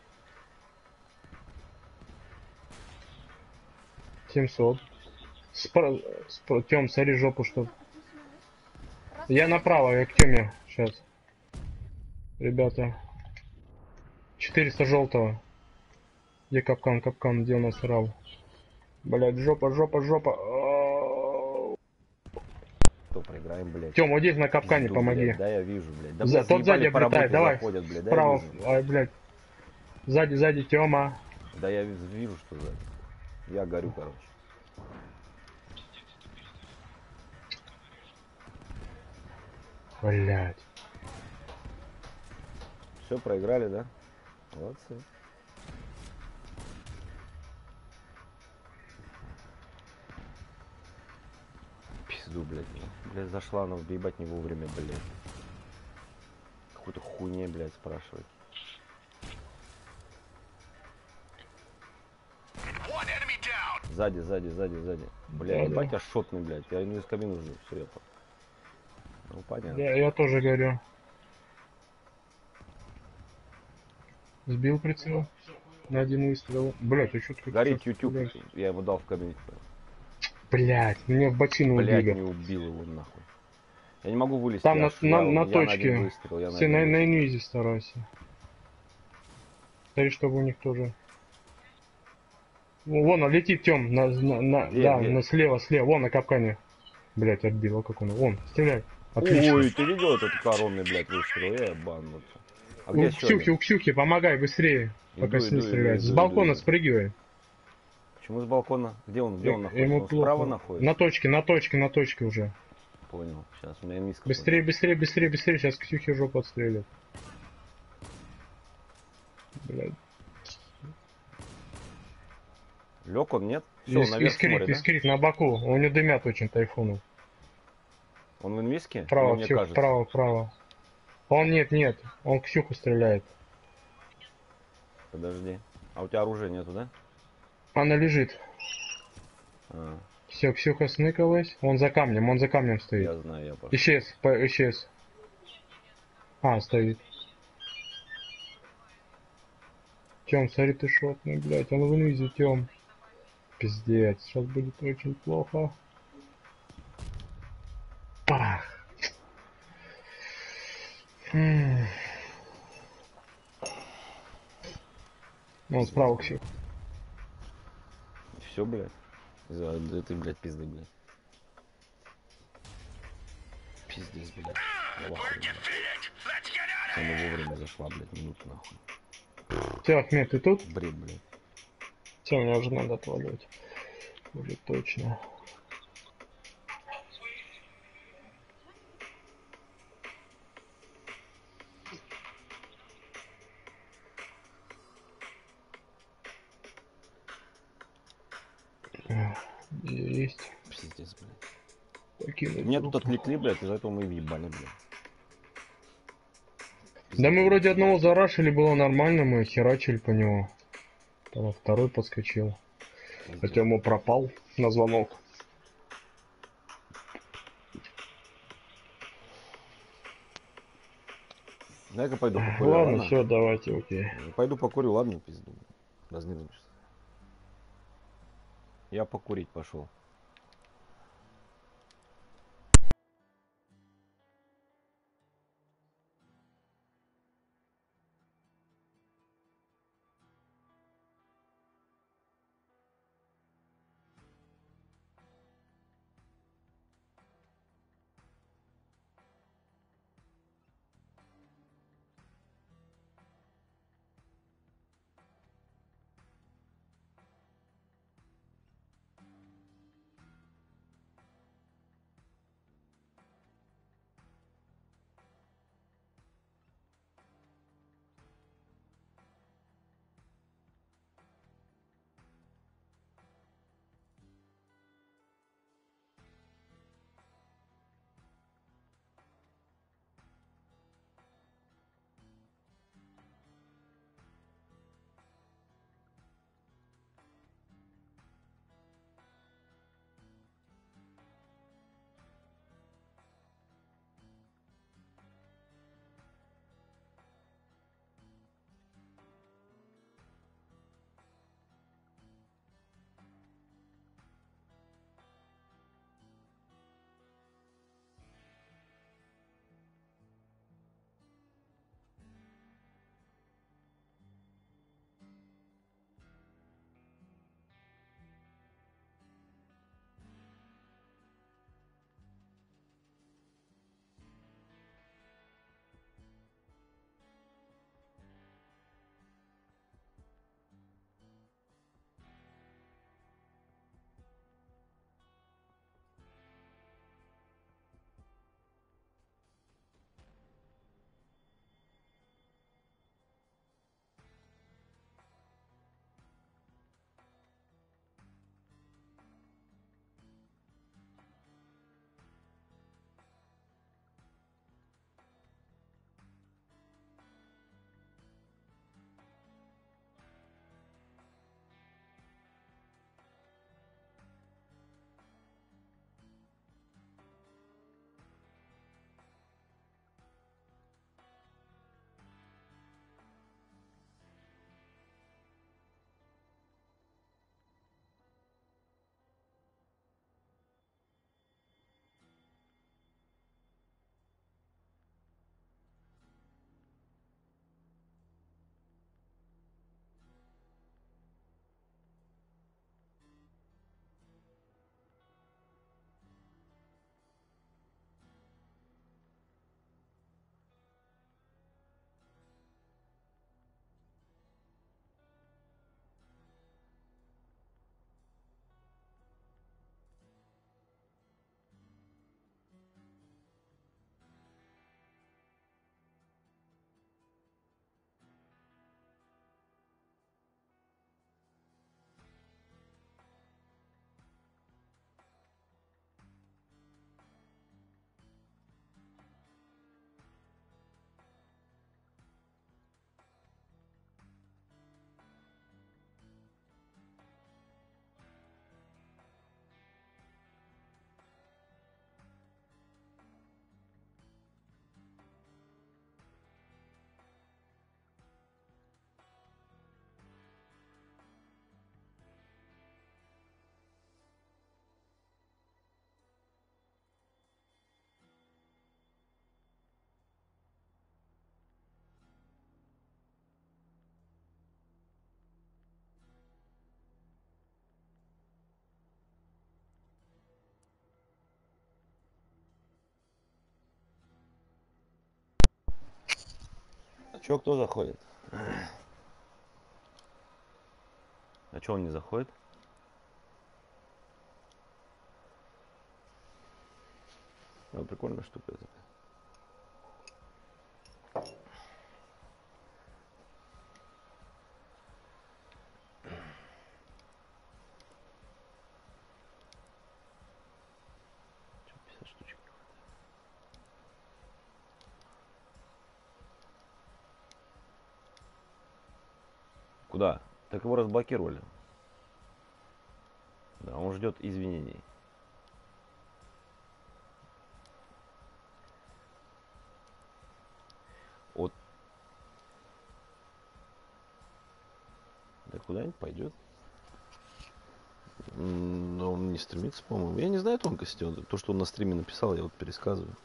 S2: семьсот. Спро... Спро... Тём, сори жопу, что... Я направо, я к Тёме. Сейчас. Ребята. четыреста желтого. Где капкан, капкан, где у нас рав? Блять, жопа, жопа, жопа. Ау.
S1: То проиграем, блядь.
S2: Тём, вот здесь на капкане
S1: Пизду,
S2: помоги.
S1: блядь. Да, я вижу, блядь. Да,
S2: За-
S1: блядь,
S2: тот сзади
S1: заебали по работе
S2: облетает, давай.
S1: заходят, блядь. Да,
S2: Справа,
S1: я вижу.
S2: ай, блядь. Сзади, сзади, Тёма.
S1: Да, я вижу, вижу, что сзади. Я горю, короче.
S2: Блять.
S1: Все, проиграли, да? Молодцы. Пизду, блядь. Блядь, зашла она, въебать не вовремя, блядь. Какой-то хуйне, блядь, спрашивает.
S7: One enemy down.
S1: Сзади, сзади, сзади, сзади. Блядь,
S2: Да,
S1: ебать,
S2: да.
S1: я шотный, блядь. Я иду из кабины уже. Все, я понял. Ну, понятно.
S2: Я, я тоже горю. Сбил прицел. На один выстрел. Блять, а что ты
S1: Горит
S2: сейчас
S1: YouTube.
S2: стреляешь?
S1: Я его дал в кабинете.
S2: Блять, меня в бочину
S1: Блядь,
S2: убили.
S1: не убил его нахуй. Я не могу вылезти.
S2: Там на,
S1: аж.
S2: на,
S1: я,
S2: на
S1: я на один
S2: точке.
S1: выстрел, я на
S2: Все
S1: один
S2: на, на
S1: выстрел.
S2: инвизе старайся. Смотри, чтобы у них тоже. Ну, вон он летит, Тём, на, на, на-
S1: Где,
S2: да,
S1: где?
S2: на слева, слева, вон на капкане. Блять, отбило, как он. Вон, стреляй. Отлично.
S1: Ой, ты видел этот коронный, блядь, выстрел? Я ебанутся. А где
S2: У
S1: еще
S2: Ксюхи,
S1: один?
S2: у Ксюхи, помогай быстрее, пока
S1: Иду,
S2: с ней
S1: иду, иду,
S2: стреляет. С
S1: иду,
S2: балкона
S1: иду, иду.
S2: спрыгивай.
S1: Почему с балкона? Где он? Где он
S2: Э,
S1: находится?
S2: Ему
S1: Он
S2: плохо.
S1: справа находится?
S2: На точке, на точке, на точке уже.
S1: Понял. Сейчас у меня низко.
S2: Быстрее, быстрее, быстрее, быстрее. Сейчас Ксюхи жопу отстрелят. Блядь.
S1: Лег он, нет? Все, он
S2: Иск-
S1: наверх
S2: Искрит,
S1: смотрит, да?
S2: искрит на боку. У него дымят очень тайфуну.
S1: Он в инвиске? Или
S2: Право,
S1: мне
S2: Ксюх,
S1: кажется?
S2: право, право. Он нет, нет. Он Ксюху стреляет.
S1: Подожди. А у тебя оружия нету, да?
S2: Она лежит.
S1: А,
S2: Все, Ксюха сныкалась. Он за камнем, он за камнем стоит.
S1: я знаю, я пошел.
S2: Исчез, по- исчез. А, стоит. Тём, смотри, ты шотный, блядь. Он в инвизе, Тём. Пиздец, сейчас будет очень плохо. Пах. М. Вон справа, Ксюх.
S1: Все, блядь. За этой, блядь, пизды, блядь. Пиздец, блядь. Я в ахуе, блядь. Она вовремя зашла, блядь, минуту нахуй.
S2: Все, Ахмед, ты тут?
S1: Бред, блядь.
S2: Все, мне уже надо отваливать. Уже точно. Эх, есть.
S1: Пиздец, блядь.
S2: Покинуть
S1: Меня тут
S2: группу.
S1: отвлекли, блядь, из-за этого мы и въебали, блядь.
S2: Да мы вроде одного зарашили, было нормально, мы херачили по нему. Там второй подскочил.
S1: Пиздец.
S2: Хотя ему пропал на звонок.
S1: Дай-ка пойду покурю,
S2: Ладно,
S1: ладно?
S2: все, давайте, окей.
S1: Пойду покурю, ладно, пизду. Разнервничался. Я покурить пошел. Чё, кто заходит? А чё он не заходит? Ну, прикольная штука эта. Чё, пятьдесят штучек. Куда? Так его разблокировали. Да, он ждет извинений. Вот. Да куда-нибудь пойдет. М, Но он не стремится, по-моему. Я не знаю тонкости. Он- То, что он на стриме написал, я вот пересказываю.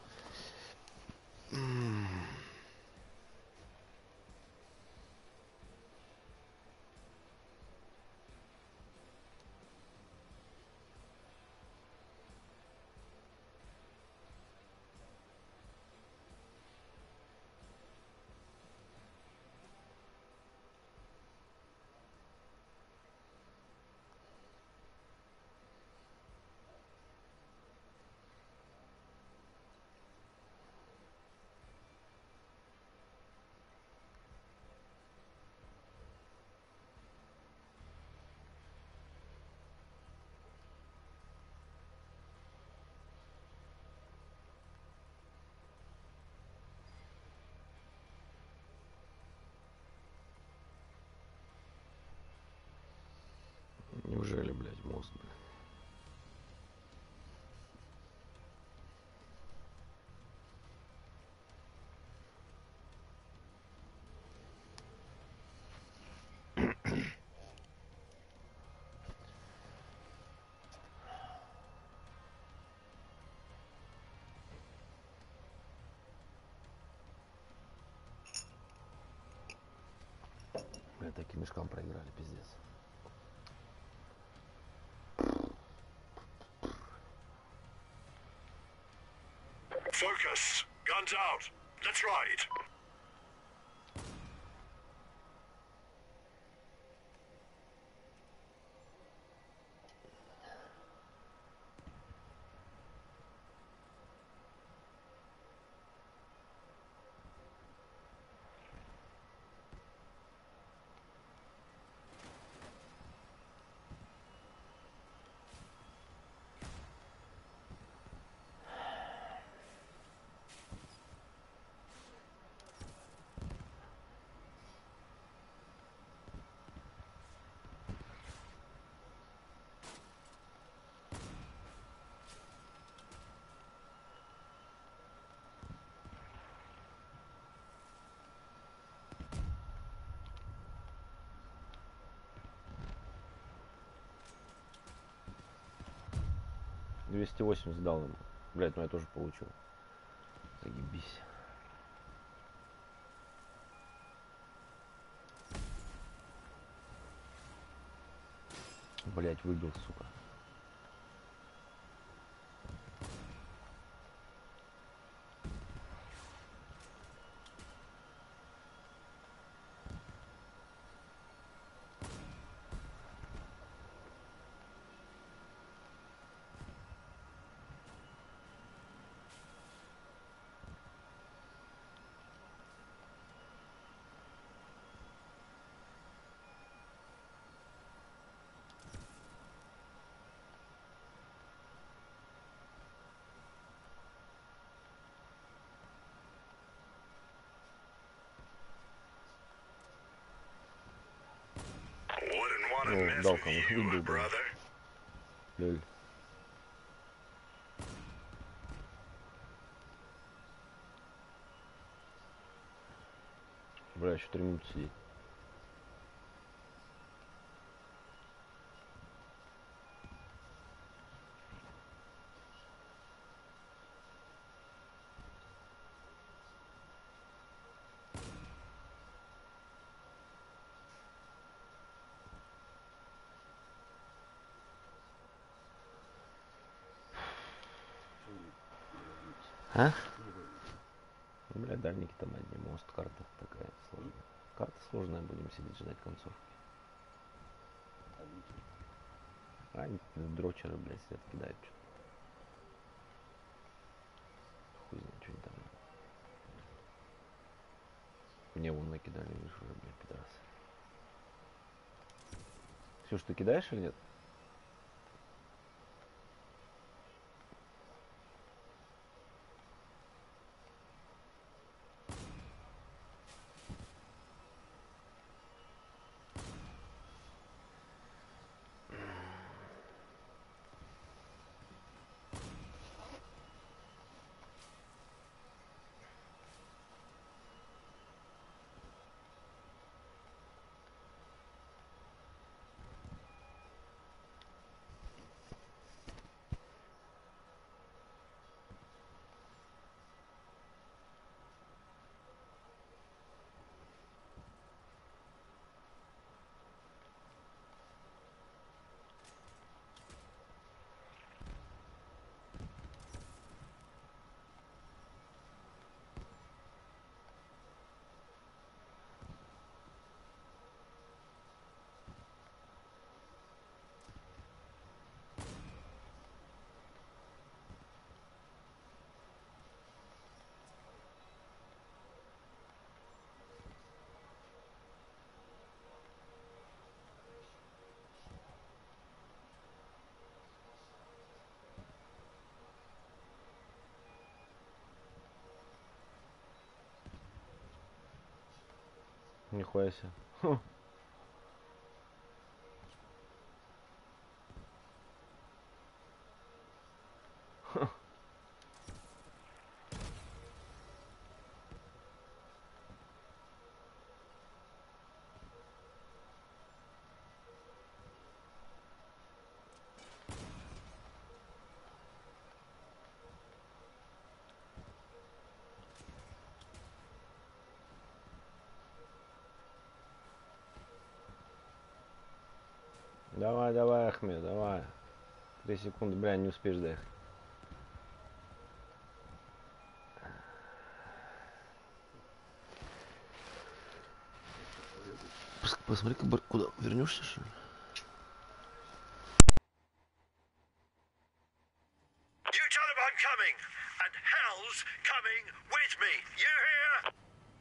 S1: Неужели, блядь, мозг, блядь? Блядь, таким мешкам проиграли, пиздец.
S7: Focus. Guns out. Let's ride.
S1: двести восемьдесят дал ему. Блядь, ну я тоже получил. Заебись. Блядь, выбил, сука.
S7: Wouldn't want to
S1: Ну,
S7: mess
S1: дал
S7: with
S1: кому
S7: you,
S1: выбил, блядь.
S7: brother.
S1: Лёль. Бля, еще три минуты сидеть. А? Бля, дальники там одни, мост, карта такая сложная. Карта сложная, будем сидеть ждать концов. А, они дрочеры, блядь, сидят, кидают что-то. Хуй знает, что они там. Мне вон накидали, видишь, уже, блядь, пидорасы. Все, что ты кидаешь или нет? Нихуя себе. Хм. Давай, давай, Ахмед, давай. Три секунды, бля, не успеешь доехать. Посмотри-ка, куда вернешься, что ли?
S7: You tell him I'm coming, and hell's coming with me. You hear?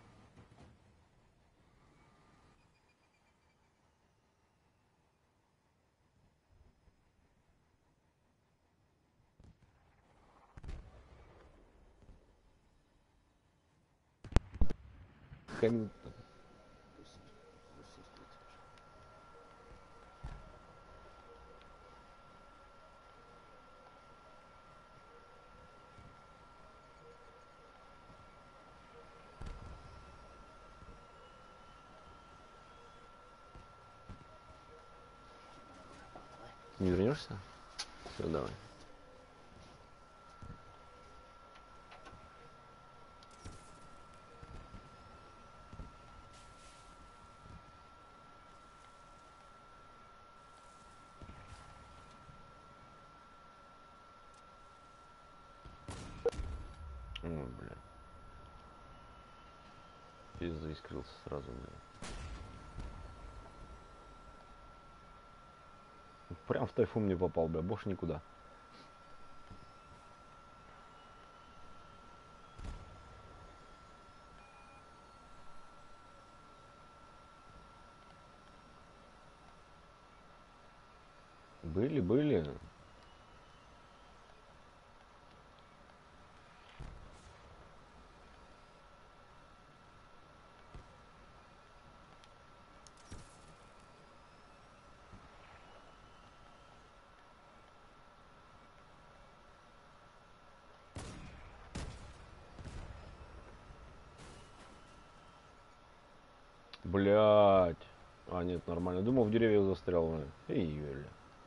S1: Хамилтон. Не вернешься? Все, давай. О, бля. Пизда, искрился сразу, бля. Прям в тайфун не попал, бля, больше никуда. Были, были. Блять. А, нет, нормально. Думал, в деревьях застрял. бля. Эй, бля.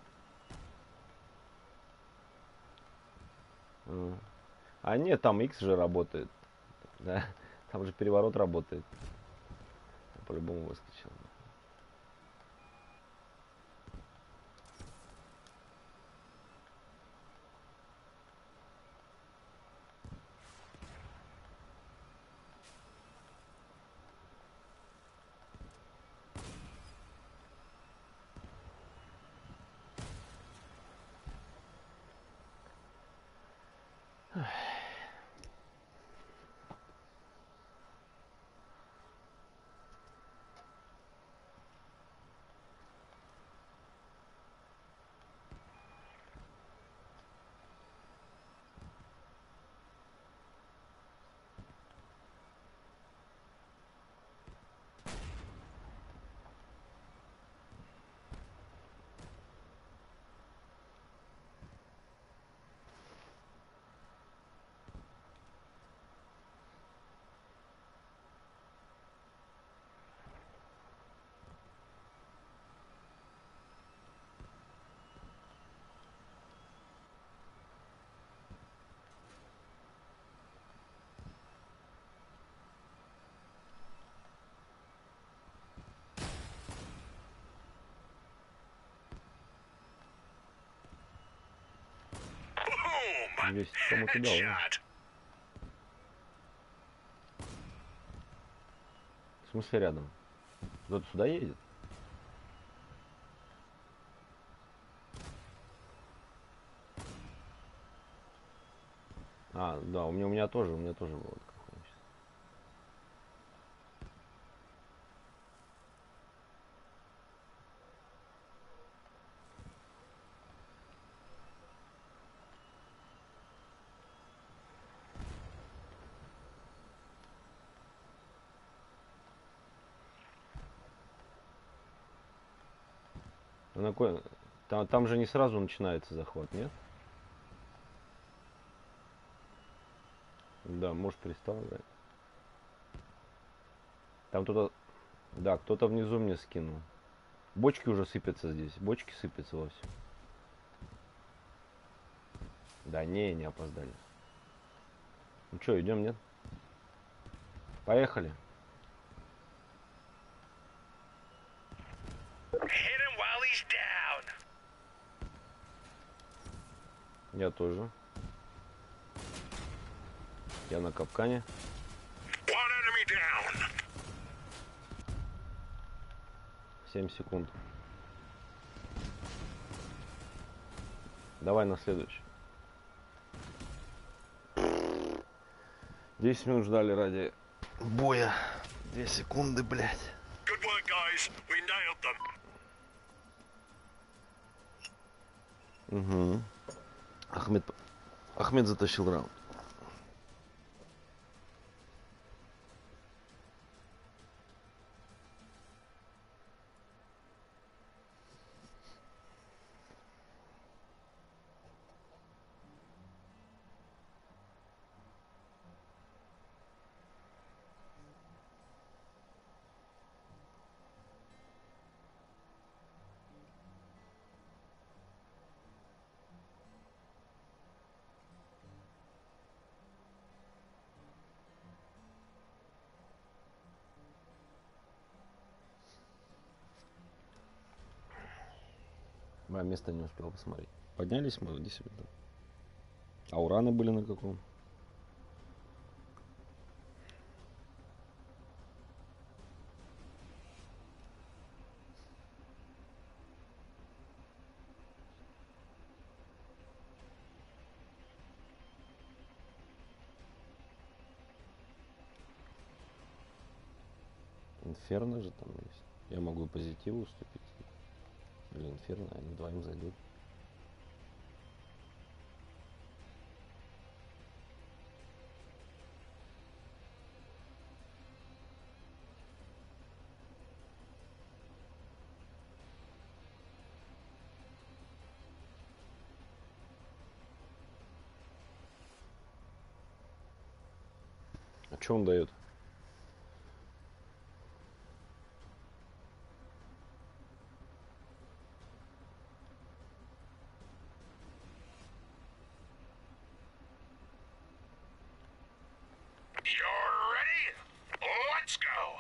S1: А. А нет, там X же работает. Да, там же переворот работает. Я по-любому выскочил. двести кому-то дал, да?
S7: Headshot.
S1: В смысле рядом? Кто-то сюда едет? А, да, у меня, у меня тоже, у меня тоже было такое сейчас. Ну, на кой- Там, там же не сразу начинается захват, нет? Да, может перестал играть. Там кто-то... Да, кто-то внизу мне скинул. Бочки уже сыпятся здесь. Бочки сыпятся во все. Да не, не опоздали. Ну что, идем, нет? Поехали.
S7: Hit him while he's down.
S1: Я тоже. Я на капкане.
S7: One enemy down.
S1: семь секунд. Давай на следующий. десять минут ждали ради боя. две секунды, блядь.
S7: Good work, guys. We nailed them.
S1: Угу. Ахмед, Ахмед затащил раунд. Мое место не успел посмотреть. Поднялись мы, иди сюда. А ураны были на каком? Инферно же там есть. Я могу позитиву уступить. Или инферно, они вдвоем зайдут. А что он дает?
S7: You're ready? Let's go.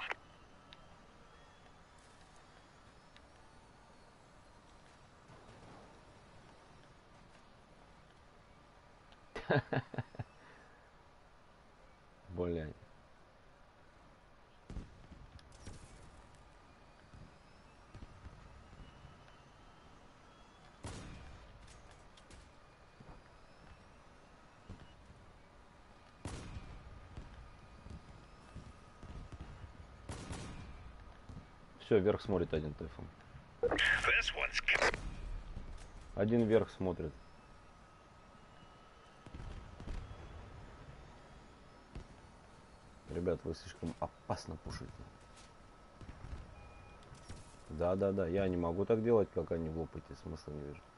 S1: Блядь. Все, вверх смотрит один тайфун.
S7: This one's
S1: Один вверх смотрит. Ребят, вы слишком опасно пушите. Да, да, да. Я не могу так делать, как они в опыте. Смысла не вижу.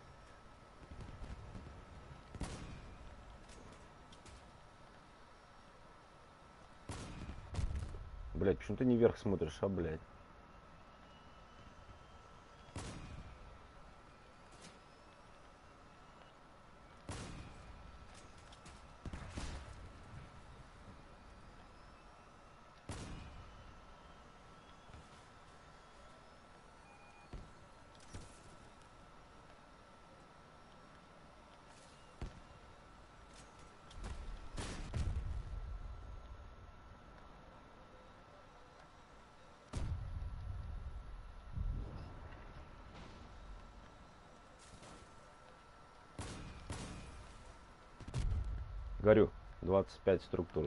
S1: Блять, почему ты не вверх смотришь, а, блядь? Горю. двадцать пять структур.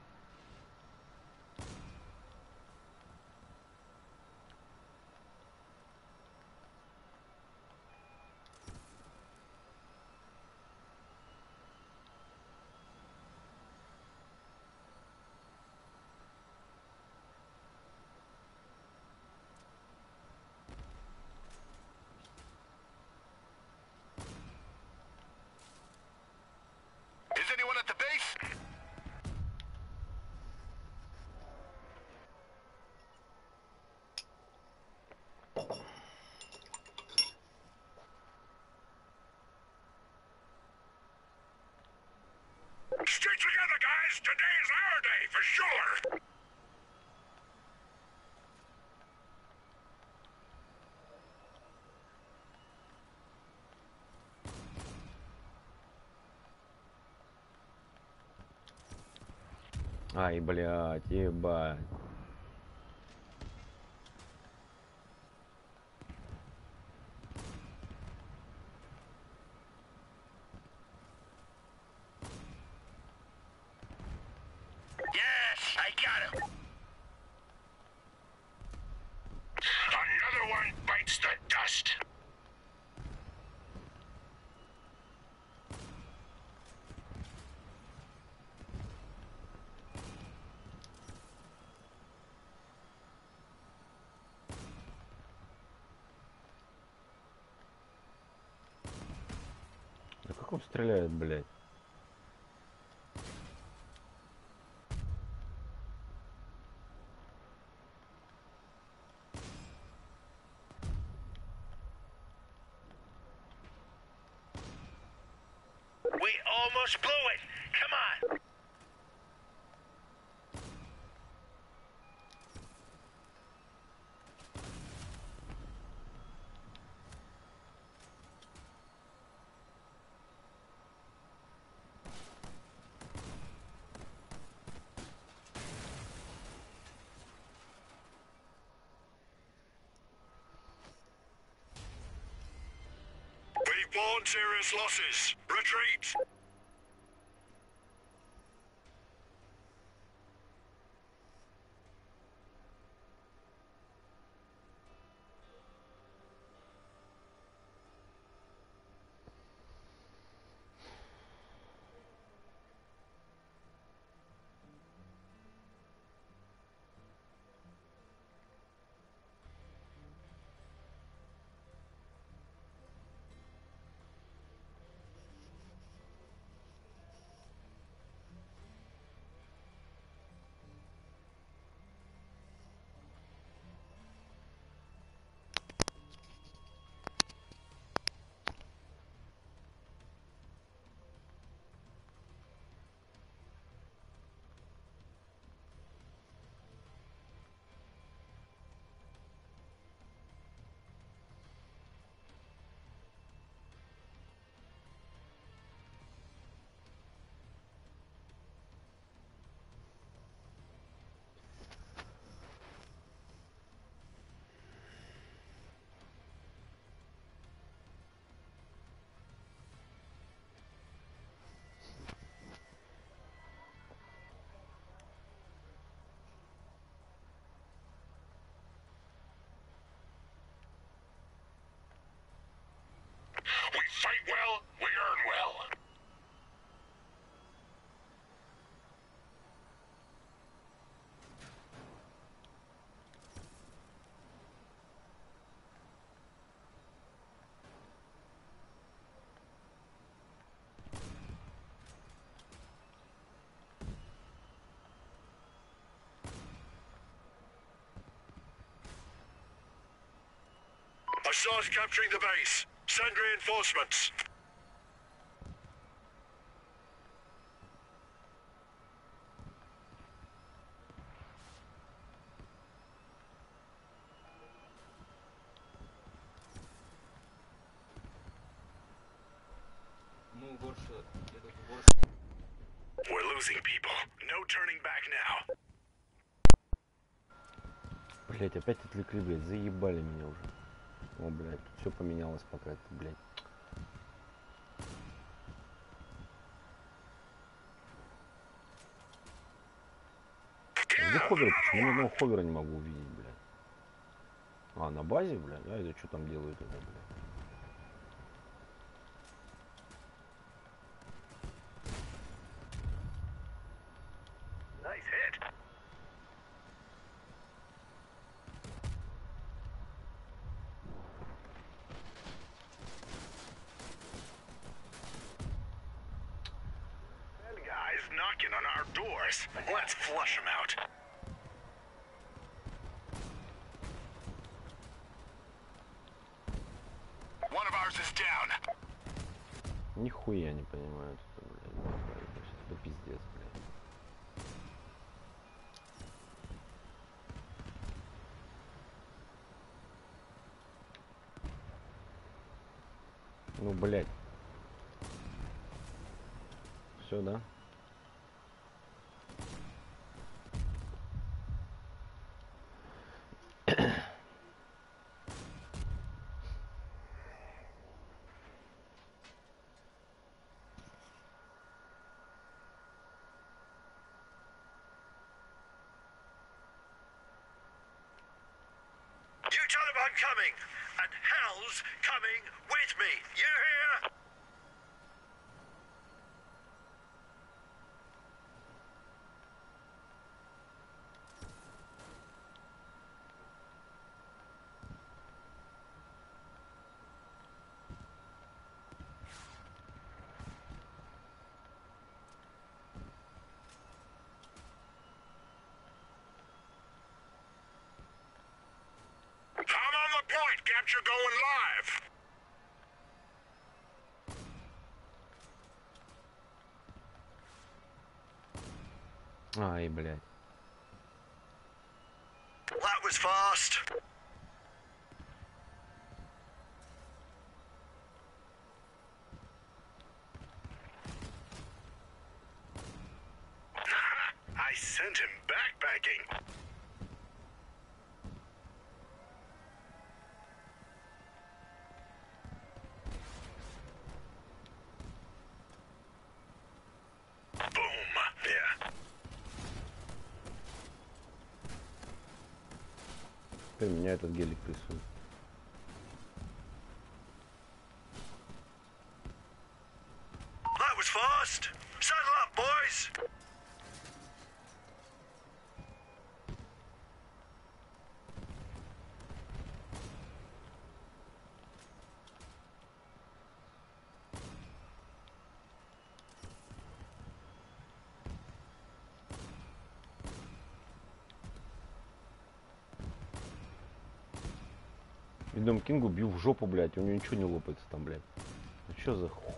S7: Is anyone at the base? Stay together, guys! Today is our day, for sure!
S1: Ай, блядь, ебать.
S7: Yes, I got him! Another one bites the dust!
S1: Да как он стреляет, блядь?
S7: We almost blew it! Come on! We've borne serious losses. Retreat! We fight well, we earn well. Assad's capturing the base. Send reinforcements.
S4: Ну, больше, я думаю, больше.
S7: We're losing people. No turning back now.
S1: Блять, опять отвлекли, блядь, заебали меня уже. О, блядь, тут все поменялось пока это, блядь. ховер? Почему ни одного ховера не могу увидеть, блядь? А, на базе, блядь? А это что там делают это, блядь?
S7: Nice hit. That guy's knocking on our doors. Let's flush him out. One of ours is down.
S1: Нихуя не понимаю, это, блядь. Это пиздец, блядь. Ну, блядь. Все, да?
S7: You tell him I'm coming, and hell's coming with me. You hear? I'm on the point. Capture going live.
S1: Ай, блядь.
S7: That was fast. I sent him backpacking. Boom. Yeah.
S1: Теперь меня этот гелик прессует.
S7: That was fast. Saddle up, boys.
S1: Идем Кингу, бью в жопу, блядь, у него ничего не лопается там, блядь. Ну что за ху...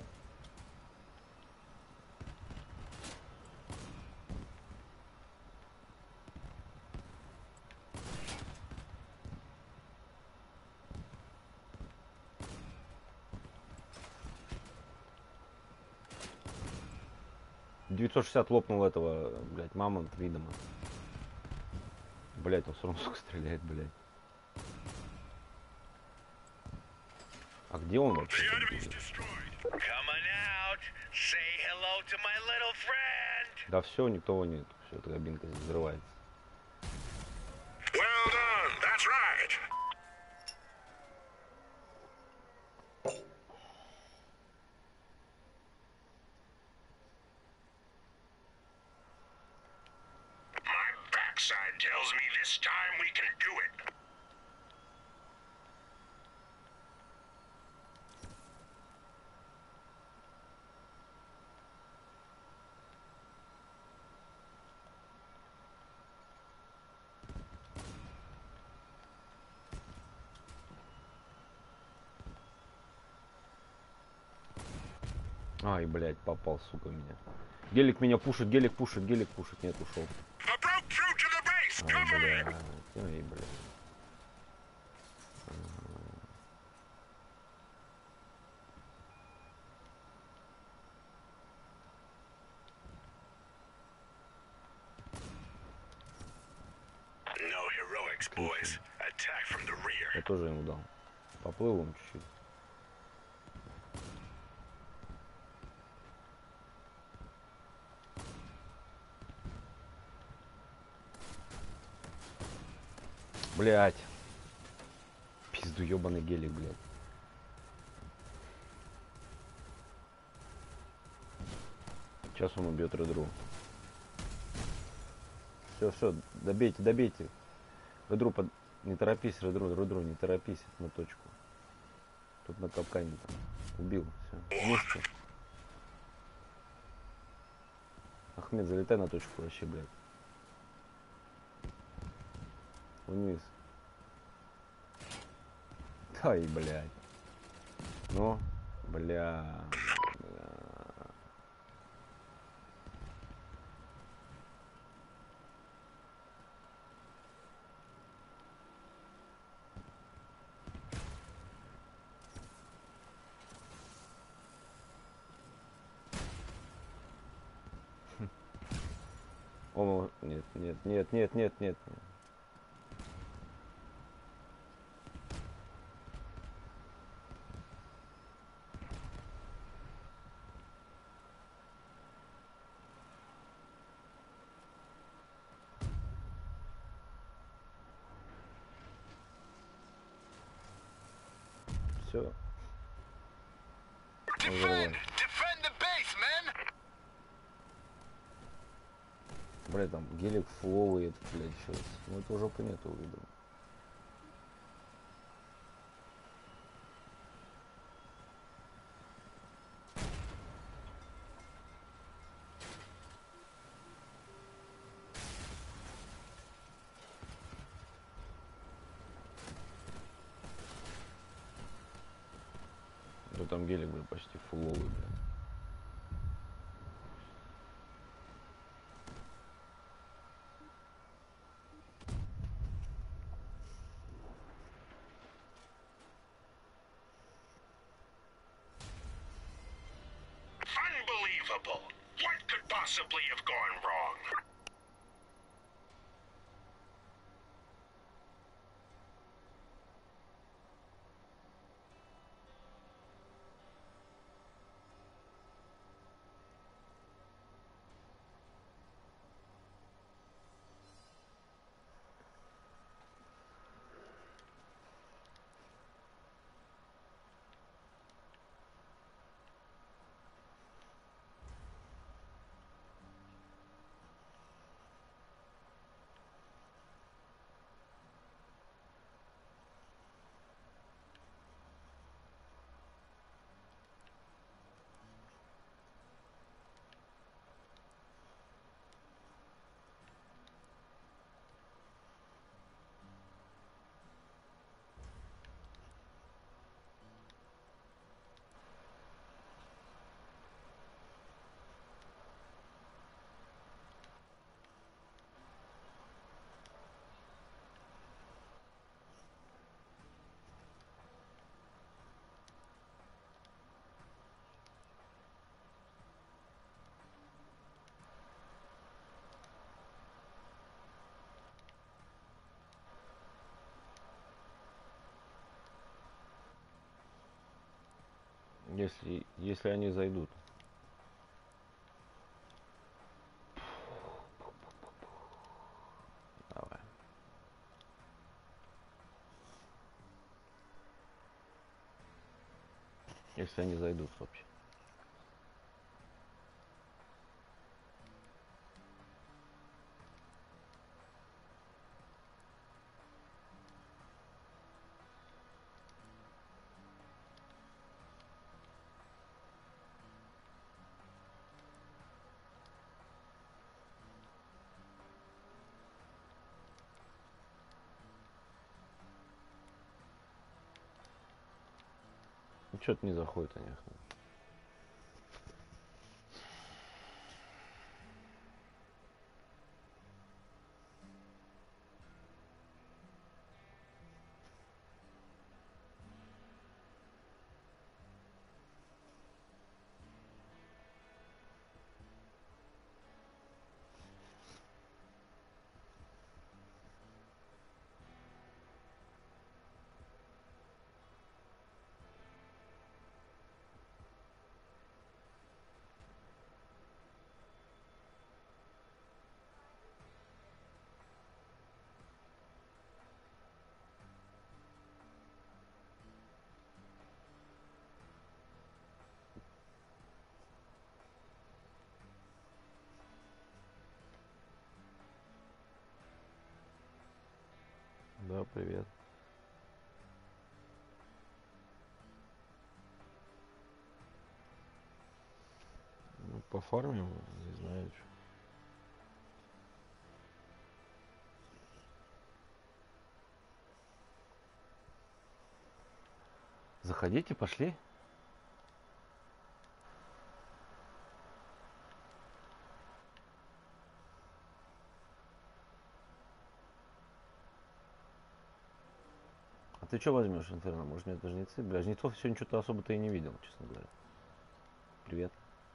S1: девятьсот шестьдесят лопнул этого, блядь, мамонт видимо. Блядь, он все равно, сука, стреляет, блядь. А где он вообще?
S7: The enemy's destroyed. Coming out. Say hello to my little friend.
S1: Да все, никого нет. Все, эта кабинка здесь взрывается.
S7: Well done. That's right. My backside tells me this time we can do it.
S1: Ай, блядь, попал, сука, меня. Гелик меня пушит, гелик пушит, гелик пушит. Нет, ушел.
S7: I broke through to the base.
S1: Ай,
S7: Cover me.
S1: блядь. Ай, блядь.
S7: No heroics, boys. Attack from the rear.
S1: Я тоже ему дал. Поплыл он чуть-чуть. Блять. Пизду, ебаный гелик, блядь. Сейчас он убьет Редру. Все, все, добейте, добейте. Редру, под... не торопись, Редру, Редру, не торопись на точку. Тут на капкане там. Убил, все. Вместе. Ахмед, залетай на точку вообще, блядь. Вниз. Ай, блядь. Ну, бля. бля. О, нет, нет, нет, нет, нет, нет. Все.
S7: Defend! Defend the base, man!
S1: Блядь, там гелик фловый, блядь, сейчас. Ну это уже понятно увидел. Ну там гелик, блядь, почти фуловый, блядь.
S7: Unbelievable! What could possibly have gone wrong?
S1: Если, если они зайдут. Давай. Если они зайдут вообще. Ну что-то не заходит они. Да, привет. Ну, пофармим, не знаю. чё. Заходите, пошли. А ты что возьмешь, Инферно? Может, нет, это жнецы? Бля, жнецов сегодня что-то особо-то и не видел, честно говоря. Привет.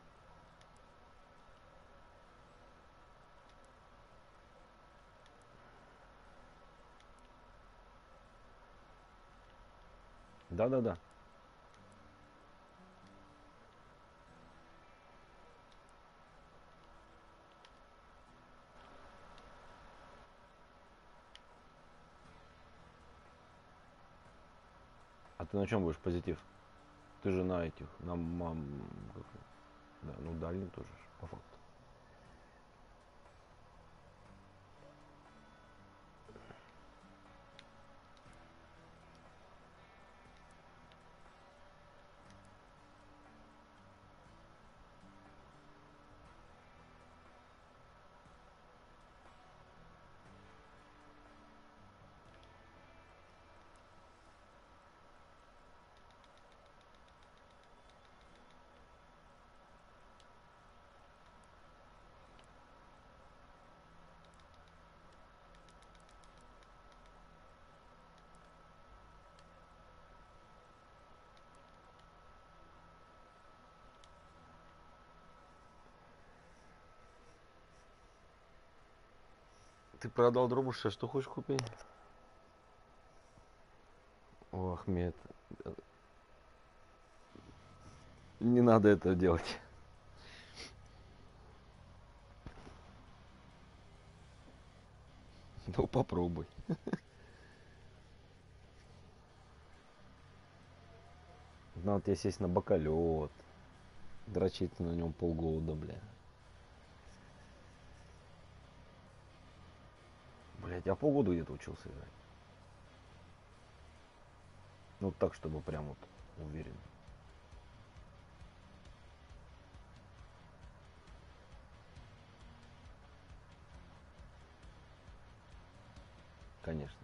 S1: Да-да-да. А ты на чем будешь позитив? Ты же на этих, на мам... как это? Да, ну дальний тоже, ж, по факту. Ты продал дробуш, сейчас что хочешь купить? О, Ахмед. Не надо этого делать. Ну попробуй. Надо тебе сесть на бокалет. Дрочить на нем полгода, бля. Блять, я полгода где-то учился играть. Ну так, чтобы прям вот уверен. Конечно.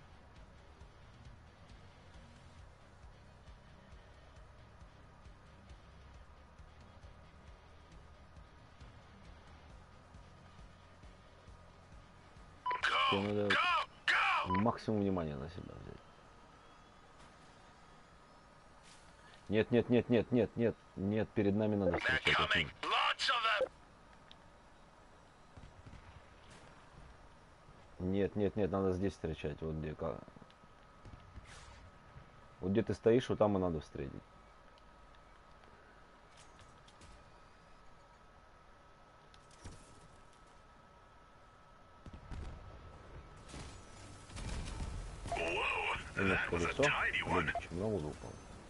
S1: Тебе надо максимум внимания на себя взять. Нет, нет, нет, нет, нет, нет, нет, перед нами надо встречать. Ахмед. Нет, нет, нет, надо здесь встречать. Вот где как. Вот где ты стоишь, вот там и надо встретить. Минус колесо. Блин, много упал.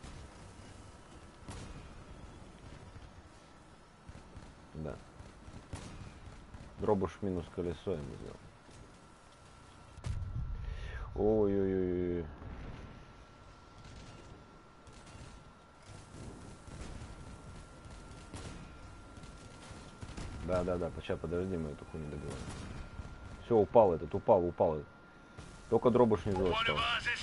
S1: Да. Дробуш минус колесо ему сделал. Ой-ой-ой. Да, да, да, сейчас подожди, мы эту хуйню добиваем. Все, упал этот, упал, упал этот. Только дробуш внизу остался.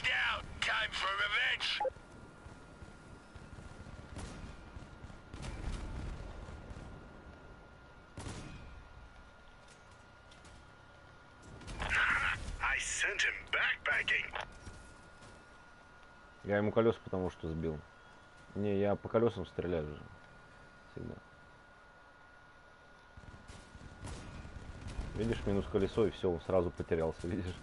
S1: Я ему колеса потому что сбил. Не, я по колесам стреляю же. Всегда. Видишь, минус колесо и все, он сразу потерялся, видишь?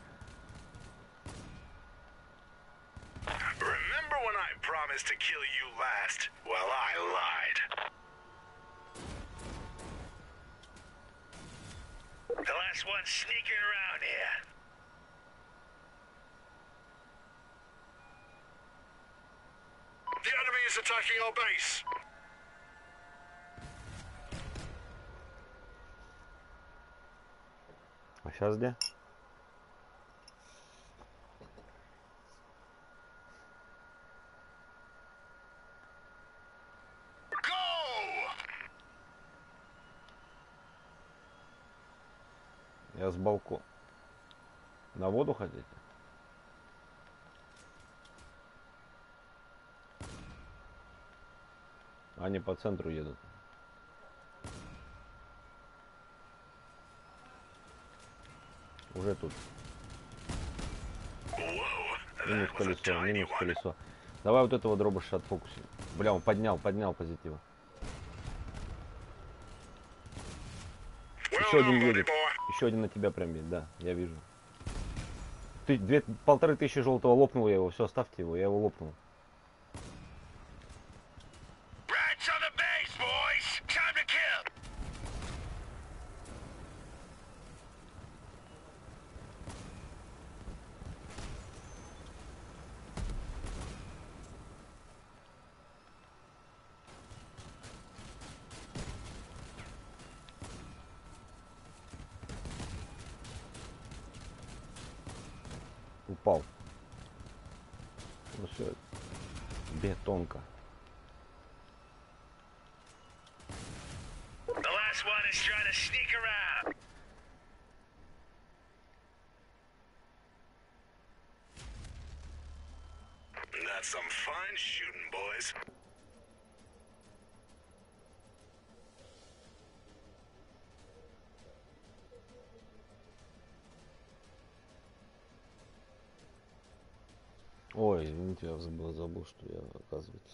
S7: Attacking our base.
S1: А сейчас где? Я с балкона. На воду хотите? Они по центру едут. Уже тут. Минус колесо, минус колесо. Давай вот этого дробыша отфокусим. Бля, он поднял, поднял позитива. Еще один едет. Еще один на тебя прям едет, да, я вижу. Ты, две, полторы тысячи желтого лопнул я его, все, оставьте его, я его лопнул. Упал. Ну все, бетонка.
S7: The last one is trying to sneak around. That's some fine shooting, boys.
S1: Ой, извините, я забыл, забыл, что я, оказывается.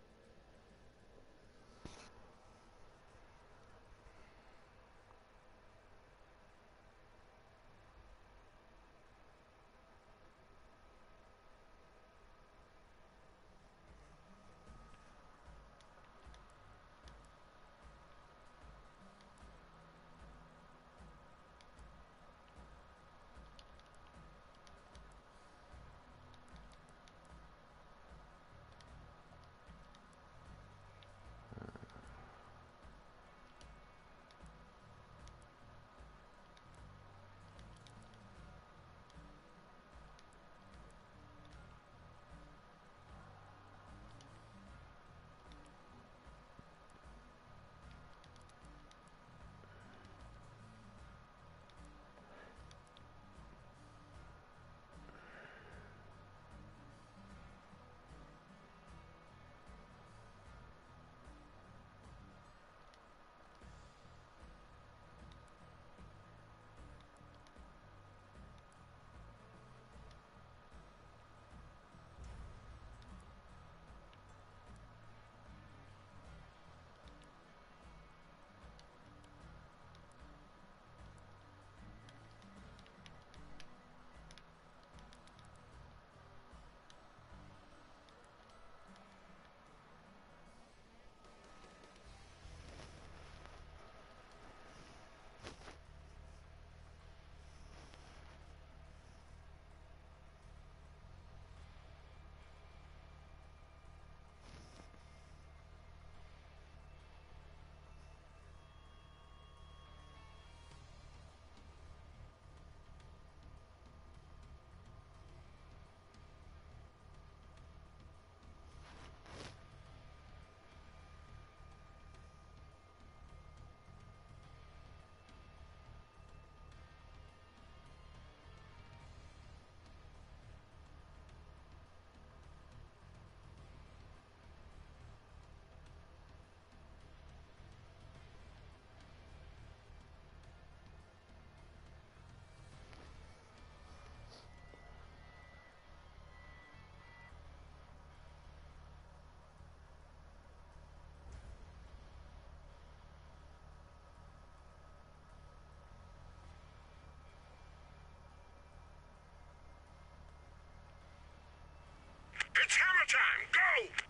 S7: It's hammer time. Go!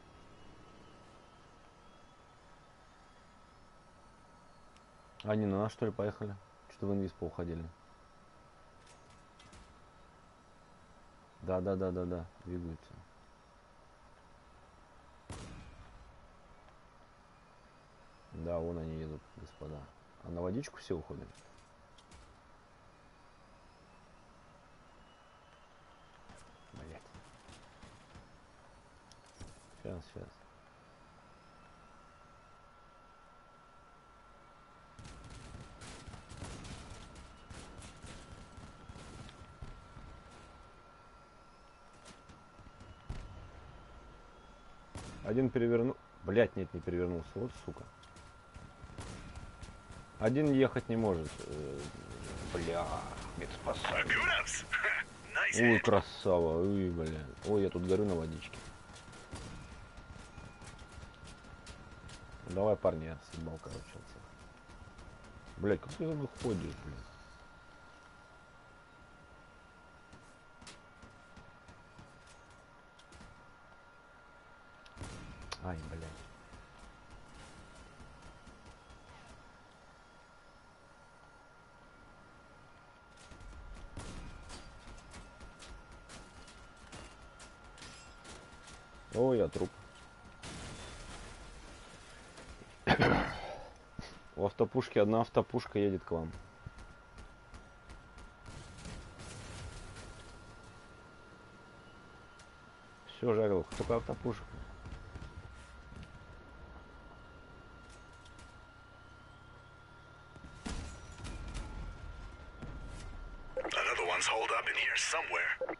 S1: Они на нас что ли поехали? Что в инвиз поуходили? Да, да, да, да, да, двигаются. Да, вон они едут, господа. А на водичку все уходят? Блять. Сейчас, сейчас. Один перевернул. Блять, нет, не перевернулся. Вот сука. Один ехать не может. Э, Бля. Медспасатель.
S7: Kudos. Nice
S1: Ой,
S7: hit.
S1: красава. Ой, бля. Ой, я тут горю на водичке. Давай, парни, я съебал, короче. Блять, как ты за мной ходишь, блядь? Ай, блядь. О, я труп. В автопушке одна автопушка едет к вам. Все, жарил, только автопушка.
S7: Another one's holed up in here somewhere.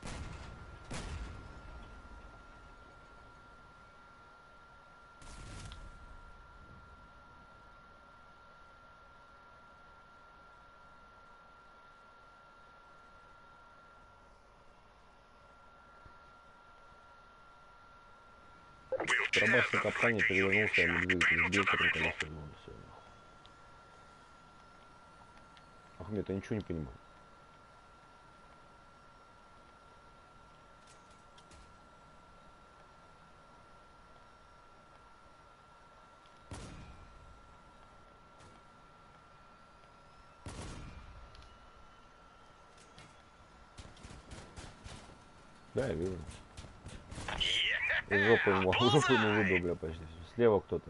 S1: Пробас на капкане перевернулся, а медведь сбил потом колесо. Ну, все. Ахмед, я ничего не понимаю. Да, я вижу. Из жопы ему, в жопу ему выбил, бля, почти. Слева кто-то.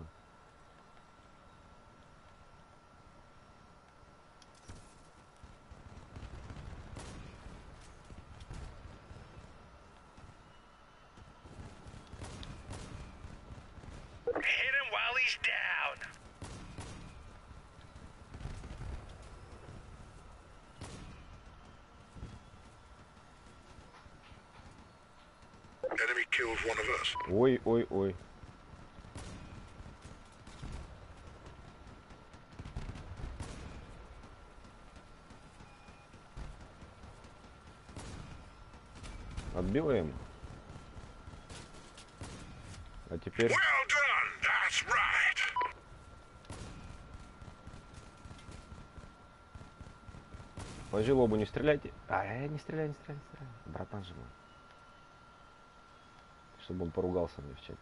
S7: Hit him while he's down. Enemy killed one of us.
S1: Ой, ой, ой. Отбила ему. А теперь...
S7: Well done. That's right.
S1: По желобу не стреляйте. А, я не стреляй, не стреляй, не стреляй. Братан же мой. Чтобы он поругался мне в чате.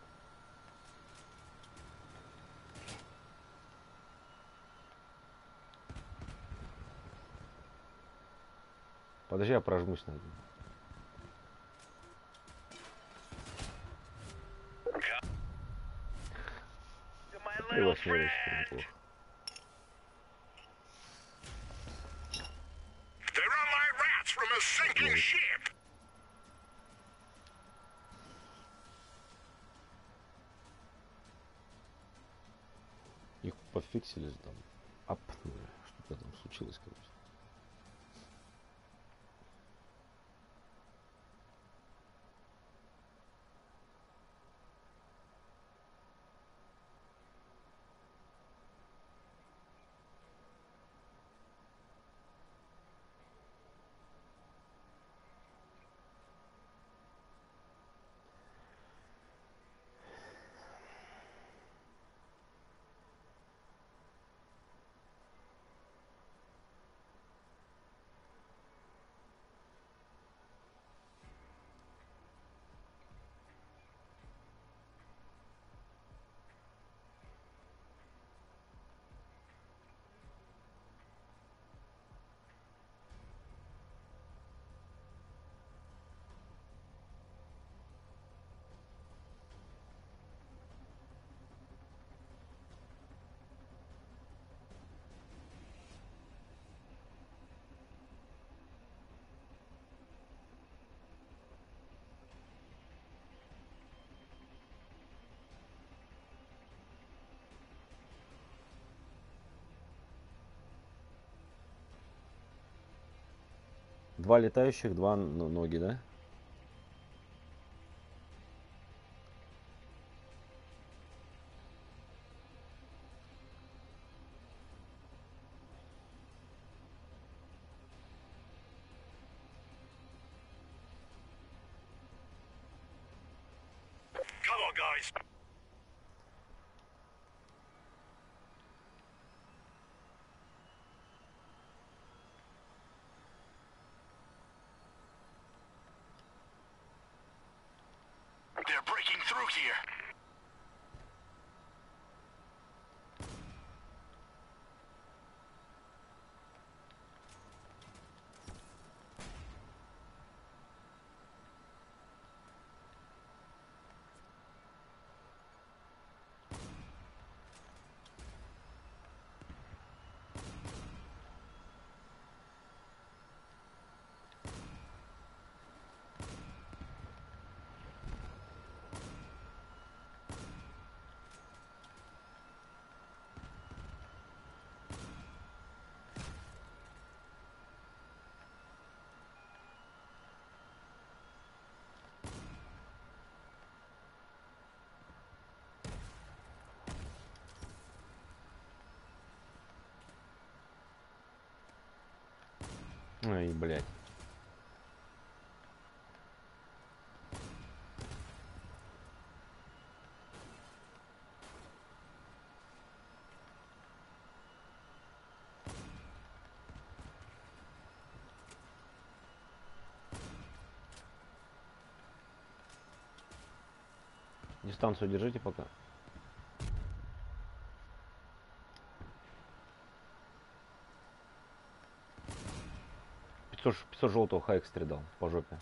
S1: Подожди, я прожмусь на один. Ты восьмерочка неплохо.
S7: They run like rats from a sinking ship.
S1: Их пофиксили там. Апнули. Что-то там случилось, короче. Два летающих, два ноги, да?
S7: here.
S1: Ай, блядь. Дистанцию держите пока. пятьсот, пятьсот желтого хайк стридал по жопе.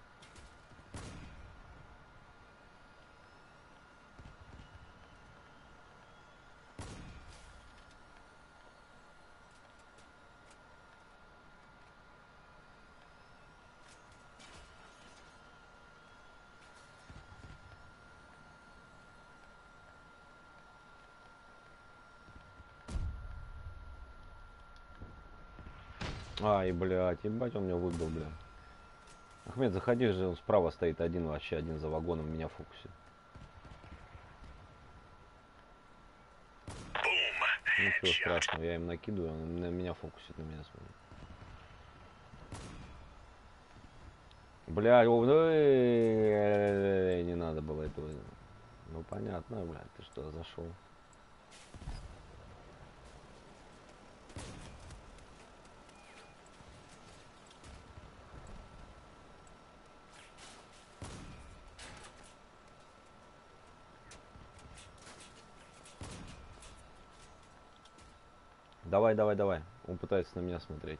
S1: Ай, блядь, ебать, он меня выбил, бля. Ахмед, заходи же, он справа стоит один, вообще один за вагоном, меня фокусит. Ничего страшного, я им накидываю, он на меня фокусит, на меня смотрит. Бля, о, э, не надо было этого. Ну понятно, блядь, ты что, зашел. Давай, давай, давай. Он пытается на меня смотреть.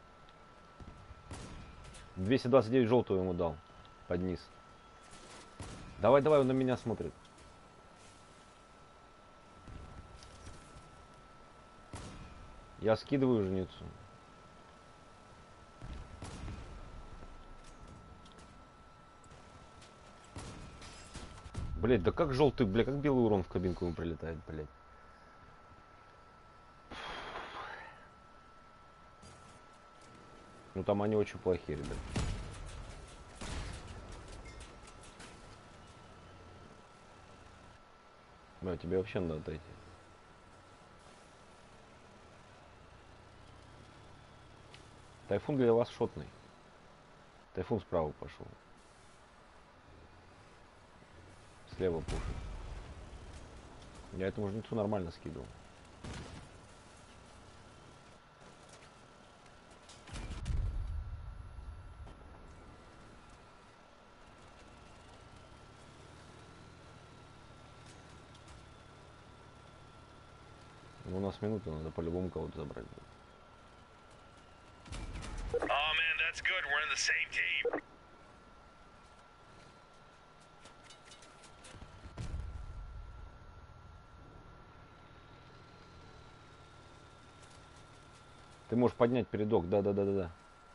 S1: двести двадцать девять желтую ему дал. Под низ. Давай, давай, он на меня смотрит. Я скидываю жницу. Блять, да как желтый, бля, как белый урон в кабинку ему прилетает, блять. Ну там они очень плохие, ребят. Бля, тебе вообще надо отойти. Тайфун для вас шотный. Тайфун справа пошел. Слева пушит. Я этому жнецу нормально скидывал. У нас минута, надо по-любому кого-то забрать.
S7: Oh man, that's good. We're in the same team.
S1: Ты можешь поднять передок, да-да-да-да-да.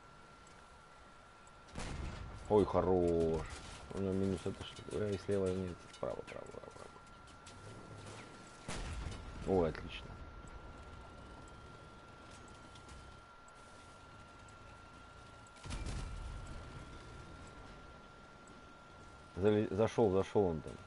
S1: Ой, хорош. У него минус это что? Эй, слева нет, справа, право, право, право. Ой, отлично. Зали... Зашел, зашел он там.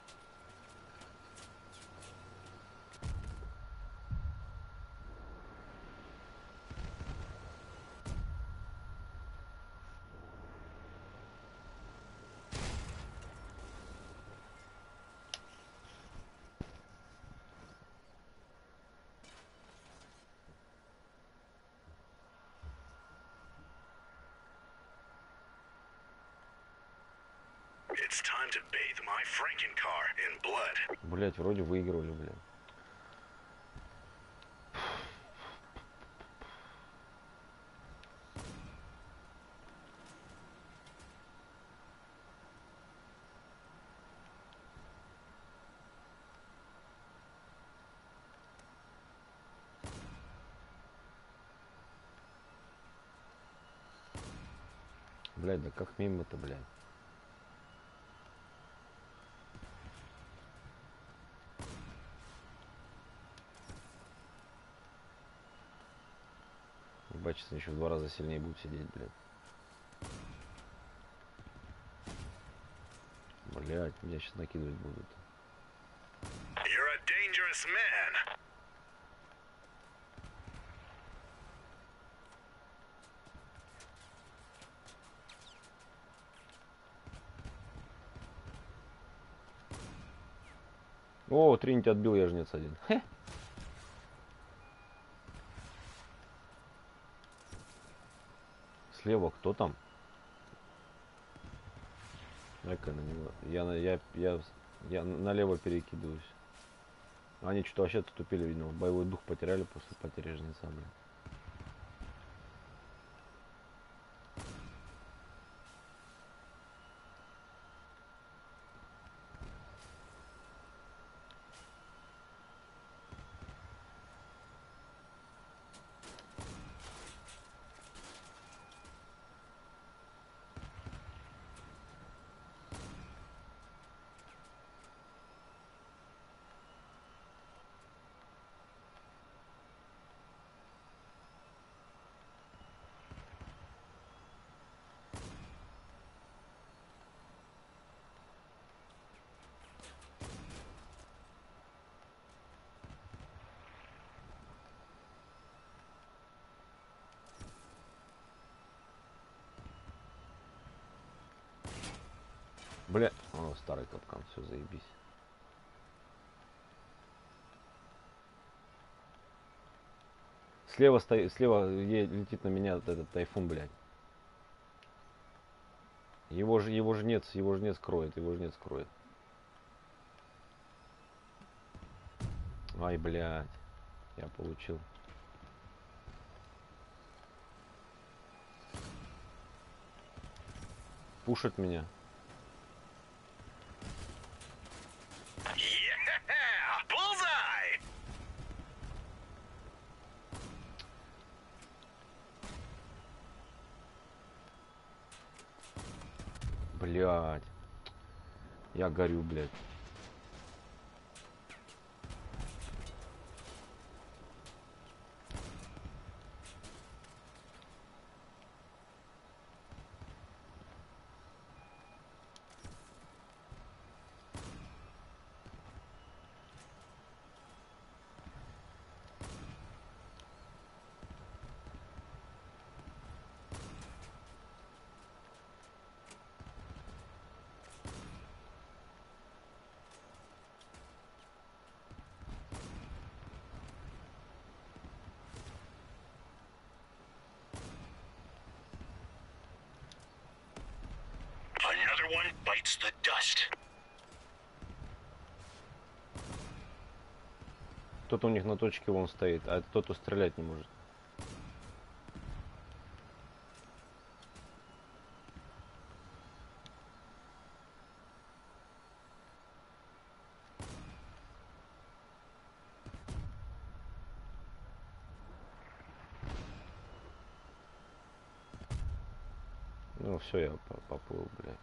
S7: It's time to bathe my Franken car in blood.
S1: Блять, вроде выигрывали, блядь. Блядь, да как мимо-то, блядь? Бачится еще в два раза сильнее будет сидеть, блядь. Блядь, меня сейчас накидывать будут.
S7: You're a dangerous man.
S1: О, Тринити отбил, я жнец один. Хе. Слева кто там? Дай-ка на него. Я, на- я, я, я налево перекидываюсь. Они что-то вообще тупили, видно. Боевой дух потеряли после потери жнеца, блин. Бля, о, старый капкан, все, заебись. Слева стоит, слева е- летит на меня вот этот тайфун, блядь. Его же, его жнец, его жнец кроет, его жнец кроет. Ай, блядь, я получил. Пушит меня.
S7: Yeah! Bullseye!
S1: Блядь. Я горю, блядь.
S7: Another one bites the dust.
S1: Кто-то у них на точке вон стоит, а кто-то стрелять не может. Ну все, я по- поплыл, блядь.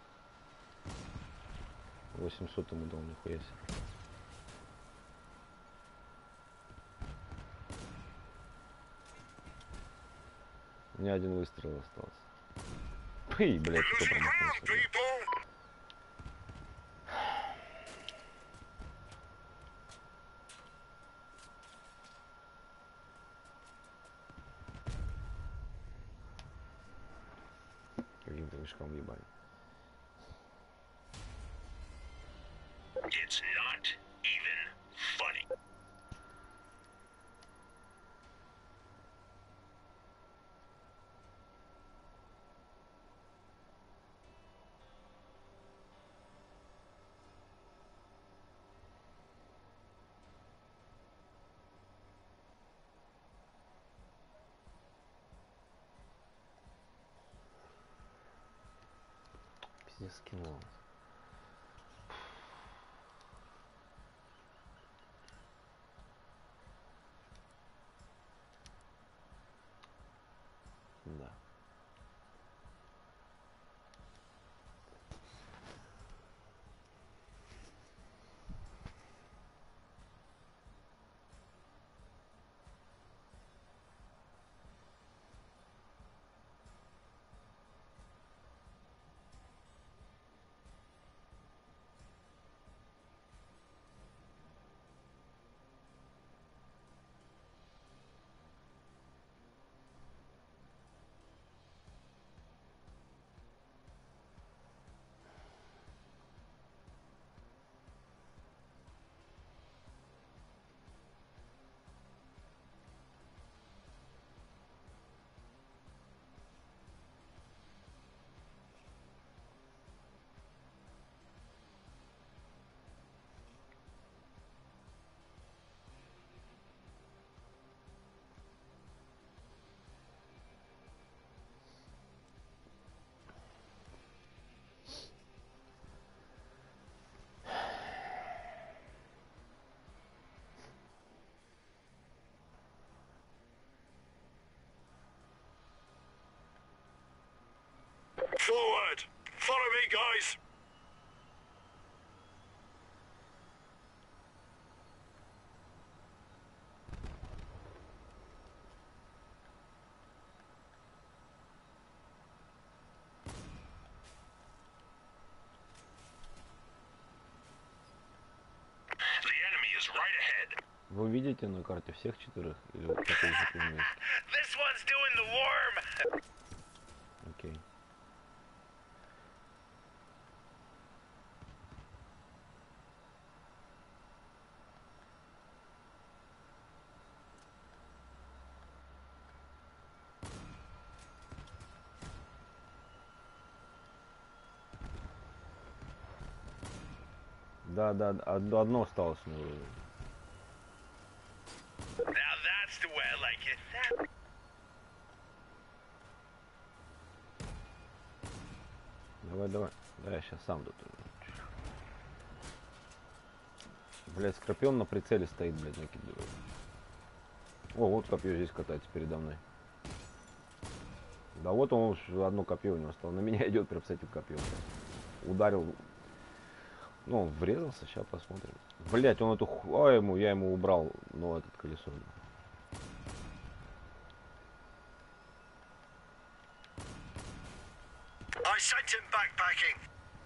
S1: восемьсот ему дал, нихуя себе. У меня один выстрел остался. Пый, блядь, кто промахнулся, блядь. Каким-то мешком ебали.
S7: It's not even funny.
S1: не скинул. Да.
S7: Forward! Follow me, guys! The enemy is right ahead.
S1: Вы видите на карте всех четырех? Или вот такой же вместе?
S7: This one's doing the worm!
S1: Окей. Да, да, одно, одно осталось у него.
S7: Now that's the way I like it. That...
S1: Давай, давай. Да, я сейчас сам тут. Блять, скорпион на прицеле стоит, блядь, накидывает. О, вот копье здесь катается передо мной. Да вот он, одно копье у него стало. На меня идет прям с этим копьем. Ударил. Ну, он врезался, сейчас посмотрим. Блять, он эту ху... А, ему, я ему убрал, ну, этот колесо.
S7: I sent him backpacking.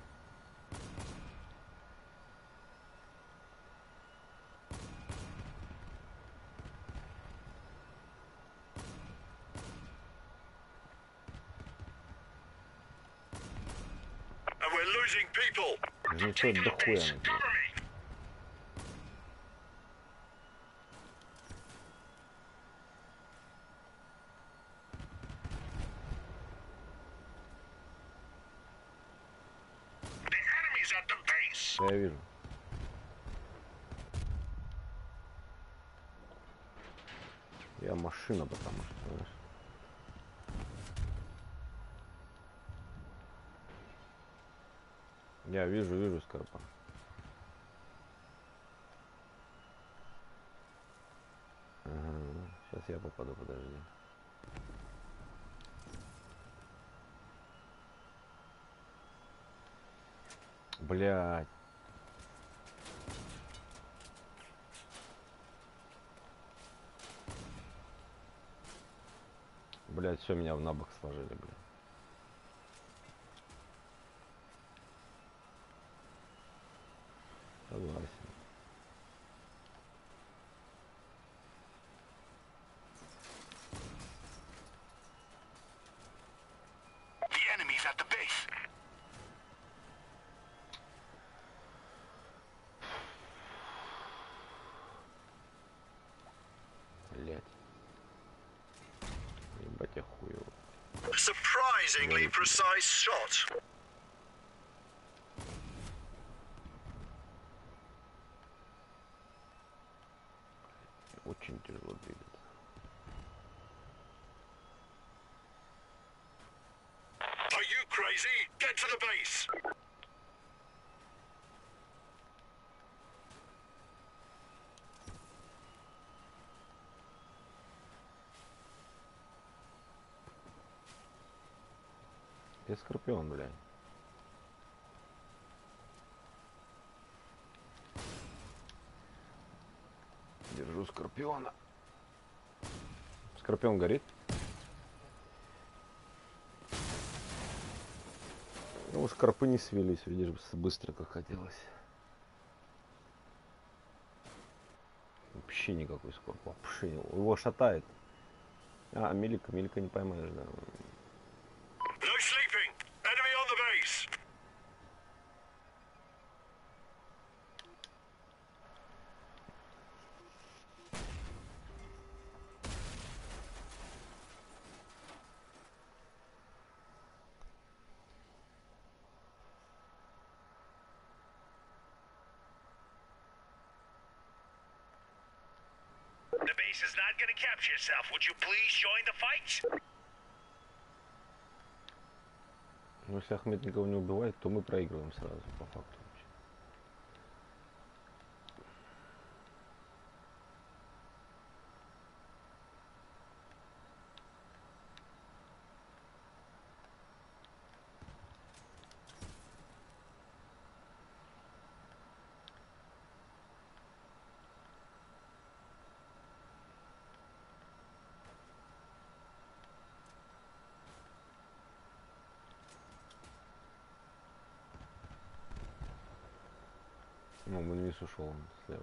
S7: And we're losing people.
S1: Ну что, да хуя. Я вижу. Я машина, потому что, знаешь. Я вижу, вижу Скорпа. Ага, сейчас я попаду, подожди. Блядь. Блядь, все, меня в набок сложили, блядь. Согласен.
S7: The enemy's at the base.
S1: Блядь. Ебать я хуёво.
S7: Surprisingly precise shot.
S1: Очень тяжело двигаться.
S7: Are you crazy? easy. Get to the base.
S1: Где Скорпион, блядь? Держу Скорпиона. Скорпион горит. Ну, скорпы не свелись, видишь, быстро как хотелось. Вообще никакой скорп. Вообще. Его шатает. А, Милика, Милика не поймаешь, да.
S7: No sleeping. Enemy on the base. The base is not going to capture yourself. Would you please join the fight?
S1: Ну, если Ахмед никого не убивает, то мы проигрываем сразу, по факту. Ну, в инвиз ушел он слева.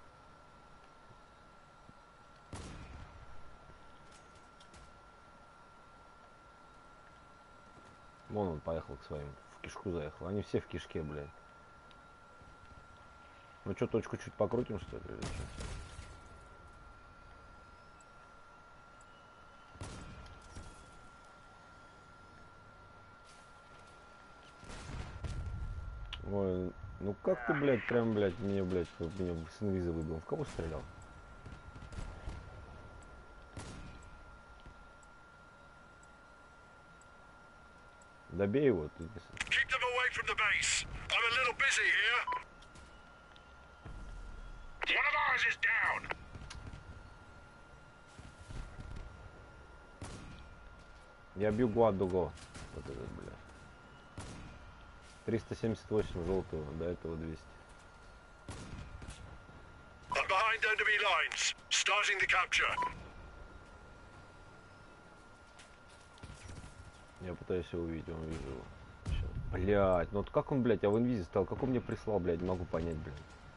S1: Вон он поехал к своим. В кишку заехал. Они все в кишке, блядь. Ну что, точку чуть покрутим, что ли? Или что? Ой, ну как ты, блядь, прям, блядь, мне, блядь, меня с инвиза выбил. В кого стрелял? Добей его. Ты...
S7: Keep them away from the base. I'm a little busy here. One of ours is down.
S1: Я бью Гуадуго. Вот этот, блядь. триста семьдесят восемь желтого, до этого двести.
S7: I'm behind enemy lines. Starting the capture.
S1: Я пытаюсь его увидеть, он вижу его. Сейчас. Блядь, ну вот как он, блядь, я в инвизе стал, как он мне прислал, блядь, не могу понять, блядь.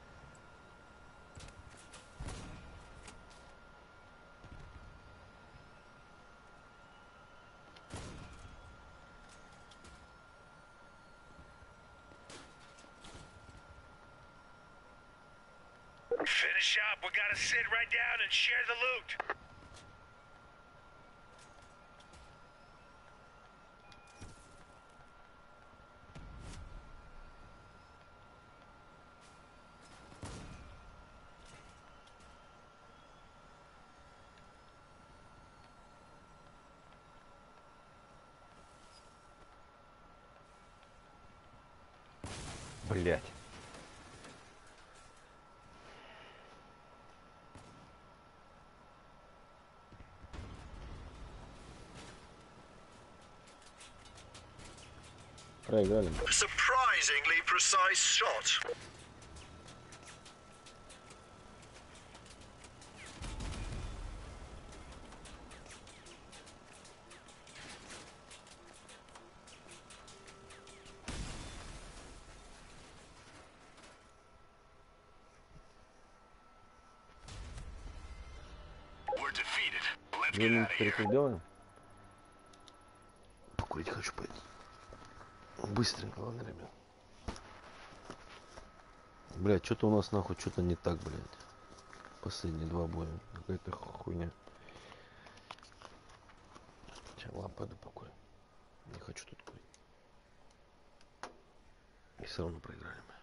S7: Finish up. We gotta sit right down and share the loot.
S1: Блядь. Проиграли.
S7: Surprisingly precise shot. We're defeated. Let's
S1: Две
S7: get
S1: минуты
S7: out of here.
S1: перекур делаем. Покурить хочу пойти. Быстренько, ладно, ребят. Блядь, что-то у нас нахуй, что-то не так, блядь. Последние два боя. Какая-то хуйня. Сейчас, ладно, пойду покурю. Не хочу тут курить. И все равно проиграли мы.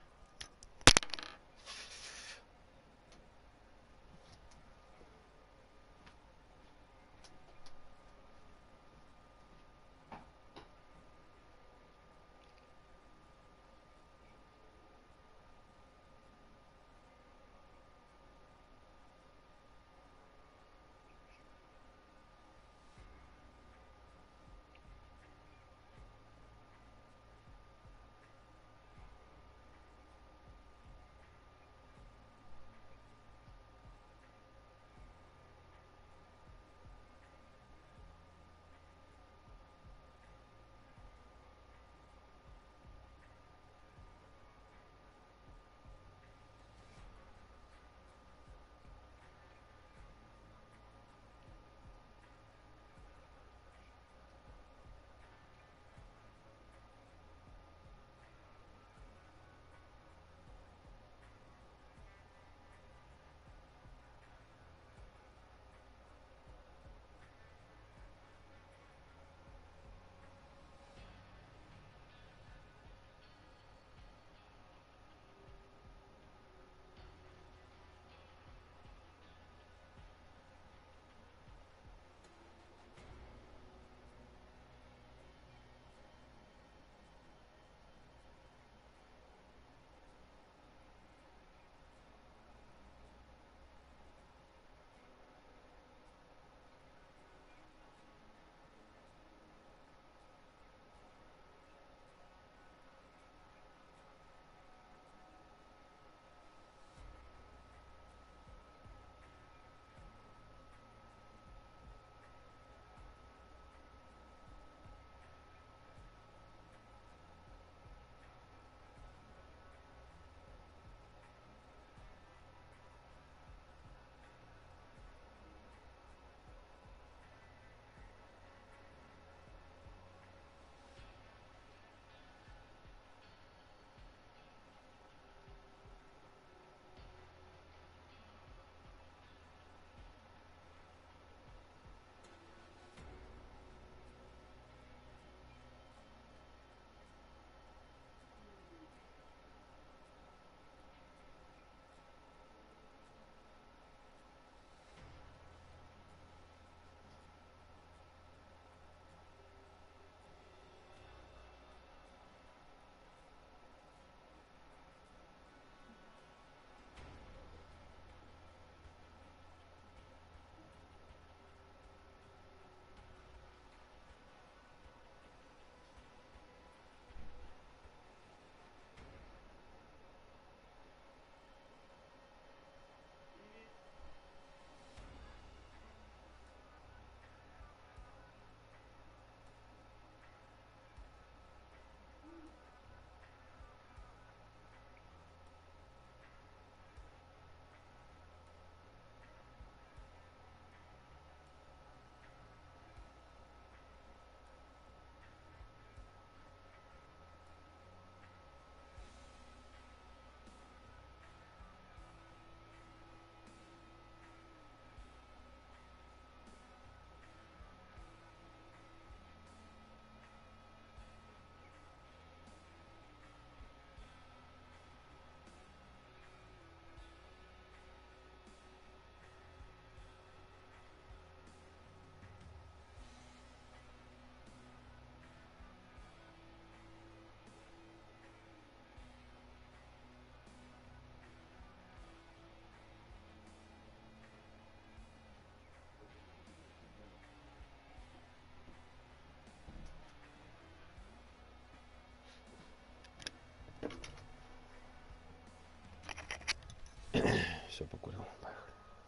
S1: Все, покурил. Поехали.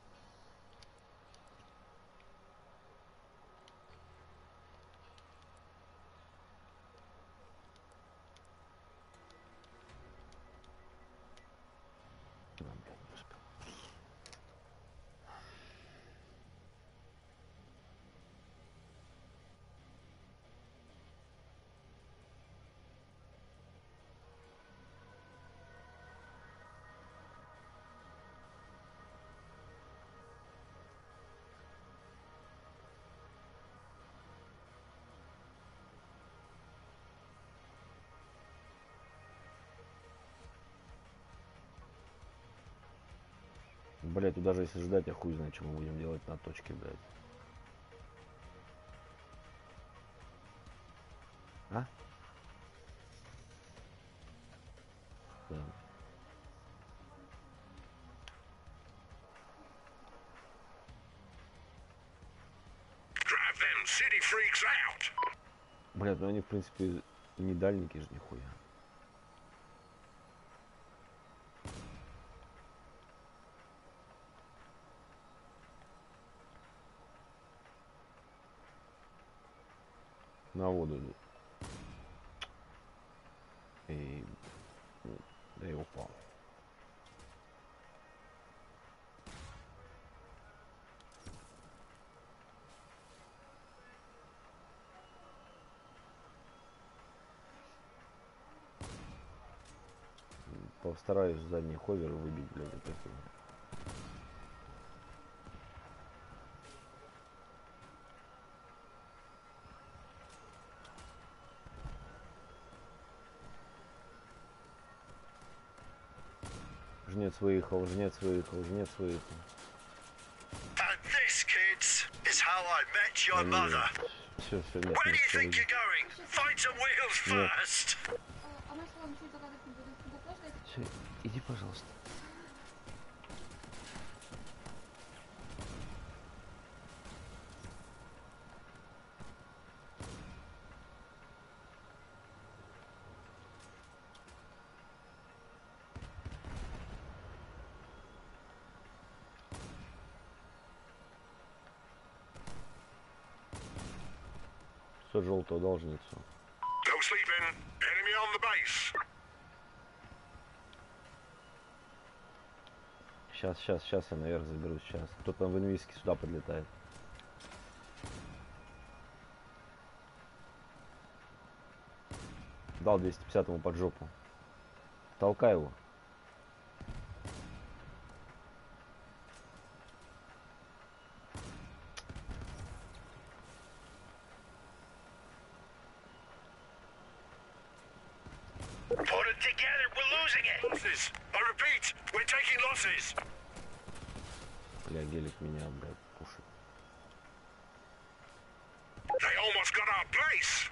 S1: Да, блядь, не успел. Блять, тут даже если ждать, я хуй знает, что мы будем делать на точке, блядь. А? Да.
S7: Drive them city freaks out.
S1: Блядь, ну они, в принципе, не дальники же нихуя. На воду идут. И... Да я упал. Постараюсь задний ховер выбить, блядь, это хуйня. Жнец выехал, жнец выехал, жнец выехал.
S7: And this, kids, is how I met your mother.
S1: Все, все, нет,
S7: Where do
S1: нет,
S7: you think
S1: все,
S7: you're going? Find some wheels
S1: Нет.
S7: first.
S9: А мы с вами ничего загадать не будем. Надо подождать.
S1: все, иди, пожалуйста. Все желтого должницу.
S7: No sleeping. Enemy on the base.
S1: Сейчас, сейчас, сейчас я наверх заберусь, сейчас. Кто-то в инвиске сюда подлетает. Дал двести пятьдесят ему под жопу. Толкай его.
S7: Put it together. We're losing it. Losses. I repeat, we're taking losses.
S1: Бля, гелик меня, блядь, пушит.
S7: They almost got our place.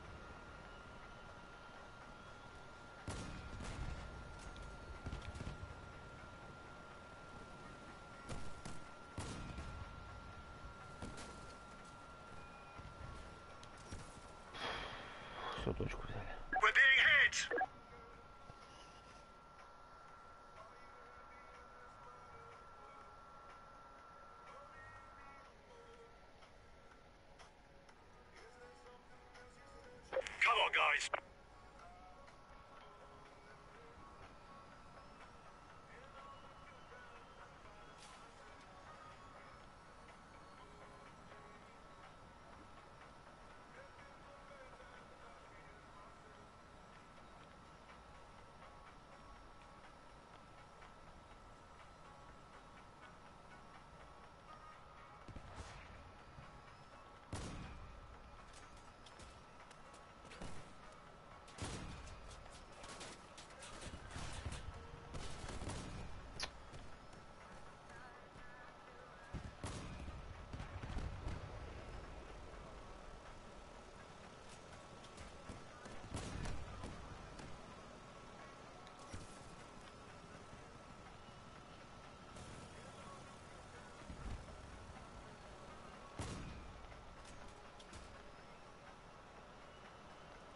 S1: Все, точку взяли.
S7: We're being hit. Come on, guys.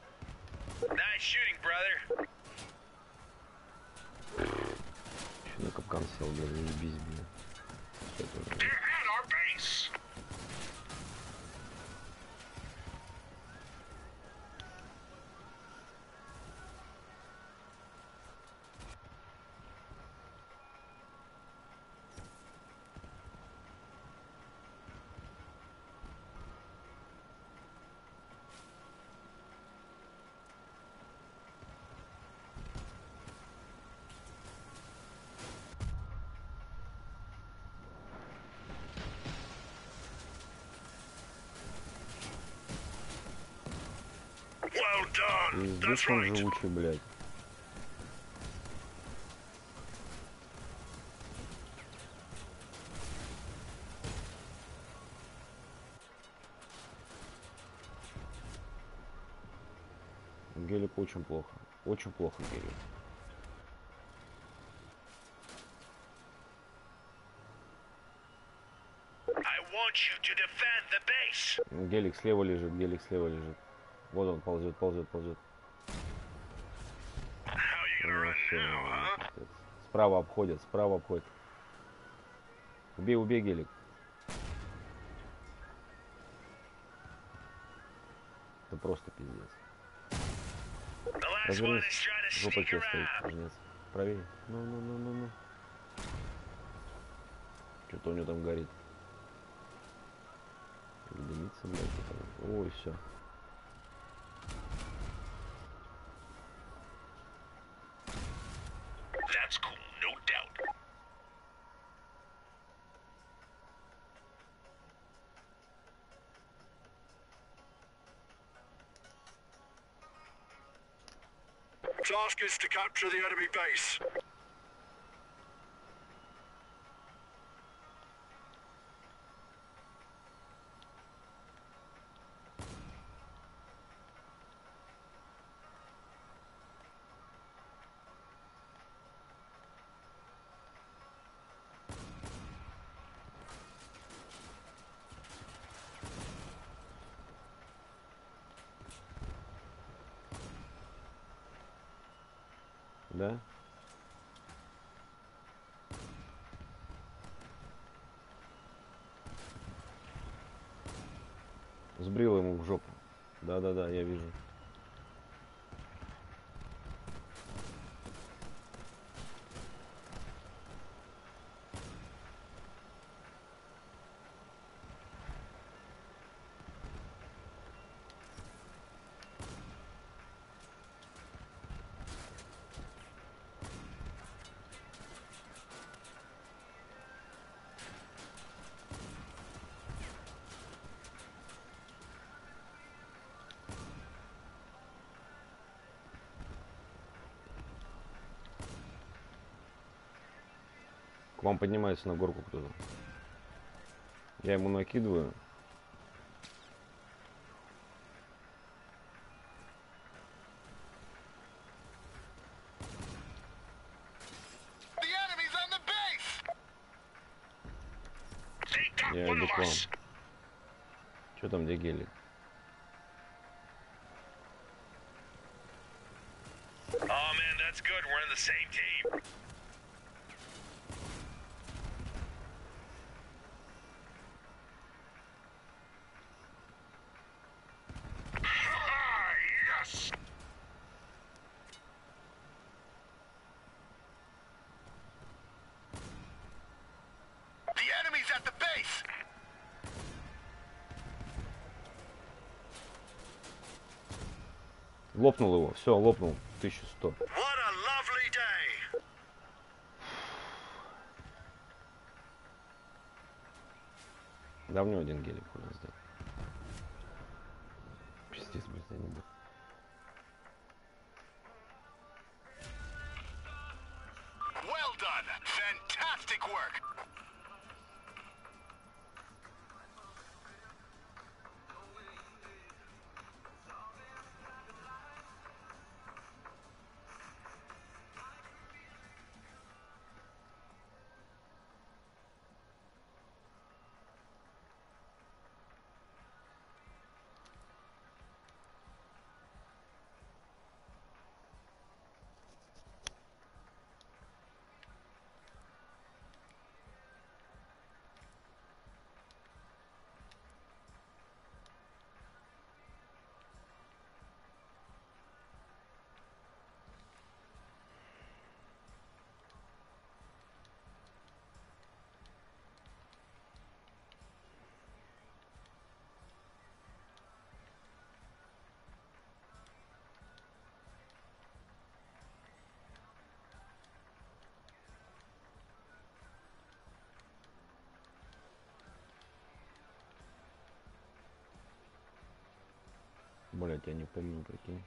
S7: Nice shooting, brother.
S1: Еще на капкан сел, блядь, заебись, блядь. Это уже-
S7: They're at our base. Well done.
S1: Пиздец
S7: That's
S1: он
S7: right.
S1: живучий, блядь. Гелик очень плохо. Очень плохо гелик.
S7: I want you to defend the base.
S1: Гелик слева лежит, гелик слева лежит. Вот он ползет, ползет, ползет.
S7: How you gonna
S1: Ну,
S7: run
S1: всё,
S7: now, huh?
S1: пиздец. Справа обходят, справа обходят. Убей, убей гелик. Это просто пиздец.
S7: The last one
S1: Развернись.
S7: is trying to
S1: Жопа
S7: sneak
S1: тебе стоит,
S7: around.
S1: жнец. Правее. Ну, ну, ну, ну, ну. Что-то у него там горит. Дымится, блядь. это. Ой, все.
S7: That's cool, no doubt. Task is to capture the enemy base.
S1: Да? Сбрил ему в жопу. Да-да-да, я вижу. К вам поднимается на горку кто-то. Я ему накидываю.
S7: The enemy's on the base. They got
S1: Я
S7: one
S1: иду
S7: of
S1: к вам.
S7: us.
S1: Что там, где гелик?
S7: Oh man, that's good. We're in the same team. Ah, yes. The enemy's at the base.
S1: Лопнул его. Все, лопнул. тысяча сто.
S7: What a lovely day.
S1: Да, в него один гелик хуй сдать. Пиздец, блядь, я не буду.
S7: Well done. Fantastic work.
S1: я тебя не помню, прикинь.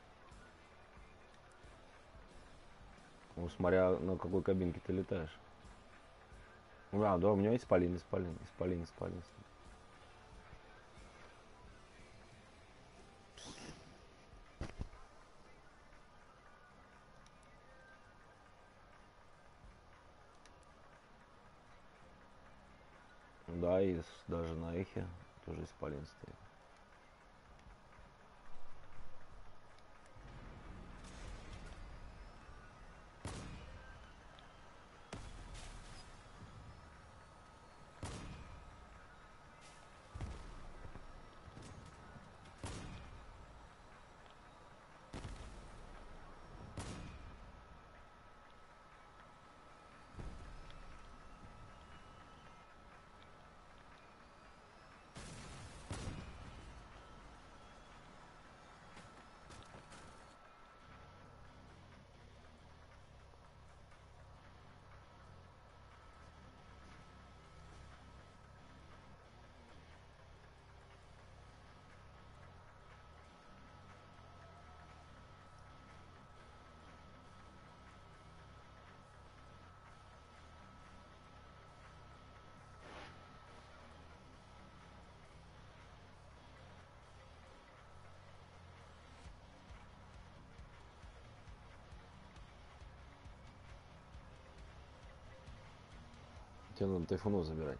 S1: Ну, смотря на какой кабинке ты летаешь. А, да, у меня исполин, исполин, исполин, исполин. Да, и с- даже на эхе тоже исполин стоит. Тебе надо тайфунов забирать.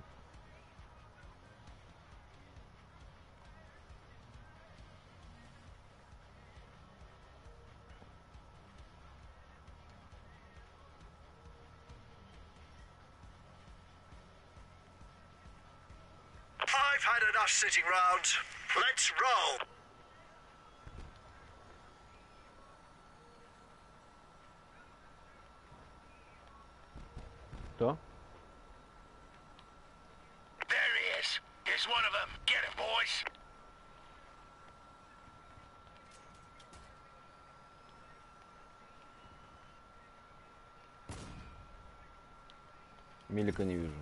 S7: I've had enough sitting round. Let's roll.
S1: Кто?
S7: There he is. Here's one of them. Get him, boys.
S1: Милика не вижу.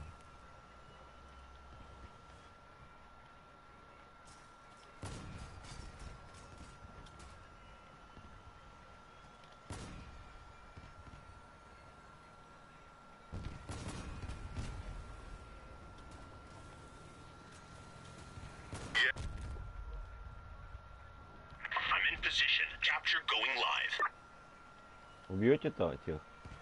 S7: I'm in position. Capture going live.
S1: Убьете-то тех?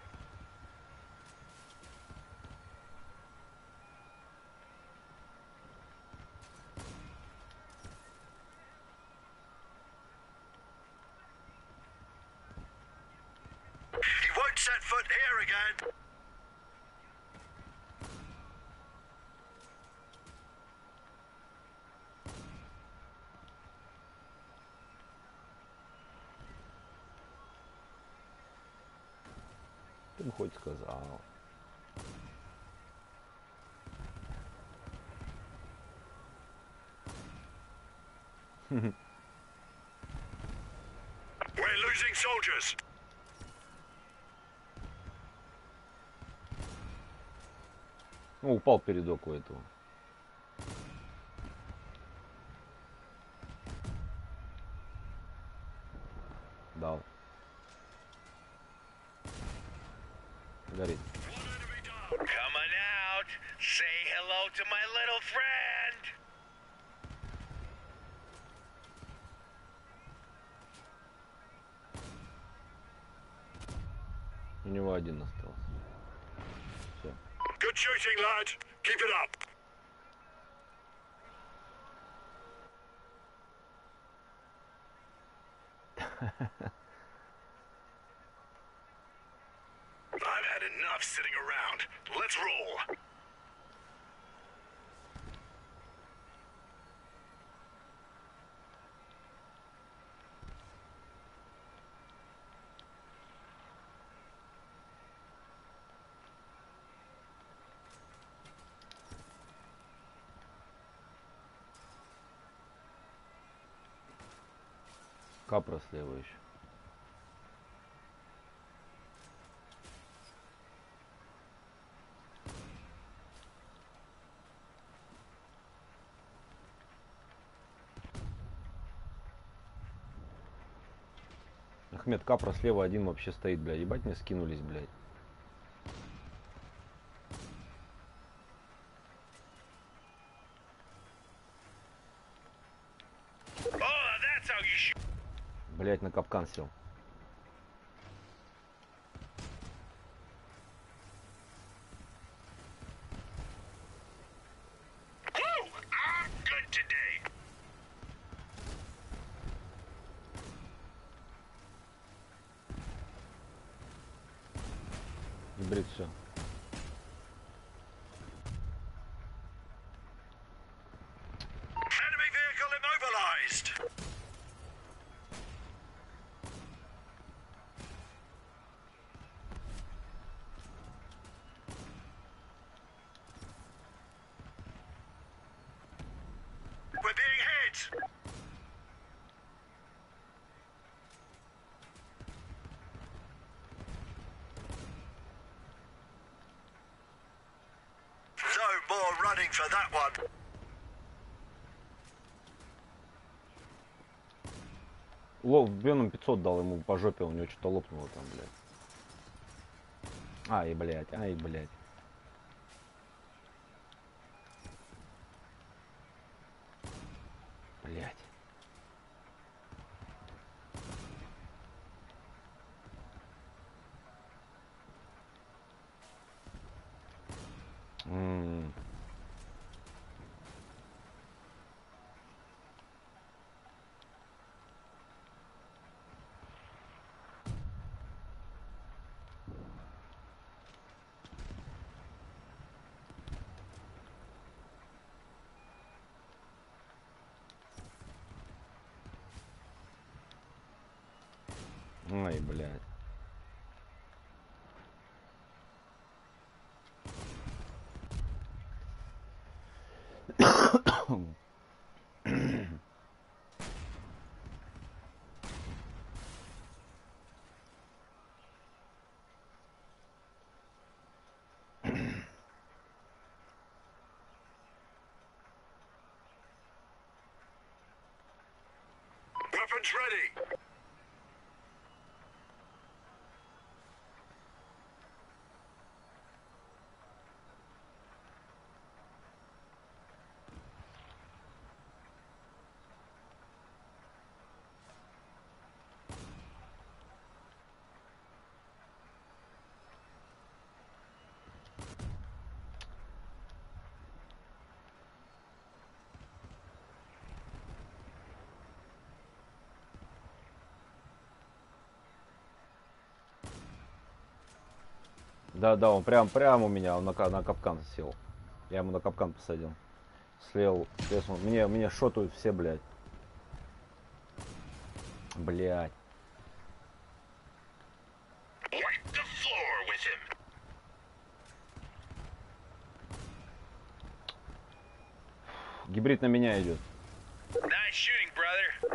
S7: He won't set foot here again.
S1: Ты бы хоть сказал.
S7: We're losing soldiers.
S1: Ну, упал передок у этого. Дал. Горит.
S7: Come on out. Say hello to my little friend.
S1: У него один остался. Все.
S7: Good shooting, lad. Keep it up. I've had enough sitting around. Let's roll.
S1: Капра слева еще. Ахмед Капра слева один вообще стоит, блядь. Ебать мне скинулись, блядь.
S7: Oh, that's how you shoot.
S1: Блядь, на капкан сел.
S7: Woo! I'm good today.
S1: Гибрид, все.
S7: Enemy vehicle immobilized. We're being hit. No more running for that one.
S1: Лов, Беном пятьсот дал ему по жопе, у него что-то лопнуло там, блядь. Ай, блядь, ай, блядь. Блядь. М. Ай, блядь.
S7: Weapons ready.
S1: Да, да, он прям, прям у меня, он на, ка- на капкан сел. Я ему на капкан посадил. Слел, слез он. Мне, мне шотают все, блядь. Блядь.
S7: Wipe the floor with him.
S1: Гибрид на меня идет.
S7: Nice shooting, brother.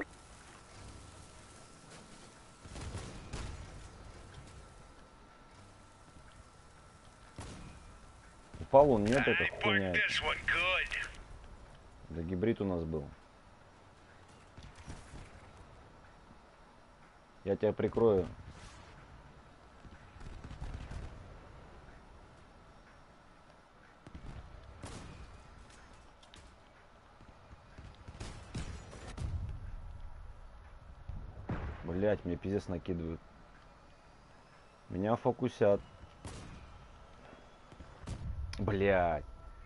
S1: Упал он, нет,
S7: I
S1: это
S7: put
S1: хуйня.
S7: this one good.
S1: Да гибрид у нас был. Я тебя прикрою. Блять, мне пиздец накидывают. Меня фокусят. Блять.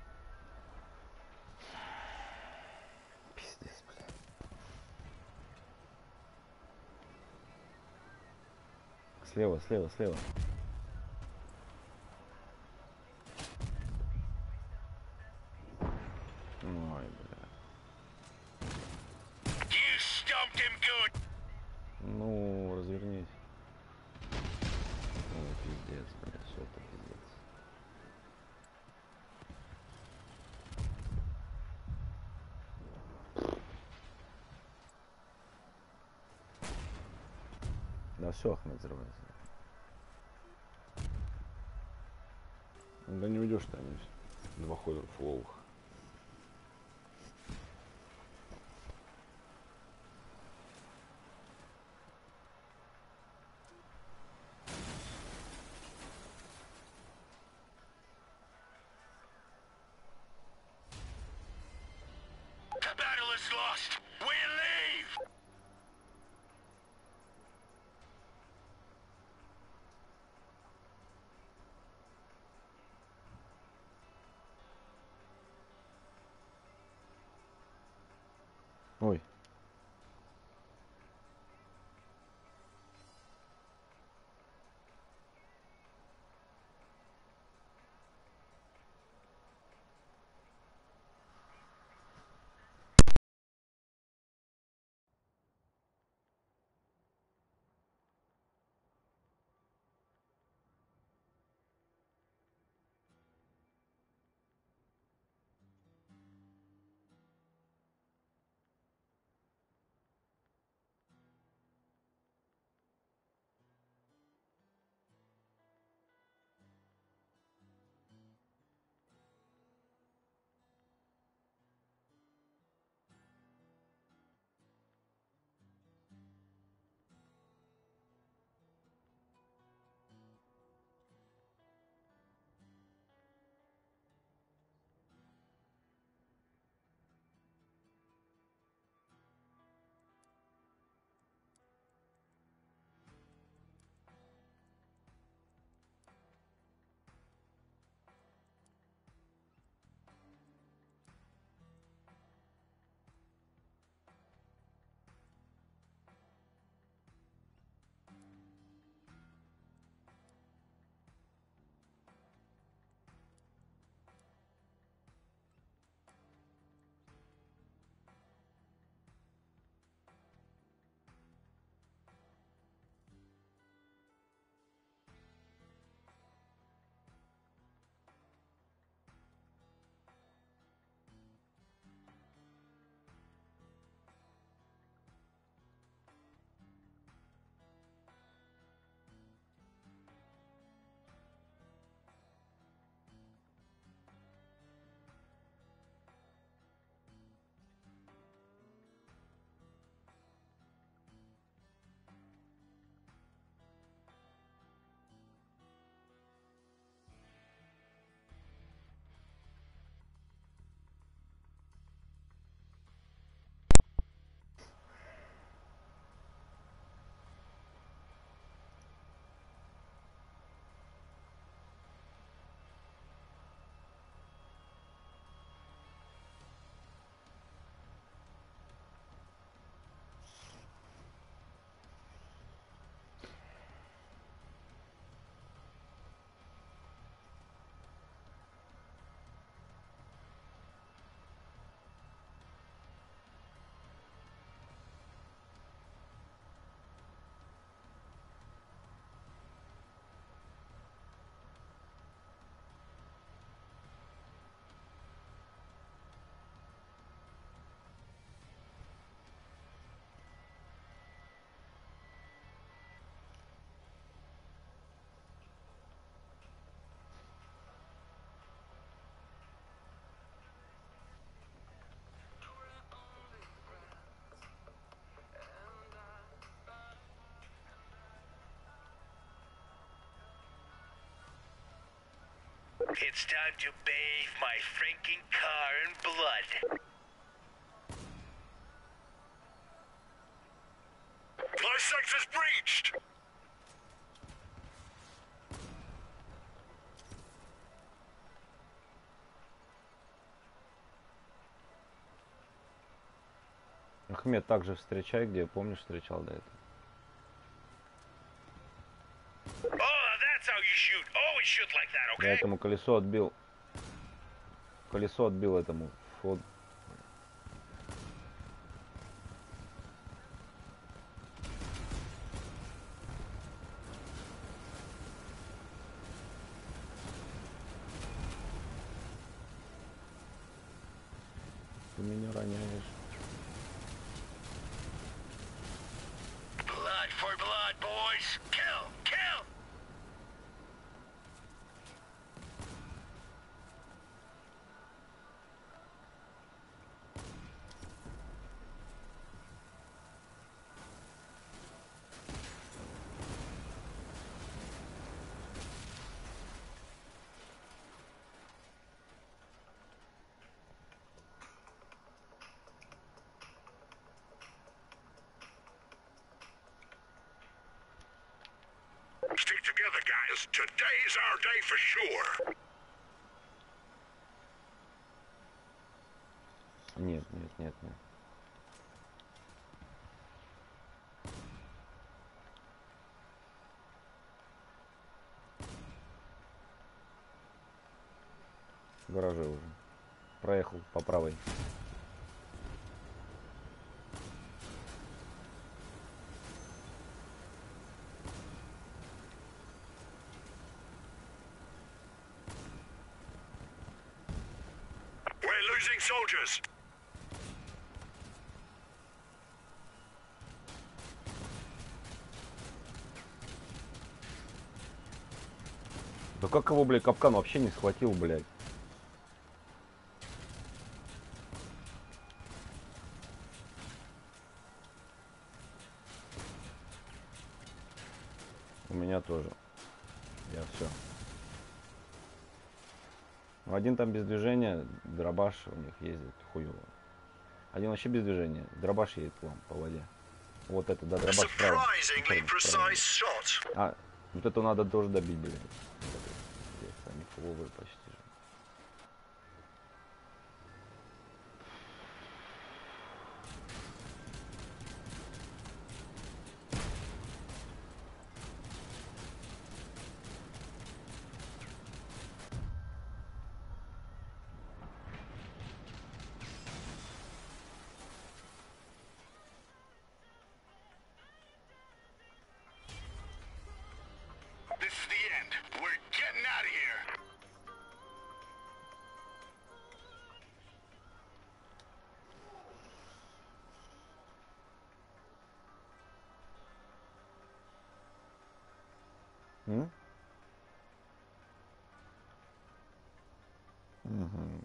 S1: Пиздец, блядь. Слева, слева, слева. Ой, бля.
S7: You stumped him good.
S1: Ну, развернись. Ой, пиздец, бля, все это пиздец. Да все, Ахмед взрывается. Да не уйдешь ты, они два хода фуловых. Ой.
S7: It's time to bathe my franking car in blood. License is breached!
S1: Ахмед, также встречай, где, помнишь, встречал до этого.
S7: Oh, that's how you shoot. Always shoot like that, okay?
S1: Я этому колесо отбил. Колесо отбил этому фот. Ты меня роняешь.
S7: Blood for blood, boys. Kill, kill. Stick together, guys. Today's our day for sure.
S1: Нет, нет, нет, нет. в гараже уже. Проехал по правой.
S7: We're losing soldiers.
S1: Да как его, блядь, капкан вообще не схватил, блядь? У меня тоже. Я все. Один там без движения, дробаш у них ездит хуево. Один вообще без движения, дробаш едет к вам по воде. Вот это, да, дробаш справа.
S7: Surprisingly precise shot.
S1: А, вот это надо тоже добить, блядь. Здесь они фуловые почти же.
S7: This is the end. We're getting out of here.
S1: М? Угу.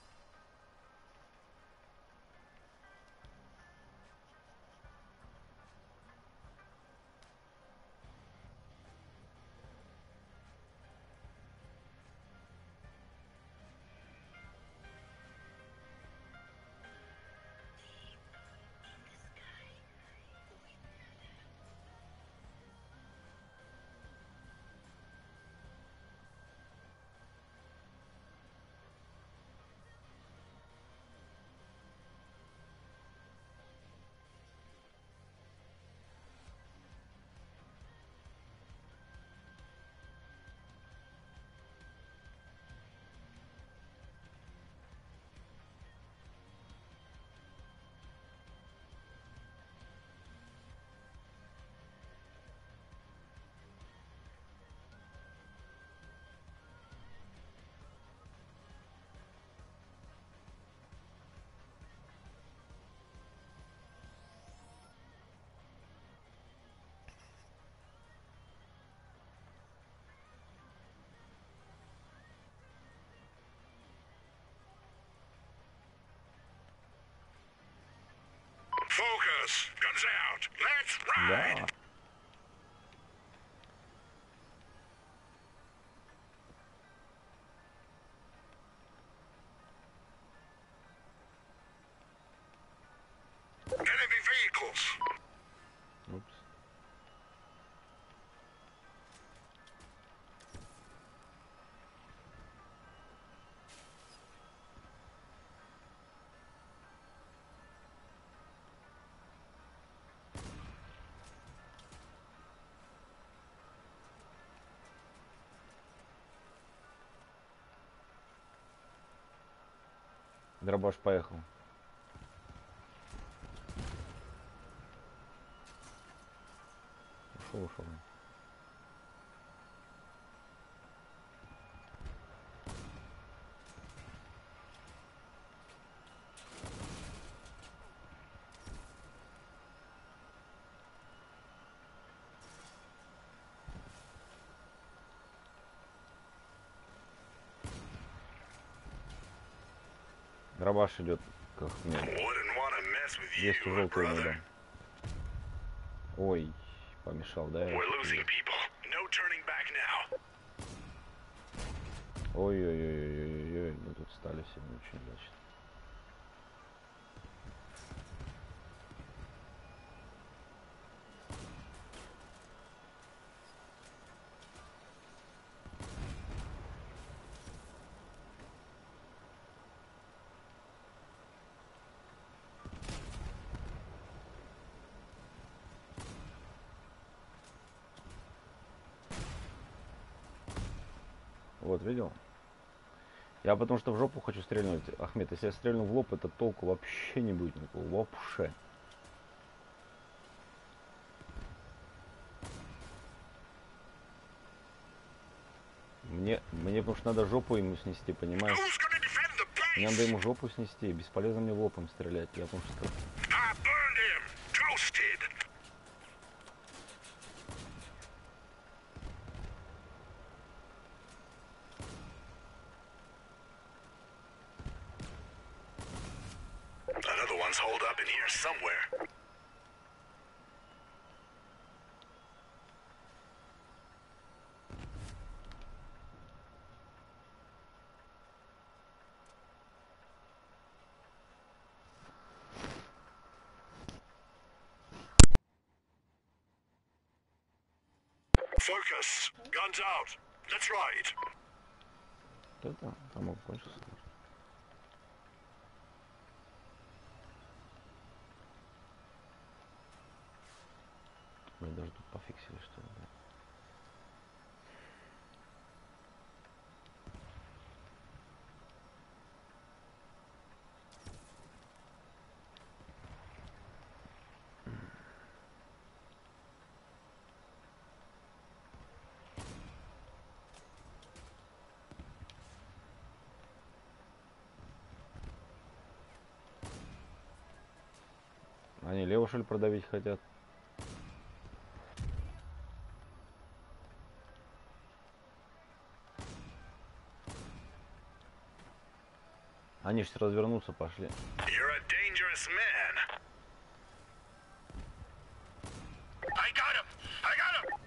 S7: Focus. Guns out. Let's ride.
S1: Да.
S7: Enemy vehicles.
S1: Упс. Дробаш поехал. Ушел, ушел. Дробаш идет как нет.
S7: Wouldn't wanna mess with you,
S1: Есть у желтого
S7: brother.
S1: иногда. Ой, помешал, да? я?
S7: We're losing people. No turning back now.
S1: Ой-ой-ой-ой-ой-ой, мы тут стали сегодня очень удачно. Вот, видел? Я потому что в жопу хочу стрельнуть. Ахмед, если я стрельну в лоб, это толку вообще не будет никакого. Вообще. Мне, мне потому что надо жопу ему снести, понимаешь? Мне надо ему жопу снести. Бесполезно мне в лоб им стрелять. Я потому что...
S7: Another one's holed up in here somewhere. Focus. Guns out. Let's ride.
S1: Это замок кончился. Блин, даже тут пофиксили, что ли, да? Они лево, что ли, продавить хотят? Они же развернутся, пошли.
S7: You're a dangerous man. I got him. I got him.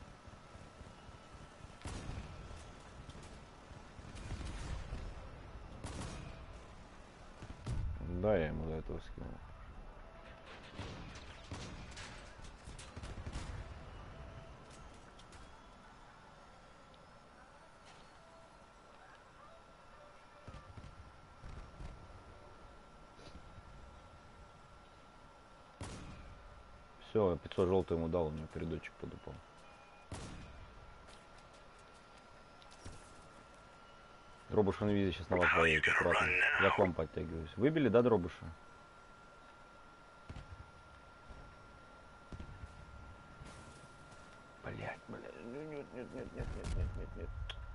S1: Да, я ему до этого скинул. Все, пятьсот желтый ему дал, у него передатчик подупал. Дробуш на визе сейчас на вас поедет, аккуратно. Я к вам подтягиваюсь. Выбили, да, Дробуша? Блять, блять, нет, нет, нет, нет, нет, нет, нет, нет.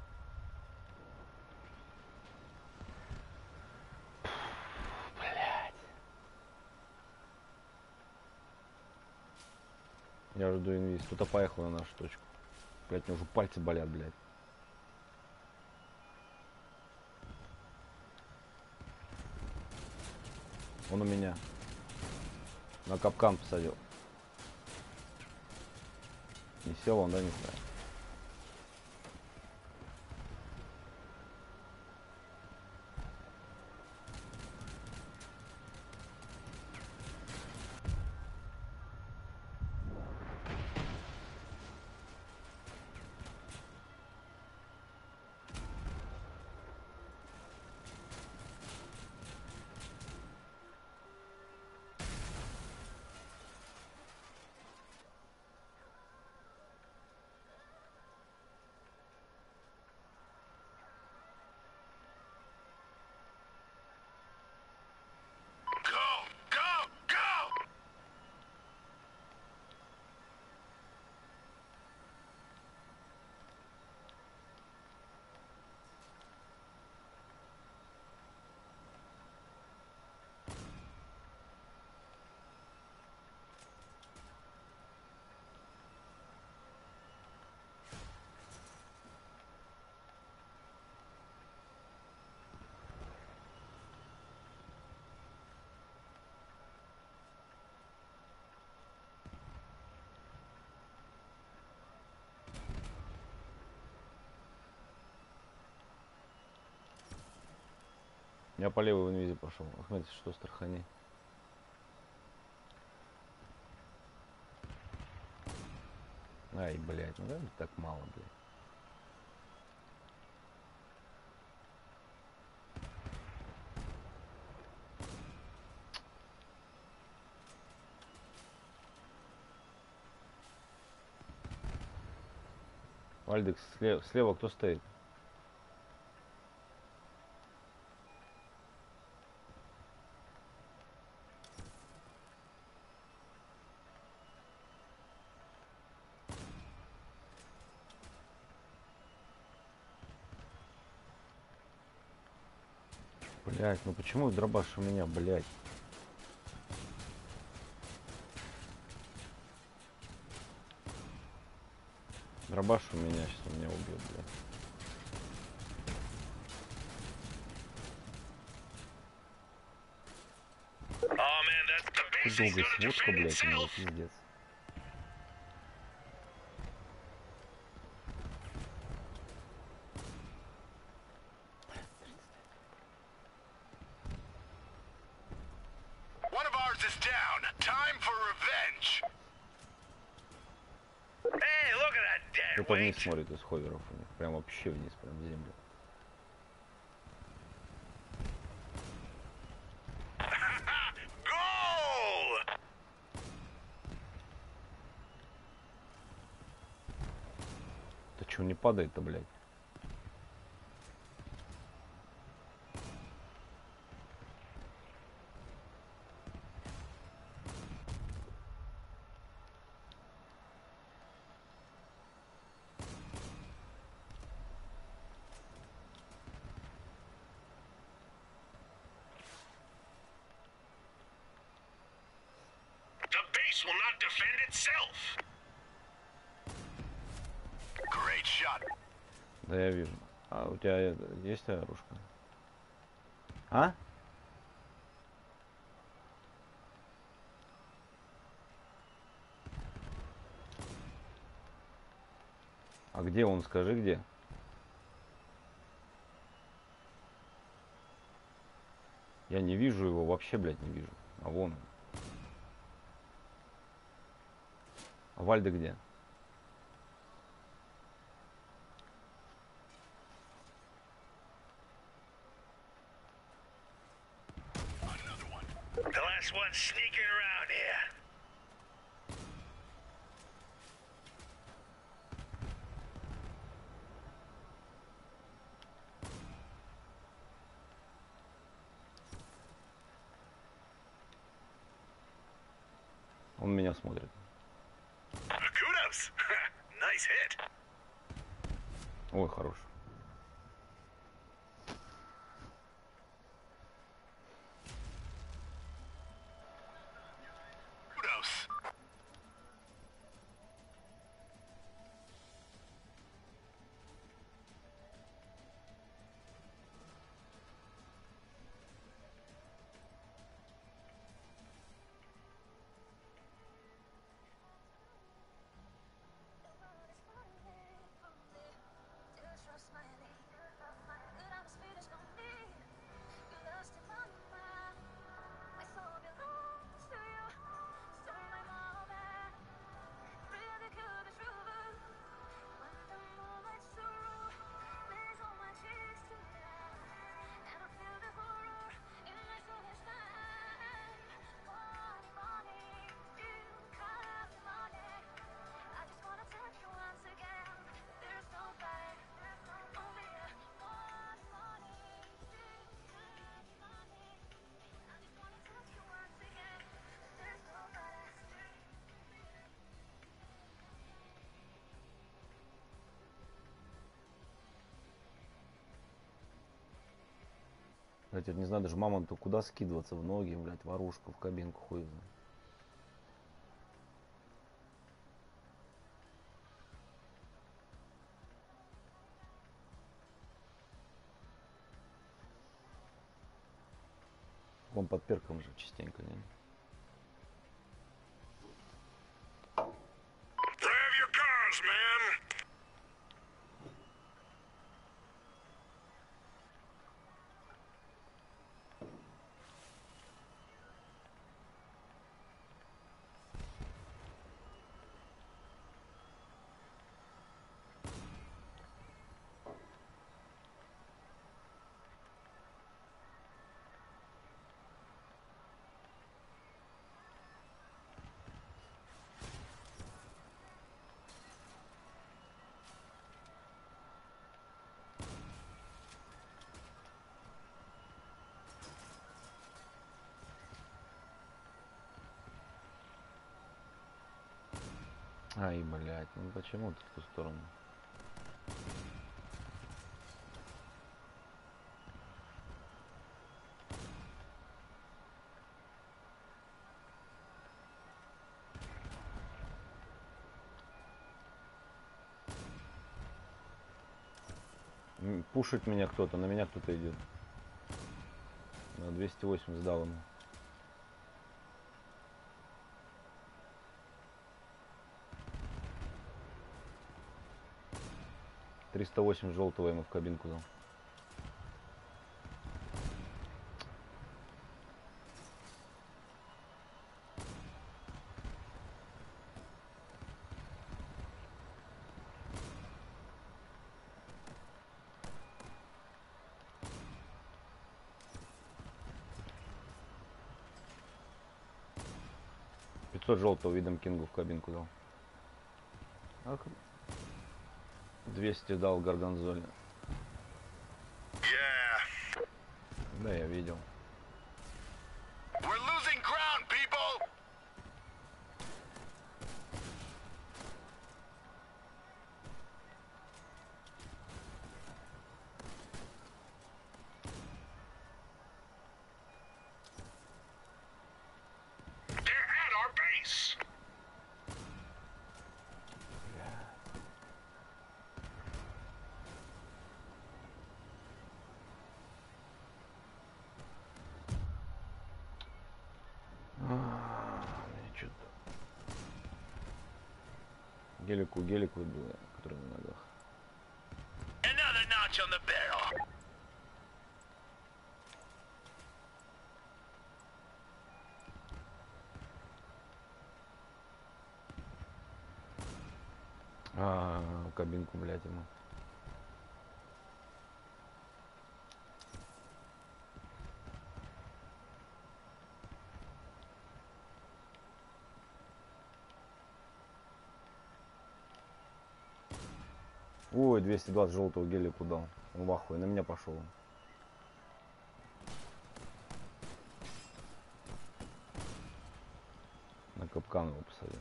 S1: Блять. Я жду инвиз. Кто-то поехал на нашу точку. Блять, мне уже пальцы болят, блять. Он у меня. На капкан посадил. Не сел он, да, не знаю. Я по левой в инвизе пошел. Ахмед, что страхани? Ай, блядь, ну да, так мало, блядь. Вальдекс, слева, слева кто стоит? Блять, ну почему дробаш у меня, блять? Дробаш у меня, сейчас меня убьет, блядь.
S7: Oh man, that's the base is
S1: Долгая
S7: gonna
S1: сводка,
S7: defend
S1: блядь, у меня,
S7: itself.
S1: пиздец.
S7: One of ours is down. Time for revenge. Hey, look at that dead
S1: Кто-то вниз
S7: weight.
S1: смотрит из ховеров у них. Прям вообще вниз, прям в землю.
S7: Goal!
S1: Да чё не падает-то, блядь?
S7: The base will not defend itself. Great shot.
S1: Да я вижу. А у тебя это, есть оружка? А? А где он? Скажи, где? Я не вижу его, вообще, блядь, не вижу. А вон он. А Вальда где?
S7: The last one sneaking around here.
S1: Он меня смотрит.
S7: Kudos. Nice hit.
S1: Ой, хорош.
S7: Kudos.
S1: Блять, я не знаю, даже мамонту куда скидываться, в ноги, блять, в оружку, в кабинку, хуй знает. Он под перком же частенько, не?
S7: Grab your cars, man.
S1: Ай, блять, ну почему ты в ту сторону? М, Пушит меня кто-то, на меня кто-то идет. На двести восемь сдал ему. триста восемь желтого ему в кабинку дал. пятьсот желтого видом кингу в кабинку дал. Ах. двести дал Горгонзоле.
S7: Yeah.
S1: Да, я видел.
S7: We're losing ground, people! They're at our base!
S1: Что-то. Гелику, гелику, да, который на ногах.
S7: Another notch on the barrel.
S1: А, кабинку, блядь, ему. Ой, двести двадцать желтого гелику дал. Он в ахуе, на меня пошел. На капкан его посадил.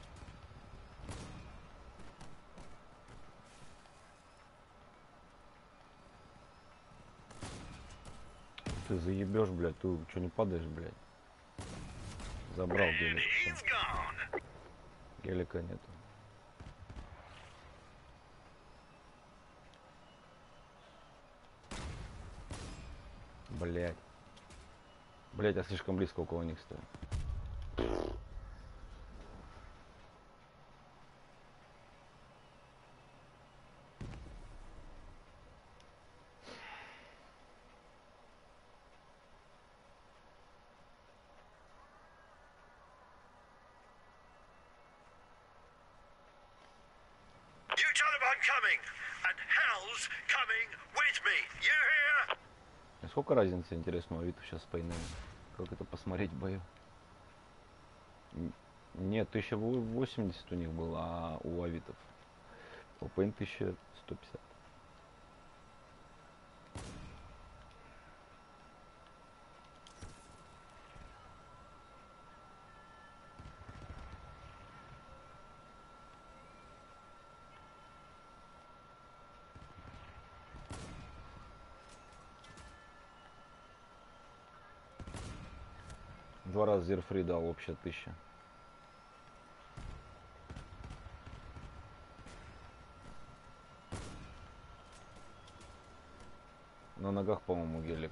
S1: Ты заебешь, блядь, ты что не падаешь, блядь? Забрал гелик.
S7: He's gone.
S1: Гелика нету. Блядь. Блядь, я слишком близко около них стою.
S7: You Taliban coming, and hell's coming with me. You hear?
S1: А сколько разницы, интересно, у авитов сейчас с пейнами? Как это посмотреть в бою? Н- Нет, тысяча восемьдесят у них было, а у авитов. У пейн тысяча сто пятьдесят. Два раза зерфри дал, общая тысяча. На ногах, по-моему, гелик.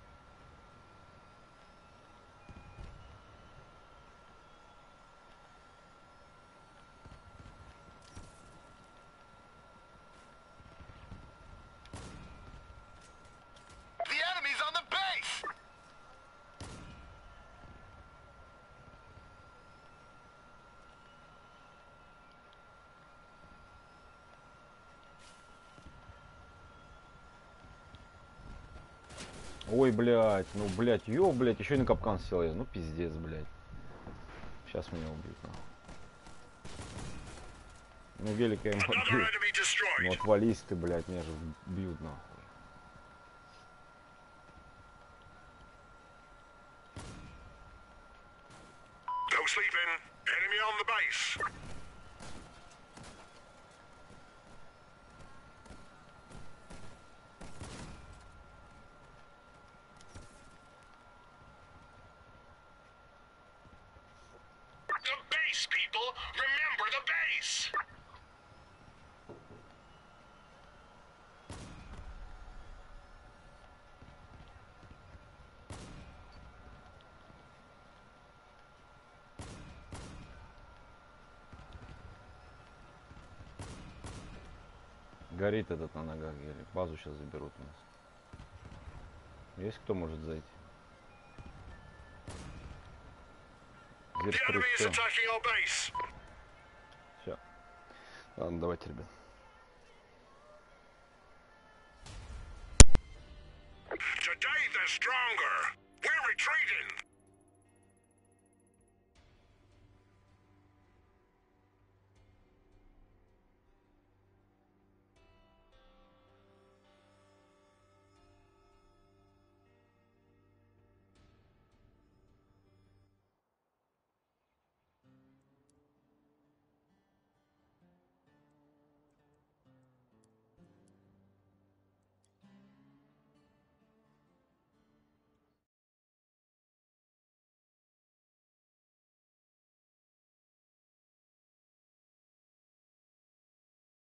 S7: The enemy's on the base.
S1: Ой, блядь, ну, блядь, ё, блядь, еще и на капкан сел я. Ну, пиздец, блядь. Сейчас меня убьют, нахуй. Ну, гелик я ему
S7: Another
S1: отбил.
S7: enemy destroyed.
S1: Ну, отвались ты, блядь, меня же бьют, нахуй.
S7: No sleeping. Enemy on the base. The base, people. Remember the base.
S1: Горит этот на ногах еле. Базу сейчас заберут у нас. Есть кто может зайти? Зирс все. Все. Ладно, давайте, ребят.
S7: Today they're stronger. We're retreating.